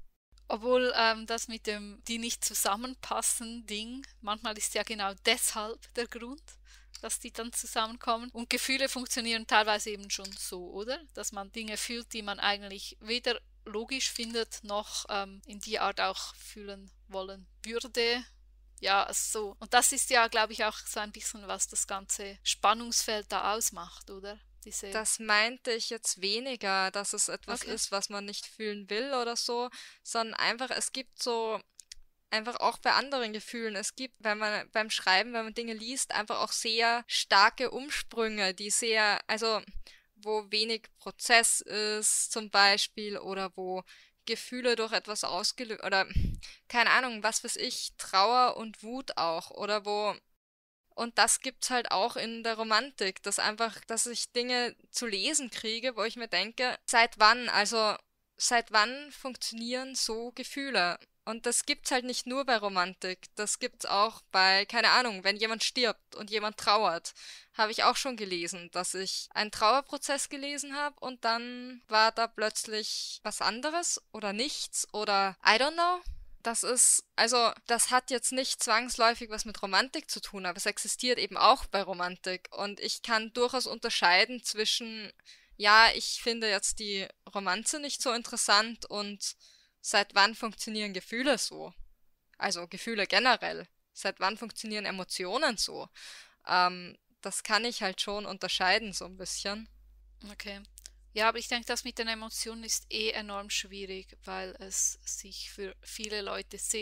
obwohl ähm, das mit dem die nicht zusammenpassen Ding, manchmal ist ja genau deshalb der Grund, dass die dann zusammenkommen. Und Gefühle funktionieren teilweise eben schon so, oder? Dass man Dinge fühlt, die man eigentlich weder logisch findet, noch ähm, in die Art auch fühlen wollen würde. Ja, so. Und das ist ja, glaube ich, auch so ein bisschen, was das ganze Spannungsfeld da ausmacht, oder? Diese. Das meinte ich jetzt weniger, dass es etwas Okay. ist, was man nicht fühlen will oder so, sondern einfach, es gibt so, einfach auch bei anderen Gefühlen, es gibt, wenn man beim Schreiben, wenn man Dinge liest, einfach auch sehr starke Umsprünge, die sehr, also wo wenig Prozess ist zum Beispiel oder wo Gefühle durch etwas ausgelöst oder keine Ahnung, was weiß ich, Trauer und Wut auch oder wo und das gibt's halt auch in der Romantik, dass einfach, dass ich Dinge zu lesen kriege, wo ich mir denke, seit wann, also seit wann funktionieren so Gefühle? Und das gibt's halt nicht nur bei Romantik, das gibt's auch bei, keine Ahnung, wenn jemand stirbt und jemand trauert, habe ich auch schon gelesen, dass ich einen Trauerprozess gelesen habe und dann war da plötzlich was anderes oder nichts oder I don't know. Das ist, also, das hat jetzt nicht zwangsläufig was mit Romantik zu tun, aber es existiert eben auch bei Romantik. Und ich kann durchaus unterscheiden zwischen, ja, ich finde jetzt die Romanze nicht so interessant und seit wann funktionieren Gefühle so? Also Gefühle generell. Seit wann funktionieren Emotionen so? Ähm, das kann ich halt schon unterscheiden, so ein bisschen. Okay. Ja, aber ich denke, das mit den Emotionen ist eh enorm schwierig, weil es sich für viele Leute sehr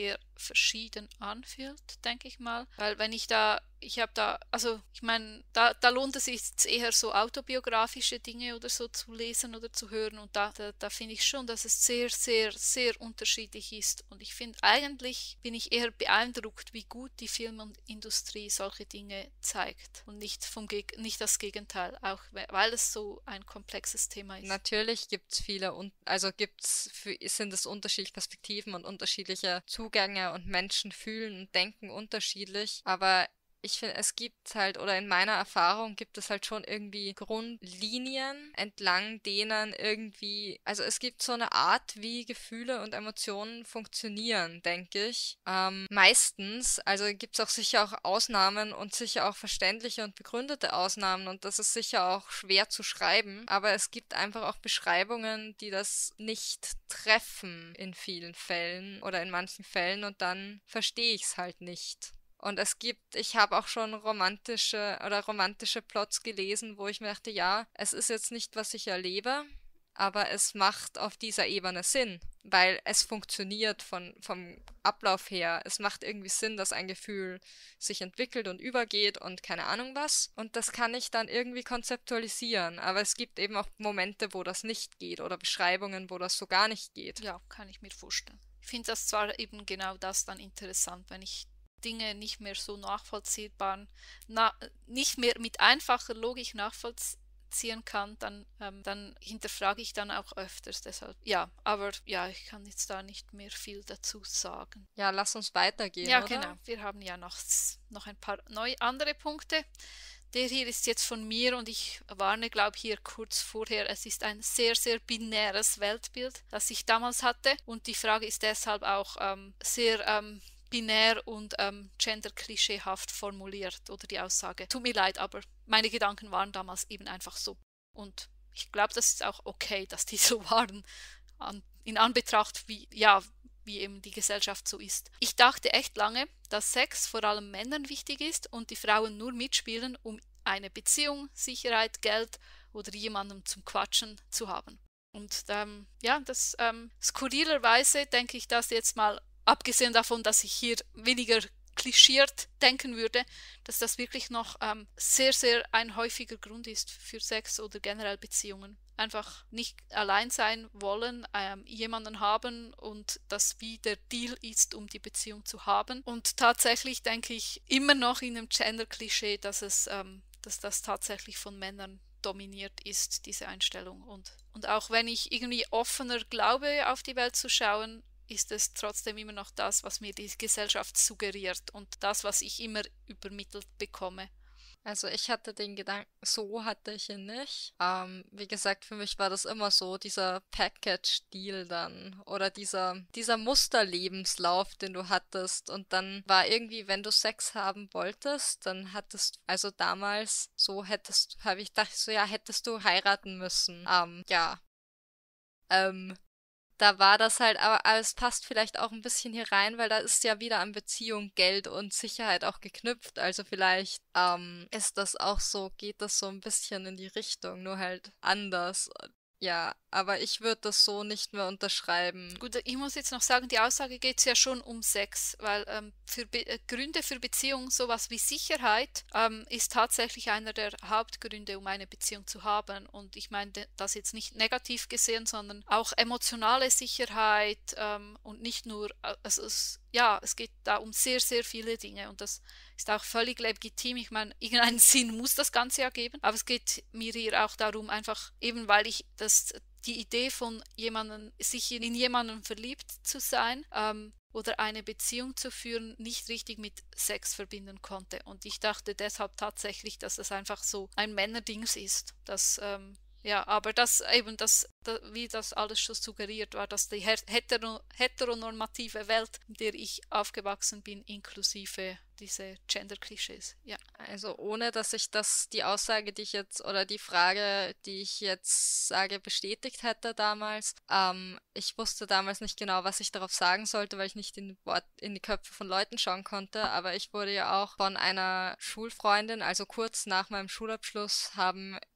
verschieden anfühlt, denke ich mal. Weil wenn ich da, ich habe da, also ich meine, da, da lohnt es sich eher so autobiografische Dinge oder so zu lesen oder zu hören und da, da, da finde ich schon, dass es sehr, sehr, sehr unterschiedlich ist und ich finde eigentlich, bin ich eher beeindruckt, wie gut die Filmindustrie solche Dinge zeigt und nicht, vom Geg- nicht das Gegenteil, auch weil es so ein komplexes Thema ist. Natürlich gibt es viele, un also gibt's für, sind es unterschiedliche Perspektiven und unterschiedliche Zugänge und Menschen fühlen und denken unterschiedlich, aber ich finde, es gibt halt, oder in meiner Erfahrung gibt es halt schon irgendwie Grundlinien, entlang denen irgendwie, also es gibt so eine Art, wie Gefühle und Emotionen funktionieren, denke ich. Ähm, meistens, also gibt es auch sicher auch Ausnahmen und sicher auch verständliche und begründete Ausnahmen und das ist sicher auch schwer zu schreiben, aber es gibt einfach auch Beschreibungen, die das nicht treffen in vielen Fällen oder in manchen Fällen und dann verstehe ich es halt nicht. Und es gibt, ich habe auch schon romantische oder romantische Plots gelesen, wo ich mir dachte, ja, es ist jetzt nicht, was ich erlebe, aber es macht auf dieser Ebene Sinn, weil es funktioniert von, vom Ablauf her. Es macht irgendwie Sinn, dass ein Gefühl sich entwickelt und übergeht und keine Ahnung was. Und das kann ich dann irgendwie konzeptualisieren. Aber es gibt eben auch Momente, wo das nicht geht oder Beschreibungen, wo das so gar nicht geht. Ja, kann ich mir vorstellen. Ich finde das zwar eben genau das dann interessant, wenn ich Dinge nicht mehr so nachvollziehbar, na, nicht mehr mit einfacher Logik nachvollziehen kann, dann, ähm, dann hinterfrage ich dann auch öfters deshalb. Ja, aber ja, ich kann jetzt da nicht mehr viel dazu sagen. Ja, lass uns weitergehen, Ja, oder? genau. Wir haben ja noch, noch ein paar neue andere Punkte. Der hier ist jetzt von mir und ich warne, glaube ich, hier kurz vorher, es ist ein sehr, sehr binäres Weltbild, das ich damals hatte und die Frage ist deshalb auch ähm, sehr ähm, binär und ähm, gender-klischeehaft formuliert oder die Aussage. Tut mir leid, aber meine Gedanken waren damals eben einfach so. Und ich glaube, das ist auch okay, dass die so waren, an, in Anbetracht, wie, ja, wie eben die Gesellschaft so ist. Ich dachte echt lange, dass Sex vor allem Männern wichtig ist und die Frauen nur mitspielen, um eine Beziehung, Sicherheit, Geld oder jemandem zum Quatschen zu haben. Und ähm, ja, das ähm, skurrilerweise denke ich das jetzt mal, abgesehen davon, dass ich hier weniger klischiert denken würde, dass das wirklich noch ähm, sehr, sehr ein häufiger Grund ist für Sex oder generell Beziehungen. Einfach nicht allein sein wollen, ähm, jemanden haben und das wie der Deal ist, um die Beziehung zu haben. Und tatsächlich denke ich immer noch in einem Gender-Klischee, dass es, ähm, dass das tatsächlich von Männern dominiert ist, diese Einstellung. Und, und auch wenn ich irgendwie offener glaube, auf die Welt zu schauen, ist es trotzdem immer noch das, was mir die Gesellschaft suggeriert und das, was ich immer übermittelt bekomme. Also ich hatte den Gedanken, so hatte ich ihn nicht. Ähm, wie gesagt, für mich war das immer so, dieser Package-Deal dann oder dieser, dieser Musterlebenslauf, den du hattest. Und dann war irgendwie, wenn du Sex haben wolltest, dann hattest, also damals, so hättest, habe ich gedacht, so ja, hättest du heiraten müssen. Ähm, ja. Ähm, Da war das halt, aber, aber es passt vielleicht auch ein bisschen hier rein, weil da ist ja wieder an Beziehung, Geld und Sicherheit auch geknüpft. Also vielleicht ähm, ist das auch so, geht das so ein bisschen in die Richtung, nur halt anders. Ja, aber ich würde das so nicht mehr unterschreiben. Gut, ich muss jetzt noch sagen, die Aussage geht es ja schon um Sex, weil ähm, für Be äh, Gründe für Beziehung, sowas wie Sicherheit, ähm, ist tatsächlich einer der Hauptgründe, um eine Beziehung zu haben. Und ich meine das jetzt nicht negativ gesehen, sondern auch emotionale Sicherheit ähm, und nicht nur, äh, also es, ja, es geht da um sehr, sehr viele Dinge und das ist auch völlig legitim. Ich meine, irgendeinen Sinn muss das Ganze ja geben, aber es geht mir hier auch darum, einfach eben, weil ich das die Idee von jemanden, sich in jemanden verliebt zu sein ähm, oder eine Beziehung zu führen, nicht richtig mit Sex verbinden konnte. Und ich dachte deshalb tatsächlich, dass das einfach so ein Männerdings ist. Das, ähm, ja, aber das eben, das, da, wie das alles schon suggeriert war, dass die hetero, heteronormative Welt, in der ich aufgewachsen bin, inklusive diese Gender-Klischees, ja. Also ohne, dass ich das, die Aussage, die ich jetzt, oder die Frage, die ich jetzt sage, bestätigt hätte damals. Ähm, ich wusste damals nicht genau, was ich darauf sagen sollte, weil ich nicht in, Wort, in die Köpfe von Leuten schauen konnte. Aber ich wurde ja auch von einer Schulfreundin, also kurz nach meinem Schulabschluss, haben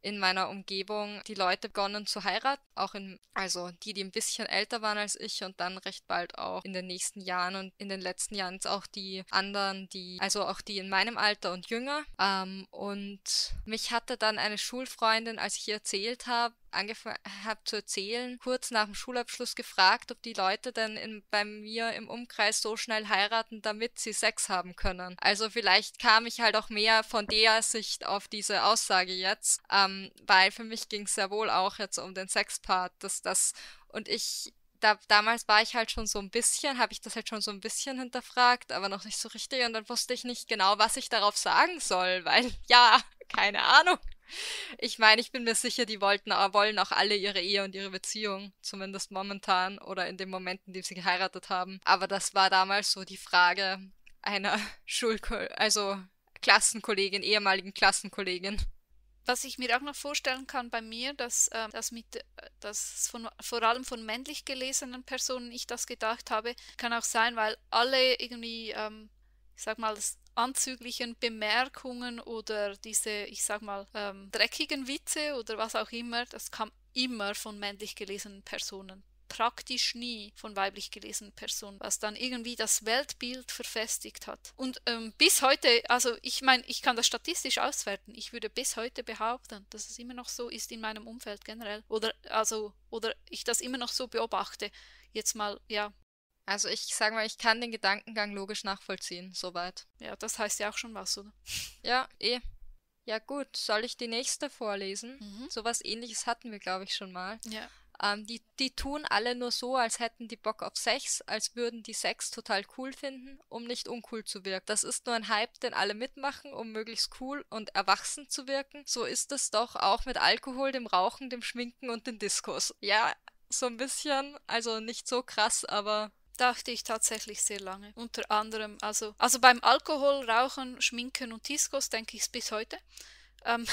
in meiner Umgebung die Leute begonnen zu heiraten, auch in, also die, die ein bisschen älter waren als ich und dann recht bald auch in den nächsten Jahren und in den letzten Jahren jetzt auch die anderen, die, also auch die in meinem Alter und jünger. Ähm, und mich hatte dann eine Schulfreundin, als ich ihr erzählt habe, angefangen habe zu erzählen, kurz nach dem Schulabschluss gefragt, ob die Leute denn in, bei mir im Umkreis so schnell heiraten, damit sie Sex haben können. Also vielleicht kam ich halt auch mehr von der Sicht auf diese Aussage jetzt, ähm, weil für mich ging es ja wohl auch jetzt um den Sexpart, dass das und ich Da, damals war ich halt schon so ein bisschen, habe ich das halt schon so ein bisschen hinterfragt, aber noch nicht so richtig und dann wusste ich nicht genau, was ich darauf sagen soll, weil, ja, keine Ahnung. Ich meine, ich bin mir sicher, die wollten, wollen auch alle ihre Ehe und ihre Beziehung, zumindest momentan oder in den Momenten, die sie geheiratet haben. Aber das war damals so die Frage einer Schulko- also Klassenkollegin, ehemaligen Klassenkollegin. Was ich mir auch noch vorstellen kann bei mir, dass äh, das mit, äh, dass von, vor allem von männlich gelesenen Personen ich das gedacht habe, kann auch sein, weil alle irgendwie, ähm, ich sag mal, anzüglichen Bemerkungen oder diese, ich sag mal, ähm, dreckigen Witze oder was auch immer, das kam immer von männlich gelesenen Personen. Praktisch nie von weiblich gelesenen Personen, was dann irgendwie das Weltbild verfestigt hat. Und ähm, bis heute, also ich meine, ich kann das statistisch auswerten, ich würde bis heute behaupten, dass es immer noch so ist in meinem Umfeld generell. Oder also, oder ich das immer noch so beobachte. Jetzt mal, ja. Also ich sage mal, ich kann den Gedankengang logisch nachvollziehen, soweit. Ja, das heißt ja auch schon was, oder? Ja, eh. Ja gut, soll ich die nächste vorlesen? Mhm. Sowas Ähnliches hatten wir, glaube ich, schon mal. Ja. Ähm, die, die tun alle nur so, als hätten die Bock auf Sex, als würden die Sex total cool finden, um nicht uncool zu wirken. Das ist nur ein Hype, den alle mitmachen, um möglichst cool und erwachsen zu wirken. So ist es doch auch mit Alkohol, dem Rauchen, dem Schminken und den Diskos. Ja, so ein bisschen, also nicht so krass, aber... Dachte ich tatsächlich sehr lange. Unter anderem, also, also beim Alkohol, Rauchen, Schminken und Diskos denke ich es bis heute. Ähm,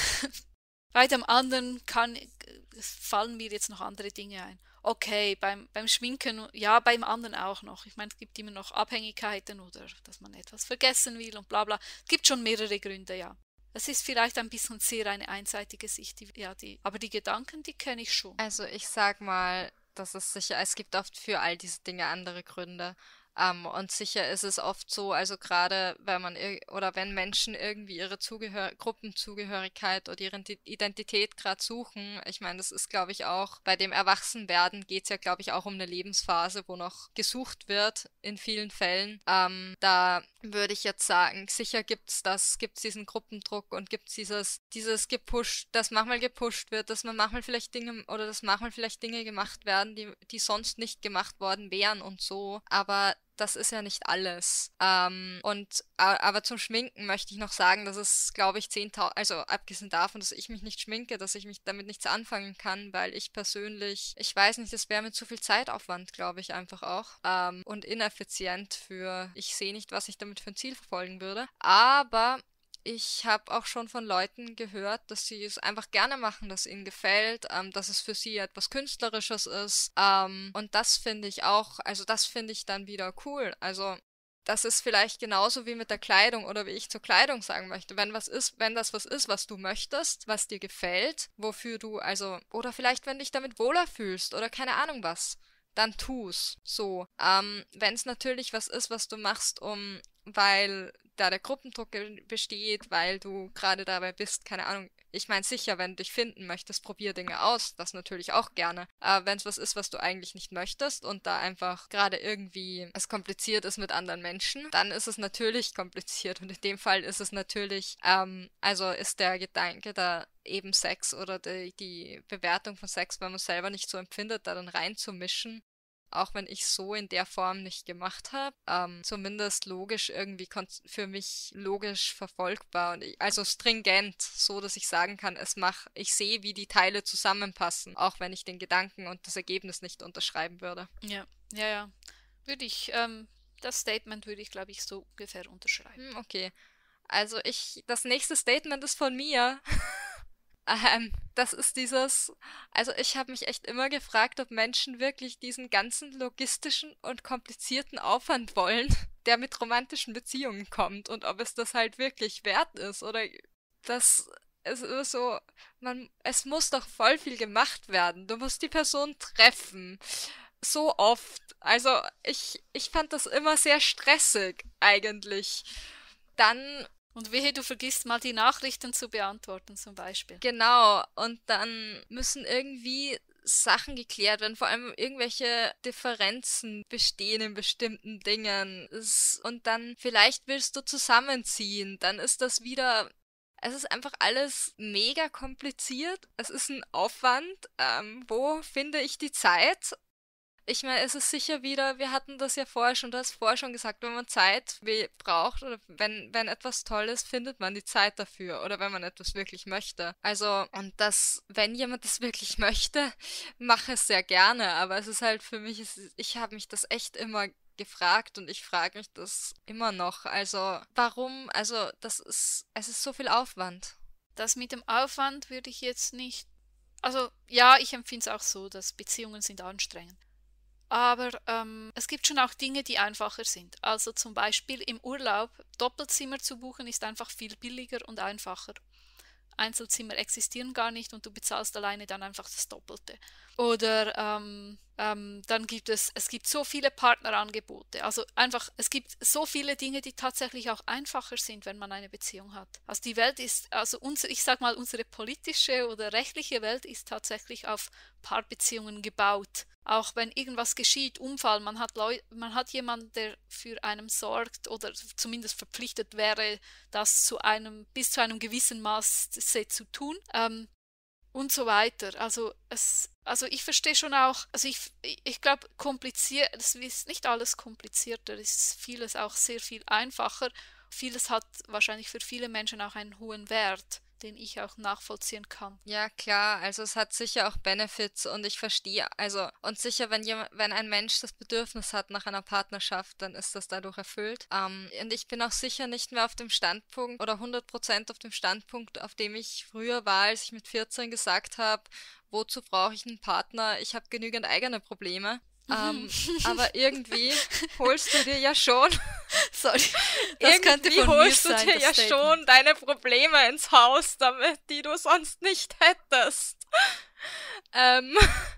bei dem anderen kann, fallen mir jetzt noch andere Dinge ein. Okay, beim, beim Schminken, ja, beim anderen auch noch. Ich meine, es gibt immer noch Abhängigkeiten oder dass man etwas vergessen will und bla bla. Es gibt schon mehrere Gründe, ja. Es ist vielleicht ein bisschen sehr eine einseitige Sicht, die, ja, die, aber die Gedanken, die kenne ich schon. Also ich sag mal, das ist sicher, es gibt oft für all diese Dinge andere Gründe. Ähm, und sicher ist es oft so, also gerade wenn man ir- oder wenn Menschen irgendwie ihre Zugehör Gruppenzugehörigkeit oder ihre Ident- Identität gerade suchen, ich meine, das ist, glaube ich, auch bei dem Erwachsenwerden geht es ja, glaube ich, auch um eine Lebensphase, wo noch gesucht wird in vielen Fällen. Ähm, da würde ich jetzt sagen, sicher gibt's das, gibt's diesen Gruppendruck und gibt's dieses, dieses gepusht, dass manchmal gepusht wird, dass man manchmal vielleicht Dinge oder dass manchmal vielleicht Dinge gemacht werden, die, die sonst nicht gemacht worden wären und so. Aber das ist ja nicht alles. Ähm, und a- aber zum Schminken möchte ich noch sagen, dass es, glaube ich, zehntausend, also abgesehen davon, dass ich mich nicht schminke, dass ich mich damit nichts anfangen kann, weil ich persönlich, ich weiß nicht, das wäre mir zu viel Zeitaufwand, glaube ich, einfach auch. Ähm, und ineffizient für, ich sehe nicht, was ich damit für ein Ziel verfolgen würde. Aber ich habe auch schon von Leuten gehört, dass sie es einfach gerne machen, dass ihnen gefällt, ähm, dass es für sie etwas Künstlerisches ist. Ähm, und das finde ich auch, also das finde ich dann wieder cool. Also das ist vielleicht genauso wie mit der Kleidung oder wie ich zur Kleidung sagen möchte. Wenn was ist, wenn das was ist, was du möchtest, was dir gefällt, wofür du, also, oder vielleicht, wenn dich damit wohler fühlst oder keine Ahnung was, dann tu's. So. Ähm, wenn es natürlich was ist, was du machst, um, weil da der Gruppendruck ge- besteht, weil du gerade dabei bist, keine Ahnung. Ich meine sicher, wenn du dich finden möchtest, probier Dinge aus, das natürlich auch gerne. Aber wenn es was ist, was du eigentlich nicht möchtest und da einfach gerade irgendwie es kompliziert ist mit anderen Menschen, dann ist es natürlich kompliziert. Und in dem Fall ist es natürlich, ähm, also ist der Gedanke da eben Sex oder die, die Bewertung von Sex, wenn man es selber nicht so empfindet, da dann reinzumischen. Auch wenn ich so in der Form nicht gemacht habe, ähm, zumindest logisch irgendwie kon- für mich logisch verfolgbar und ich, also stringent, so dass ich sagen kann, es mach, ich sehe, wie die Teile zusammenpassen, auch wenn ich den Gedanken und das Ergebnis nicht unterschreiben würde. Ja, ja, ja. Würde ich, ähm, das Statement würde ich, glaube ich, so ungefähr unterschreiben. Hm, okay. Also ich, das nächste Statement ist von mir. Ähm, das ist dieses, also ich habe mich echt immer gefragt, ob Menschen wirklich diesen ganzen logistischen und komplizierten Aufwand wollen, der mit romantischen Beziehungen kommt und ob es das halt wirklich wert ist oder das, es ist so, man, es muss doch voll viel gemacht werden. Du musst die Person treffen. So oft. Also ich, ich fand das immer sehr stressig eigentlich. Dann, Und wehe, du vergisst mal die Nachrichten zu beantworten zum Beispiel. genau, und dann müssen irgendwie Sachen geklärt werden, vor allem irgendwelche Differenzen bestehen in bestimmten Dingen. Es, und dann vielleicht willst du zusammenziehen, dann ist das wieder. Es ist einfach alles mega kompliziert. Es ist ein Aufwand. Ähm, wo finde ich die Zeit? Ich meine, es ist sicher wieder, wir hatten das ja vorher schon, du hast vorher schon gesagt, wenn man Zeit we- braucht oder wenn, wenn etwas toll ist, findet man die Zeit dafür oder wenn man etwas wirklich möchte. Also, und das, wenn jemand das wirklich möchte, mache es sehr gerne, aber es ist halt für mich, es ist, ich habe mich das echt immer gefragt und ich frage mich das immer noch. Also, warum? Also, das ist, es ist so viel Aufwand. Das mit dem Aufwand würde ich jetzt nicht. Also ja, ich empfinde es auch so, dass Beziehungen sind anstrengend. Aber ähm, es gibt schon auch Dinge, die einfacher sind. Also zum Beispiel im Urlaub Doppelzimmer zu buchen ist einfach viel billiger und einfacher. Einzelzimmer existieren gar nicht und du bezahlst alleine dann einfach das Doppelte. Oder ähm, ähm, dann gibt es, es gibt so viele Partnerangebote. Also einfach, es gibt so viele Dinge, die tatsächlich auch einfacher sind, wenn man eine Beziehung hat. Also die Welt ist, also unser, ich sag mal, unsere politische oder rechtliche Welt ist tatsächlich auf Paarbeziehungen gebaut. Auch wenn irgendwas geschieht, Unfall, man hat, Leu man hat jemanden, der für einen sorgt oder zumindest verpflichtet wäre, das zu einem, bis zu einem gewissen Maß zu tun. Ähm, und so weiter. Also es, also ich verstehe schon auch, also ich, ich glaube, kompliziert, es ist nicht alles komplizierter, es ist vieles auch sehr viel einfacher. Vieles hat wahrscheinlich für viele Menschen auch einen hohen Wert, den ich auch nachvollziehen kann. Ja, klar, also es hat sicher auch Benefits und ich verstehe, also und sicher, wenn jemand, wenn ein Mensch das Bedürfnis hat nach einer Partnerschaft, dann ist das dadurch erfüllt. Ähm, und ich bin auch sicher nicht mehr auf dem Standpunkt oder hundert Prozent auf dem Standpunkt, auf dem ich früher war, als ich mit vierzehn gesagt habe, wozu brauche ich einen Partner? Ich habe genügend eigene Probleme. Ähm, aber irgendwie holst du dir ja schon Sorry, das könnte irgendwie von mir holst du sein, dir das ja Statement. schon deine Probleme ins Haus damit, die du sonst nicht hättest. Ähm,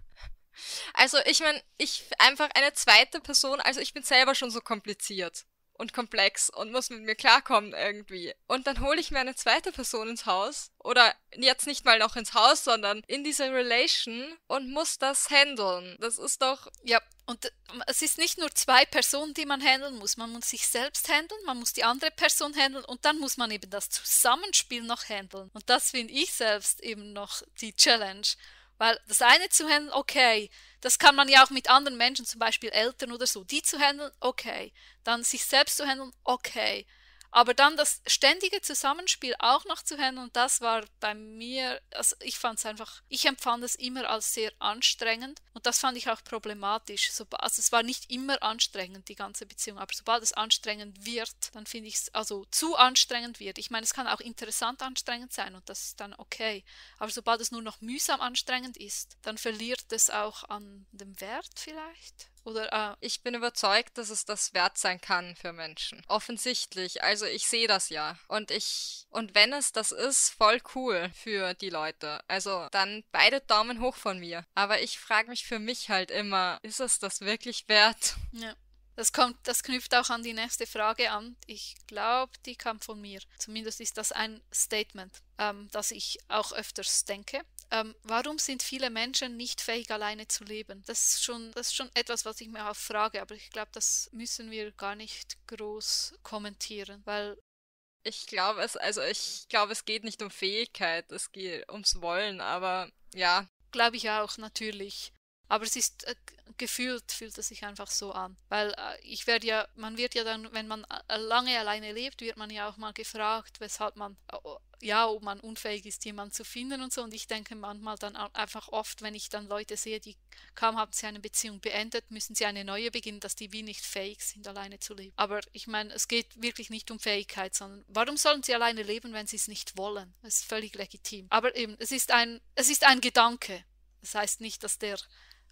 also ich meine, ich einfach eine zweite Person, also ich bin selber schon so kompliziert und komplex und muss mit mir klarkommen irgendwie. Und dann hole ich mir eine zweite Person ins Haus oder jetzt nicht mal noch ins Haus, sondern in diese Relation und muss das handeln. Das ist doch. Ja, und äh, es ist nicht nur zwei Personen, die man handeln muss. Man muss sich selbst handeln, man muss die andere Person handeln und dann muss man eben das Zusammenspiel noch handeln. Und das finde ich selbst eben noch die Challenge. Weil das eine zu handeln, okay, das kann man ja auch mit anderen Menschen, zum Beispiel Eltern oder so, die zu handeln, okay. Dann sich selbst zu handeln, okay. Aber dann das ständige Zusammenspiel auch noch zu handeln, das war bei mir, also ich fand es einfach, ich empfand es immer als sehr anstrengend und das fand ich auch problematisch. So, also es war nicht immer anstrengend, die ganze Beziehung, aber sobald es anstrengend wird, dann finde ich es, also zu anstrengend wird. Ich meine, es kann auch interessant anstrengend sein und das ist dann okay. Aber sobald es nur noch mühsam anstrengend ist, dann verliert es auch an dem Wert vielleicht. Oder, äh, Ich bin überzeugt, dass es das wert sein kann für Menschen. Offensichtlich. Also ich sehe das ja. Und ich, und wenn es das ist, voll cool für die Leute. Also dann beide Daumen hoch von mir. Aber ich frage mich für mich halt immer, ist es das wirklich wert? ja. Das kommt, das knüpft auch an die nächste Frage an. Ich glaube, die kam von mir. Zumindest ist das ein Statement, ähm, das ich auch öfters denke. Ähm, warum sind viele Menschen nicht fähig, alleine zu leben? Das ist schon, das ist schon etwas, was ich mir auch frage, aber ich glaube, das müssen wir gar nicht groß kommentieren, weil Ich glaube es, also ich glaube, es geht nicht um Fähigkeit, es geht ums Wollen, aber ja. glaube ich auch, natürlich. Aber es ist äh, gefühlt, fühlt es sich einfach so an. Weil äh, ich werde ja, man wird ja dann, wenn man äh, lange alleine lebt, wird man ja auch mal gefragt, weshalb man, äh, ja, ob man unfähig ist, jemanden zu finden und so. Und ich denke manchmal dann auch einfach oft, wenn ich dann Leute sehe, die kaum haben sie eine Beziehung beendet, müssen sie eine neue beginnen, dass die wie nicht fähig sind, alleine zu leben. Aber ich meine, es geht wirklich nicht um Fähigkeit, sondern warum sollen sie alleine leben, wenn sie es nicht wollen? Das ist völlig legitim. Aber eben, es ist ein, es ist ein Gedanke. Das heißt nicht, dass der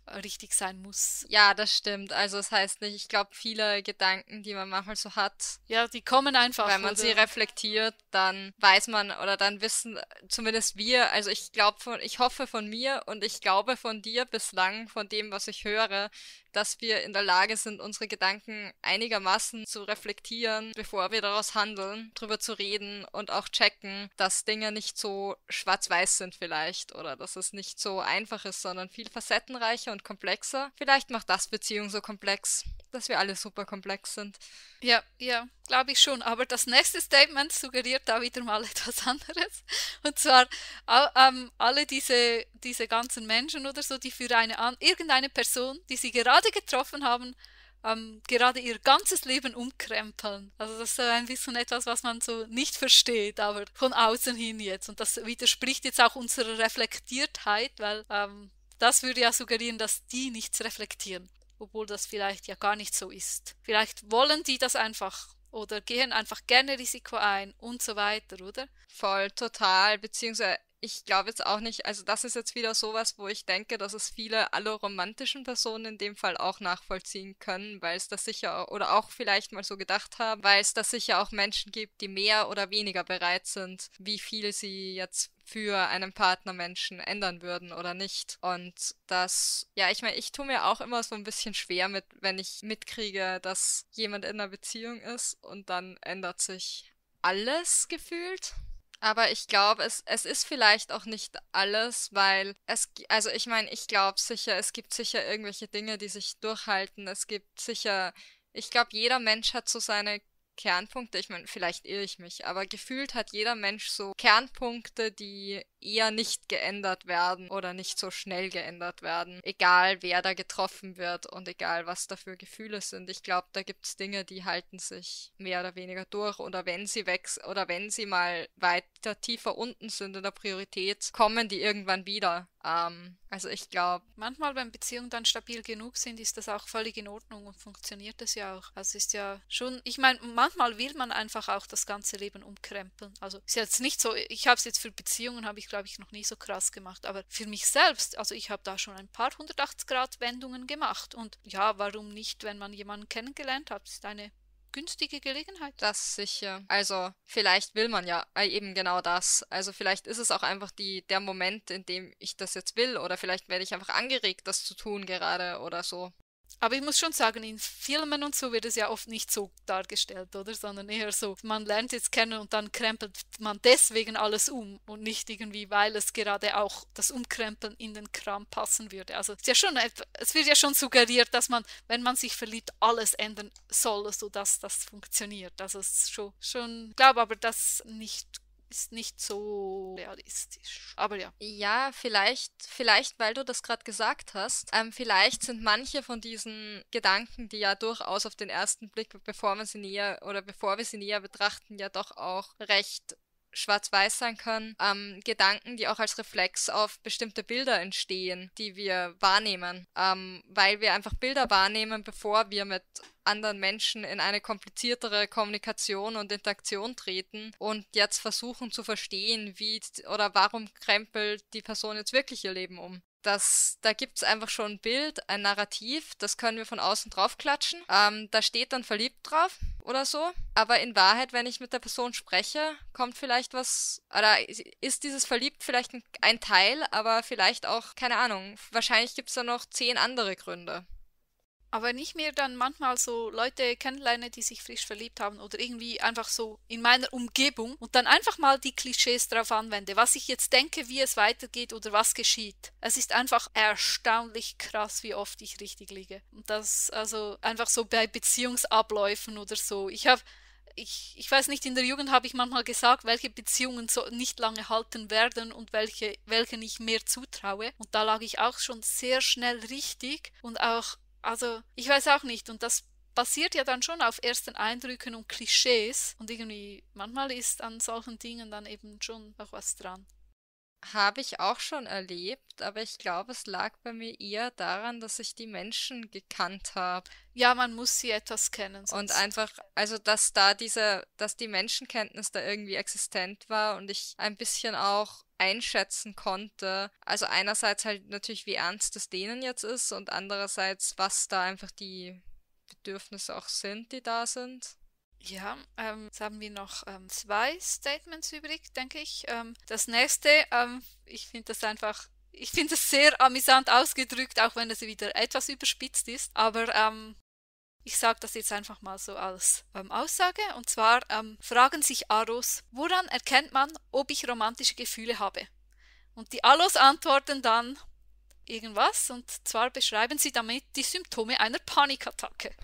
äh, richtig sein muss. Ja, das stimmt. Also es heißt nicht, ich glaube, viele Gedanken, die man manchmal so hat, Ja, die kommen einfach, wenn man sie oder? reflektiert, dann weiß man oder dann wissen zumindest wir, also ich glaube von, ich hoffe von mir und ich glaube von dir bislang, von dem, was ich höre, dass wir in der Lage sind, unsere Gedanken einigermaßen zu reflektieren, bevor wir daraus handeln, drüber zu reden und auch checken, dass Dinge nicht so schwarz-weiß sind vielleicht oder dass es nicht so einfach ist, sondern viel facettenreicher und komplexer. Vielleicht macht das Beziehung so komplex, dass wir alle super komplex sind. Ja, ja, glaube ich schon. Aber das nächste Statement suggeriert da wieder mal etwas anderes. Und zwar all, ähm, alle diese, diese ganzen Menschen oder so, die für eine an, irgendeine Person, die sie gerade getroffen haben, ähm, gerade ihr ganzes Leben umkrempeln. Also das ist so ein bisschen etwas, was man so nicht versteht, aber von außen hin jetzt. Und das widerspricht jetzt auch unserer Reflektiertheit, weil ähm, das würde ja suggerieren, dass die nichts reflektieren. Obwohl das vielleicht ja gar nicht so ist. Vielleicht wollen die das einfach oder gehen einfach gerne Risiko ein und so weiter, oder? Voll, total, beziehungsweise ich glaube jetzt auch nicht, also das ist jetzt wieder sowas, wo ich denke, dass es viele alle romantischen Personen in dem Fall auch nachvollziehen können, weil es das sicher oder auch vielleicht mal so gedacht haben, weil es das sicher auch Menschen gibt, die mehr oder weniger bereit sind, wie viel sie jetzt für einen Partnermenschen ändern würden oder nicht. Und das, ja, ich meine, ich tue mir auch immer so ein bisschen schwer mit, wenn ich mitkriege, dass jemand in einer Beziehung ist und dann ändert sich alles gefühlt. Aber ich glaube, es, es ist vielleicht auch nicht alles, weil es, also ich meine, ich glaube sicher, es gibt sicher irgendwelche Dinge, die sich durchhalten. Es gibt sicher, ich glaube, jeder Mensch hat so seine Kernpunkte. Ich meine, vielleicht irre ich mich, aber gefühlt hat jeder Mensch so Kernpunkte, die eher nicht geändert werden oder nicht so schnell geändert werden. Egal, wer da getroffen wird und egal, was da für Gefühle sind. Ich glaube, da gibt es Dinge, die halten sich mehr oder weniger durch oder wenn sie wechseln oder wenn sie mal weiter tiefer unten sind in der Priorität, kommen die irgendwann wieder. Ähm, also ich glaube, Manchmal, wenn Beziehungen dann stabil genug sind, ist das auch völlig in Ordnung und funktioniert das ja auch. Also ist ja schon, ich meine, manchmal will man einfach auch das ganze Leben umkrempeln. Also ist jetzt nicht so, ich habe es jetzt für Beziehungen, habe ich glaube ich noch nie so krass gemacht, aber für mich selbst, also ich habe da schon ein paar hundertachtzig Grad Wendungen gemacht und ja, warum nicht, wenn man jemanden kennengelernt hat, ist eine günstige Gelegenheit. das sicher. Also vielleicht will man ja äh, eben genau das. Also vielleicht ist es auch einfach die, der Moment, in dem ich das jetzt will oder vielleicht werde ich einfach angeregt, das zu tun gerade oder so. Aber ich muss schon sagen, in Filmen und so wird es ja oft nicht so dargestellt, oder? Sondern eher so, man lernt jetzt kennen und dann krempelt man deswegen alles um und nicht irgendwie, weil es gerade auch das Umkrempeln in den Kram passen würde. Also es ist ja schon, es wird ja schon suggeriert, dass man, wenn man sich verliebt, alles ändern soll, sodass das funktioniert. Also es ist schon, schon, ich glaube aber, das nicht ist nicht so realistisch. Aber ja. Ja, vielleicht, vielleicht, weil du das gerade gesagt hast, ähm, vielleicht sind manche von diesen Gedanken, die ja durchaus auf den ersten Blick, bevor man sie näher oder bevor wir sie näher betrachten, ja doch auch recht schwarz-weiß sein können, ähm, Gedanken, die auch als Reflex auf bestimmte Bilder entstehen, die wir wahrnehmen, ähm, weil wir einfach Bilder wahrnehmen, bevor wir mit anderen Menschen in eine kompliziertere Kommunikation und Interaktion treten und jetzt versuchen zu verstehen, wie oder warum krempelt die Person jetzt wirklich ihr Leben um. Das, da gibt es einfach schon ein Bild, ein Narrativ, das können wir von außen draufklatschen. Ähm, da steht dann verliebt drauf oder so. Aber in Wahrheit, wenn ich mit der Person spreche, kommt vielleicht was, oder ist dieses verliebt vielleicht ein, ein Teil, aber vielleicht auch, keine Ahnung, wahrscheinlich gibt es da noch zehn andere Gründe. Aber wenn ich mir dann manchmal so Leute kennenlerne, die sich frisch verliebt haben oder irgendwie einfach so in meiner Umgebung und dann einfach mal die Klischees drauf anwende, was ich jetzt denke, wie es weitergeht oder was geschieht. Es ist einfach erstaunlich krass, wie oft ich richtig liege. Und das also einfach so bei Beziehungsabläufen oder so. Ich habe Ich, ich weiß nicht, in der Jugend habe ich manchmal gesagt, welche Beziehungen so nicht lange halten werden und welche, welchen ich mehr zutraue. Und da lag ich auch schon sehr schnell richtig und auch, also ich weiß auch nicht. Und das basiert ja dann schon auf ersten Eindrücken und Klischees. Und irgendwie, manchmal ist an solchen Dingen dann eben schon auch was dran. habe ich auch schon erlebt, aber ich glaube, es lag bei mir eher daran, dass ich die Menschen gekannt habe Ja, man muss sie etwas kennen, und sonst. einfach, also dass da diese, dass die Menschenkenntnis da irgendwie existent war und ich ein bisschen auch einschätzen konnte. Also einerseits halt natürlich, wie ernst es denen jetzt ist und andererseits, was da einfach die Bedürfnisse auch sind, die da sind. Ja, ähm, jetzt haben wir noch ähm, zwei Statements übrig, denke ich. Ähm, das nächste, ähm, ich finde das einfach, ich finde es sehr amüsant ausgedrückt, auch wenn es wieder etwas überspitzt ist. Aber ähm, ich sage das jetzt einfach mal so als ähm, Aussage. Und zwar ähm, fragen sich Aros, woran erkennt man, ob ich romantische Gefühle habe? Und die Alos antworten dann irgendwas. Und zwar beschreiben sie damit die Symptome einer Panikattacke.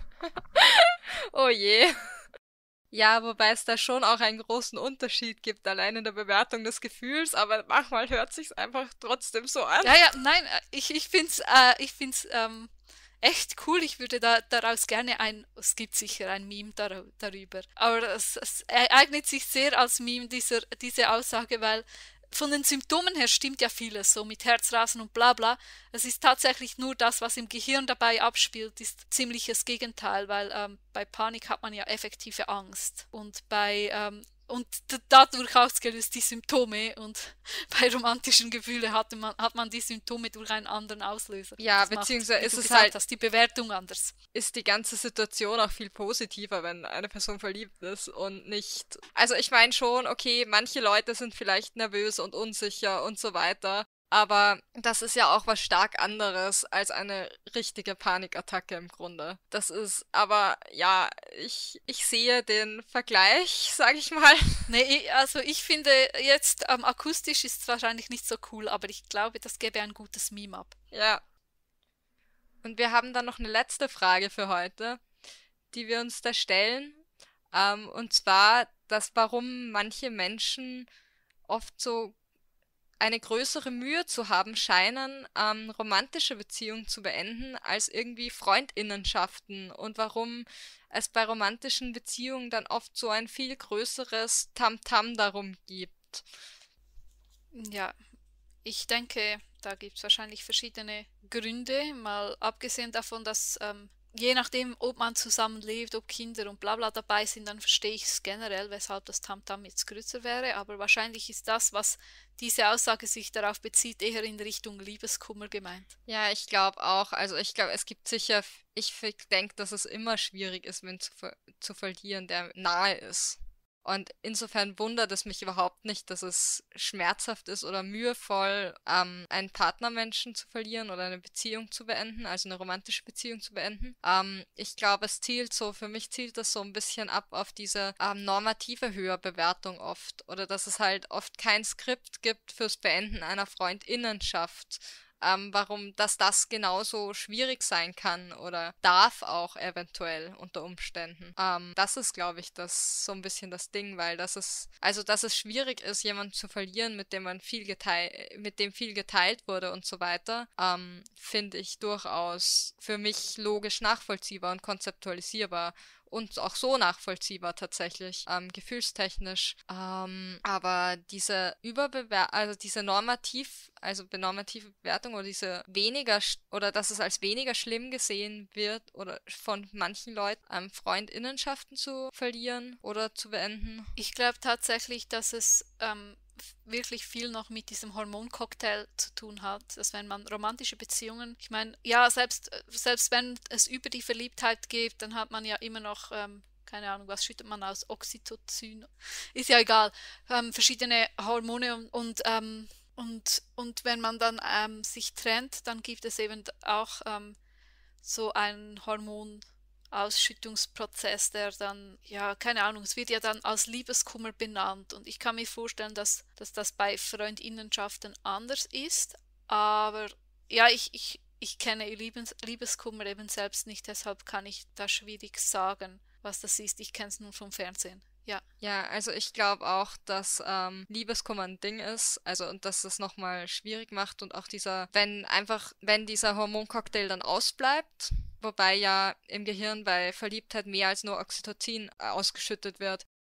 Oh je. Ja, wobei es da schon auch einen großen Unterschied gibt, allein in der Bewertung des Gefühls, aber manchmal hört sich's einfach trotzdem so an. Ja, ja, nein, äh, ich, ich finde es äh, ich find's, ähm, echt cool. Ich würde da, daraus gerne ein, es gibt sicher ein Meme dar, darüber, aber es, es eignet sich sehr als Meme, dieser, diese Aussage, weil von den Symptomen her stimmt ja vieles, so mit Herzrasen und bla bla. Es ist tatsächlich nur das, was im Gehirn dabei abspielt, ist ziemliches Gegenteil, weil ähm, bei Panik hat man ja effektive Angst und bei ähm, und d- dadurch ausgelöst die Symptome und bei romantischen Gefühlen hat man, hat man die Symptome durch einen anderen Auslöser. Ja, Das macht, beziehungsweise wie ist du es gesagt halt, hast, die Bewertung anders. ist die ganze Situation auch viel positiver, wenn eine Person verliebt ist und nicht. Also ich meine schon, okay, manche Leute sind vielleicht nervös und unsicher und so weiter, aber das ist ja auch was stark anderes als eine richtige Panikattacke im Grunde. Das ist, aber ja, ich, ich sehe den Vergleich, sag ich mal. Nee, ich- also ich finde jetzt ähm, akustisch ist es wahrscheinlich nicht so cool, aber ich glaube, das gäbe ein gutes Meme ab. Ja. Und wir haben dann noch eine letzte Frage für heute, die wir uns da stellen. Ähm, und zwar, dass warum manche Menschen oft so eine größere Mühe zu haben scheinen, ähm, romantische Beziehungen zu beenden, als irgendwie Freundinnenschaften und warum es bei romantischen Beziehungen dann oft so ein viel größeres Tamtam darum gibt. Ja, ich denke, da gibt es wahrscheinlich verschiedene Gründe, mal abgesehen davon, dass ähm, je nachdem, ob man zusammenlebt, ob Kinder und bla bla dabei sind, dann verstehe ich es generell, weshalb das Tamtam jetzt größer wäre. Aber wahrscheinlich ist das, was diese Aussage sich darauf bezieht, eher in Richtung Liebeskummer gemeint. Ja, ich glaube auch. Also ich glaube, es gibt sicher, ich denke, dass es immer schwierig ist, wen zu, ver zu verlieren, der nahe ist. Und insofern wundert es mich überhaupt nicht, dass es schmerzhaft ist oder mühevoll, ähm, einen Partnermenschen zu verlieren oder eine Beziehung zu beenden, also eine romantische Beziehung zu beenden. Ähm, ich glaube, es zielt so, für mich zielt das so ein bisschen ab auf diese ähm, normative Höherbewertung oft. Oder dass es halt oft kein Skript gibt fürs Beenden einer Freundinnenschaft. Ähm, warum, dass das genauso schwierig sein kann oder darf auch eventuell unter Umständen. Ähm, das ist, glaube ich, das so ein bisschen das Ding, weil das ist, also dass es schwierig ist, jemanden zu verlieren, mit dem man viel geteilt, mit dem viel geteilt wurde und so weiter, ähm, finde ich durchaus für mich logisch nachvollziehbar und konzeptualisierbar. Und auch so nachvollziehbar tatsächlich, ähm, gefühlstechnisch. Ähm, aber diese Überbewer also diese normativ, also normative Bewertung oder diese weniger sch- oder dass es als weniger schlimm gesehen wird oder von manchen Leuten ähm, Freundinnenschaften zu verlieren oder zu beenden. Ich glaube tatsächlich, dass es ähm, f- wirklich viel noch mit diesem Hormoncocktail zu tun hat, dass wenn man romantische Beziehungen, ich meine, ja, selbst, äh, selbst wenn es über die Verliebtheit geht, dann hat man ja immer noch, ähm, keine Ahnung, was schüttet man aus, Oxytocin, ist ja egal, ähm, verschiedene Hormone und, und, ähm, und, und wenn man dann ähm, sich trennt, dann gibt es eben auch ähm, so einen Hormonausschüttungsprozess, der dann, ja, keine Ahnung, es wird ja dann als Liebeskummer benannt. Und ich kann mir vorstellen, dass, dass das bei Freundinnenschaften anders ist. Aber ja, ich, ich, ich kenne Liebes, Liebeskummer eben selbst nicht, deshalb kann ich da schwierig sagen, was das ist. Ich kenne es nur vom Fernsehen. Ja. Ja, also ich glaube auch, dass ähm, Liebeskummer ein Ding ist, also und dass es nochmal schwierig macht und auch dieser, wenn einfach, wenn dieser Hormoncocktail dann ausbleibt, wobei ja im Gehirn bei Verliebtheit mehr als nur Oxytocin äh, ausgeschüttet wird,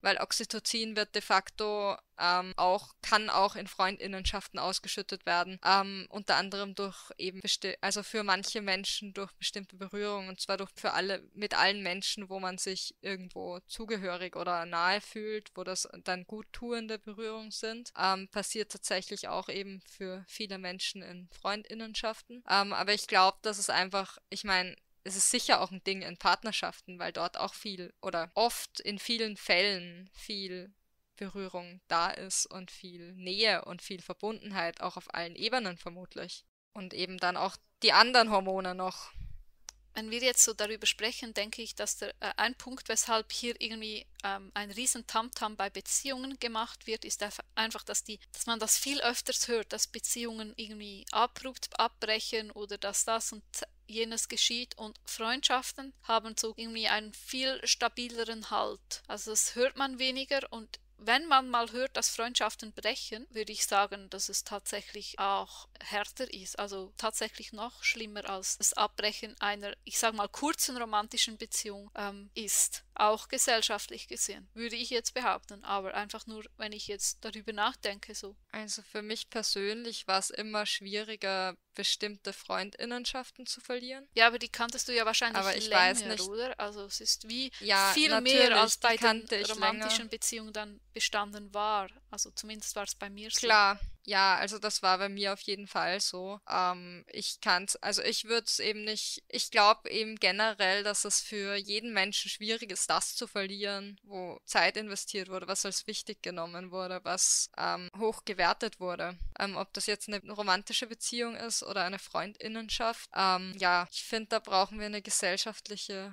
weil Oxytocin wird de facto ähm, auch, kann auch in Freundinnenschaften ausgeschüttet werden, ähm, unter anderem durch eben, besti- also für manche Menschen durch bestimmte Berührungen, und zwar durch für alle, mit allen Menschen, wo man sich irgendwo zugehörig oder nahe fühlt, wo das dann guttuende Berührungen sind, ähm, passiert tatsächlich auch eben für viele Menschen in Freundinnenschaften. Ähm, aber ich glaube, dass es einfach, ich meine, es ist sicher auch ein Ding in Partnerschaften, weil dort auch viel oder oft in vielen Fällen viel Berührung da ist und viel Nähe und viel Verbundenheit, auch auf allen Ebenen vermutlich. Und eben dann auch die anderen Hormone noch. Wenn wir jetzt so darüber sprechen, denke ich, dass der, äh, ein Punkt, weshalb hier irgendwie ähm, ein riesen Tamtam bei Beziehungen gemacht wird, ist einfach, dass, die, dass man das viel öfters hört, dass Beziehungen irgendwie abrupt abbrechen oder dass das und jenes geschieht, und Freundschaften haben so irgendwie einen viel stabileren Halt. Also das hört man weniger, und wenn man mal hört, dass Freundschaften brechen, würde ich sagen, dass es tatsächlich auch härter ist. Also tatsächlich noch schlimmer als das Abbrechen einer, ich sage mal, kurzen romantischen Beziehung ähm, ist. Auch gesellschaftlich gesehen, würde ich jetzt behaupten. Aber einfach nur, wenn ich jetzt darüber nachdenke, so. Also für mich persönlich war es immer schwieriger, bestimmte Freundinnenschaften zu verlieren. Ja, aber die kanntest du ja wahrscheinlich Aber ich länger, weiß nicht. oder? Also es ist wie Ja, viel mehr natürlich, als die bei den kannte ich romantischen länger. Beziehungen dann bestanden war. Also zumindest war es bei mir so. Klar, ja, also das war bei mir auf jeden Fall so. Ähm, ich kann's, also ich würde es eben nicht, ich glaube eben generell, dass es für jeden Menschen schwierig ist, das zu verlieren, wo Zeit investiert wurde, was als wichtig genommen wurde, was ähm, hoch gewertet wurde. Ähm, ob das jetzt eine romantische Beziehung ist oder eine Freundinnenschaft. Ähm, ja, ich finde, da brauchen wir eine gesellschaftliche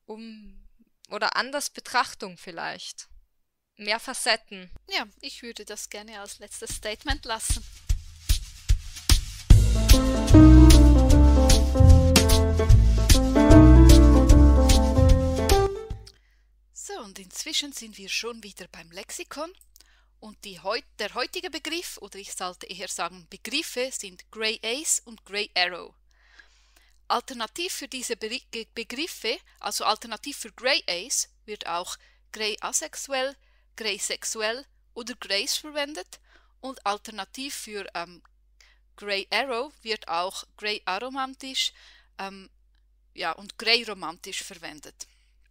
Um- oder anders Betrachtung vielleicht. Mehr Facetten. Ja, ich würde das gerne als letztes Statement lassen. So, und inzwischen sind wir schon wieder beim Lexikon. Und die heut, der heutige Begriff, oder ich sollte eher sagen Begriffe, sind Grey Ace und Grey Arrow. Alternativ für diese Be- Begriffe, also alternativ für Grey Ace, wird auch Grey asexuell, Grey sexuell oder Grace verwendet, und alternativ für ähm, Grey Arrow wird auch Grey aromantisch ähm, ja, und Grey romantisch verwendet.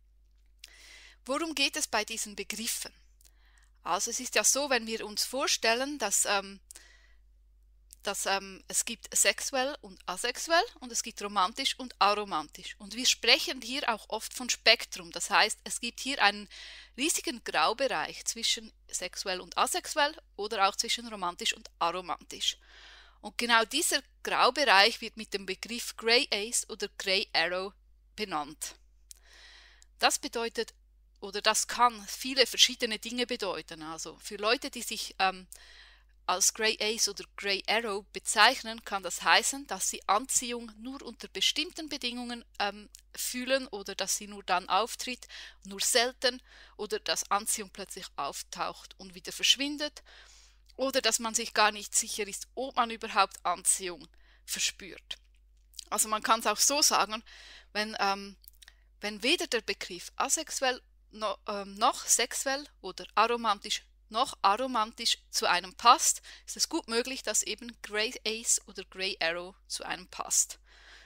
Worum geht es bei diesen Begriffen? Also es ist ja so, wenn wir uns vorstellen, dass, ähm, dass ähm, es gibt sexuell und asexuell und es gibt romantisch und aromantisch. Und wir sprechen hier auch oft von Spektrum. Das heißt, es gibt hier einen riesigen Graubereich zwischen sexuell und asexuell oder auch zwischen romantisch und aromantisch. Und genau dieser Graubereich wird mit dem Begriff Grey Ace oder Grey Arrow benannt. Das bedeutet, oder das kann viele verschiedene Dinge bedeuten. Also für Leute, die sich ähm, als Grey Ace oder Grey Arrow bezeichnen, kann das heißen, dass sie Anziehung nur unter bestimmten Bedingungen ähm, fühlen oder dass sie nur dann auftritt, nur selten, oder dass Anziehung plötzlich auftaucht und wieder verschwindet, oder dass man sich gar nicht sicher ist, ob man überhaupt Anziehung verspürt. Also man kann es auch so sagen, wenn, ähm, wenn weder der Begriff asexuell no, ähm, noch sexuell oder aromantisch noch aromantisch zu einem passt, ist es gut möglich, dass eben Grey Ace oder Grey Arrow zu einem passt.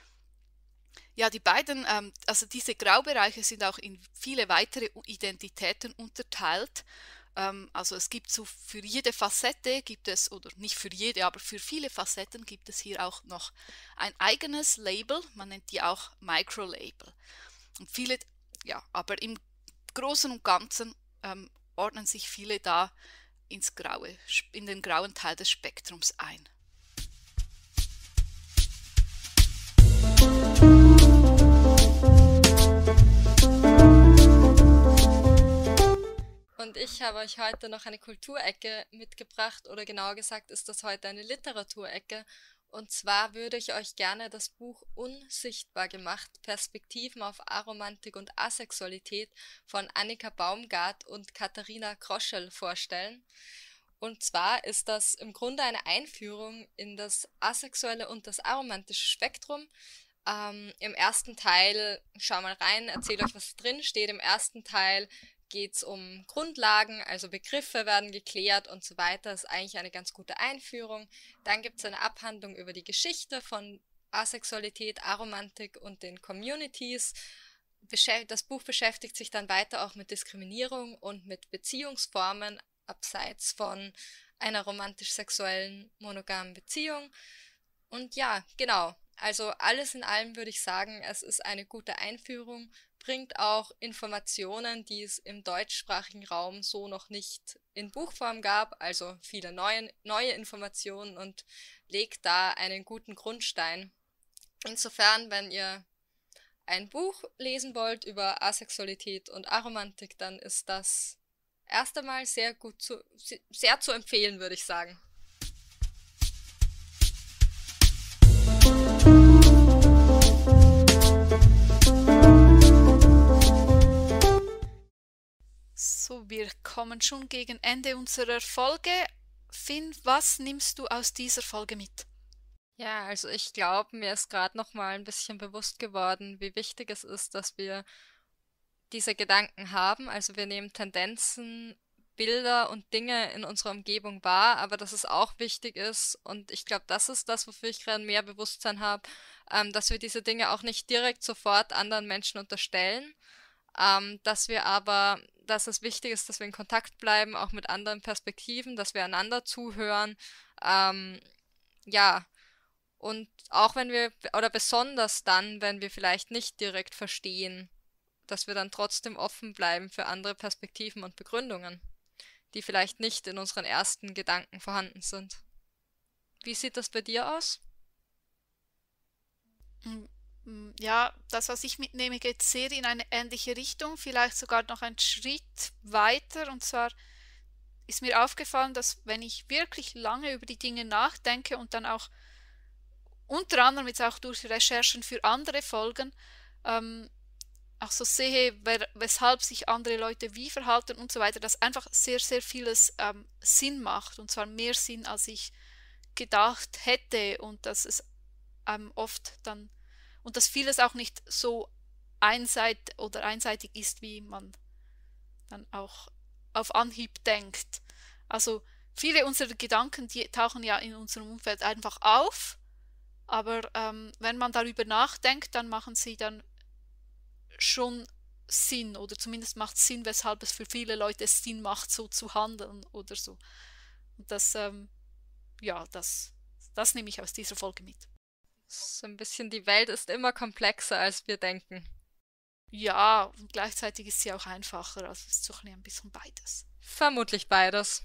Ja, die beiden, ähm, also diese Graubereiche sind auch in viele weitere Identitäten unterteilt. Ähm, also es gibt so für jede Facette gibt es, oder nicht für jede, aber für viele Facetten gibt es hier auch noch ein eigenes Label, man nennt die auch Microlabel. Und viele, ja, aber im Großen und Ganzen ähm, ordnen sich viele da ins Graue, in den grauen Teil des Spektrums ein. Und ich habe euch heute noch eine Kulturecke mitgebracht, oder genauer gesagt ist das heute eine Literaturecke. Und zwar würde ich euch gerne das Buch Unsichtbar gemacht, Perspektiven auf Aromantik und Asexualität von Annika Baumgart und Katharina Kroschel vorstellen. Und zwar ist das im Grunde eine Einführung in das asexuelle und das aromantische Spektrum. Ähm, Im ersten Teil, schau mal rein, erzähle euch, was drin steht. Im ersten Teil geht es um Grundlagen, also Begriffe werden geklärt und so weiter. Das ist eigentlich eine ganz gute Einführung. Dann gibt es eine Abhandlung über die Geschichte von Asexualität, Aromantik und den Communities. Das Buch beschäftigt sich dann weiter auch mit Diskriminierung und mit Beziehungsformen abseits von einer romantisch-sexuellen monogamen Beziehung. Und ja, genau, also alles in allem würde ich sagen, es ist eine gute Einführung, bringt auch Informationen, die es im deutschsprachigen Raum so noch nicht in Buchform gab, also viele neue, neue Informationen und legt da einen guten Grundstein. Insofern, wenn ihr ein Buch lesen wollt über Asexualität und Aromantik, dann ist das erst einmal sehr gut zu, sehr zu empfehlen, würde ich sagen. So, wir kommen schon gegen Ende unserer Folge. Finn, was nimmst du aus dieser Folge mit? Ja, also ich glaube, mir ist gerade noch mal ein bisschen bewusst geworden, wie wichtig es ist, dass wir diese Gedanken haben. Also wir nehmen Tendenzen, Bilder und Dinge in unserer Umgebung wahr, aber dass es auch wichtig ist, und ich glaube, das ist das, wofür ich gerade mehr Bewusstsein habe, ähm, dass wir diese Dinge auch nicht direkt sofort anderen Menschen unterstellen, ähm, dass wir aber, dass es wichtig ist, dass wir in Kontakt bleiben, auch mit anderen Perspektiven, dass wir einander zuhören, ähm, ja, und auch wenn wir, oder besonders dann, wenn wir vielleicht nicht direkt verstehen, dass wir dann trotzdem offen bleiben für andere Perspektiven und Begründungen, die vielleicht nicht in unseren ersten Gedanken vorhanden sind. Wie sieht das bei dir aus? Ja, das, was ich mitnehme, geht sehr in eine ähnliche Richtung, vielleicht sogar noch einen Schritt weiter. Und zwar ist mir aufgefallen, dass wenn ich wirklich lange über die Dinge nachdenke und dann auch unter anderem jetzt auch durch Recherchen für andere Folgen ähm, auch so sehe, wer, weshalb sich andere Leute wie verhalten und so weiter, dass einfach sehr, sehr vieles ähm, Sinn macht, und zwar mehr Sinn, als ich gedacht hätte, und dass es ähm, oft dann, und dass vieles auch nicht so einseitig oder einseitig ist, wie man dann auch auf Anhieb denkt. Also viele unserer Gedanken, die tauchen ja in unserem Umfeld einfach auf, aber ähm, wenn man darüber nachdenkt, dann machen sie dann schon Sinn, oder zumindest macht es Sinn, weshalb es für viele Leute Sinn macht, so zu handeln oder so. Und das, ähm, ja, das, das nehme ich aus dieser Folge mit. So ein bisschen, die Welt ist immer komplexer, als wir denken. Ja, und gleichzeitig ist sie auch einfacher, also es ist so ein bisschen beides. Vermutlich beides.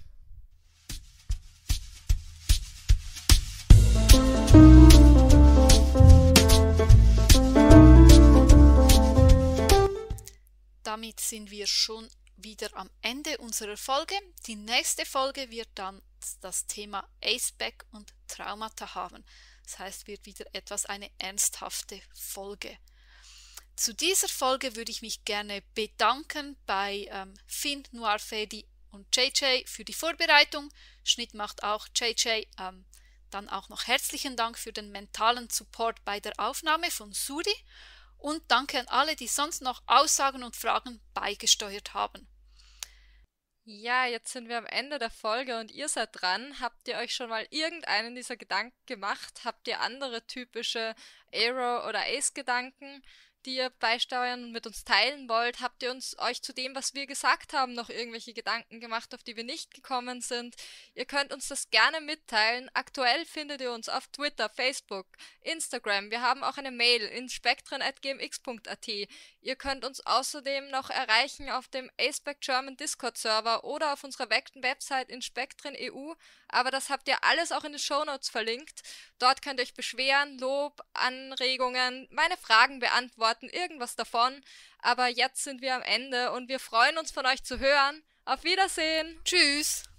Damit sind wir schon wieder am Ende unserer Folge. Die nächste Folge wird dann das Thema Aceback und Traumata haben. Das heißt, wird wieder etwas eine ernsthafte Folge. Zu dieser Folge würde ich mich gerne bedanken bei ähm, Finn, Noirfedi und J J für die Vorbereitung. Schnitt macht auch J J. Ähm, dann auch noch herzlichen Dank für den mentalen Support bei der Aufnahme von Suri. Und danke an alle, die sonst noch Aussagen und Fragen beigesteuert haben. Ja, jetzt sind wir am Ende der Folge und ihr seid dran. Habt ihr euch schon mal irgendeinen dieser Gedanken gemacht? Habt ihr andere typische Aero- oder Ace-Gedanken, die ihr beisteuern und mit uns teilen wollt? Habt ihr uns euch zu dem, was wir gesagt haben, noch irgendwelche Gedanken gemacht, auf die wir nicht gekommen sind? Ihr könnt uns das gerne mitteilen. Aktuell findet ihr uns auf Twitter, Facebook, Instagram. Wir haben auch eine Mail in spektren at g m x punkt a t. Ihr könnt uns außerdem noch erreichen auf dem Aceback German Discord Server oder auf unserer Website in Spektren Punkt e u, aber das habt ihr alles auch in den Shownotes verlinkt. Dort könnt ihr euch beschweren, Lob, Anregungen, meine Fragen beantworten, irgendwas davon. Aber jetzt sind wir am Ende und wir freuen uns, von euch zu hören. Auf Wiedersehen! Tschüss!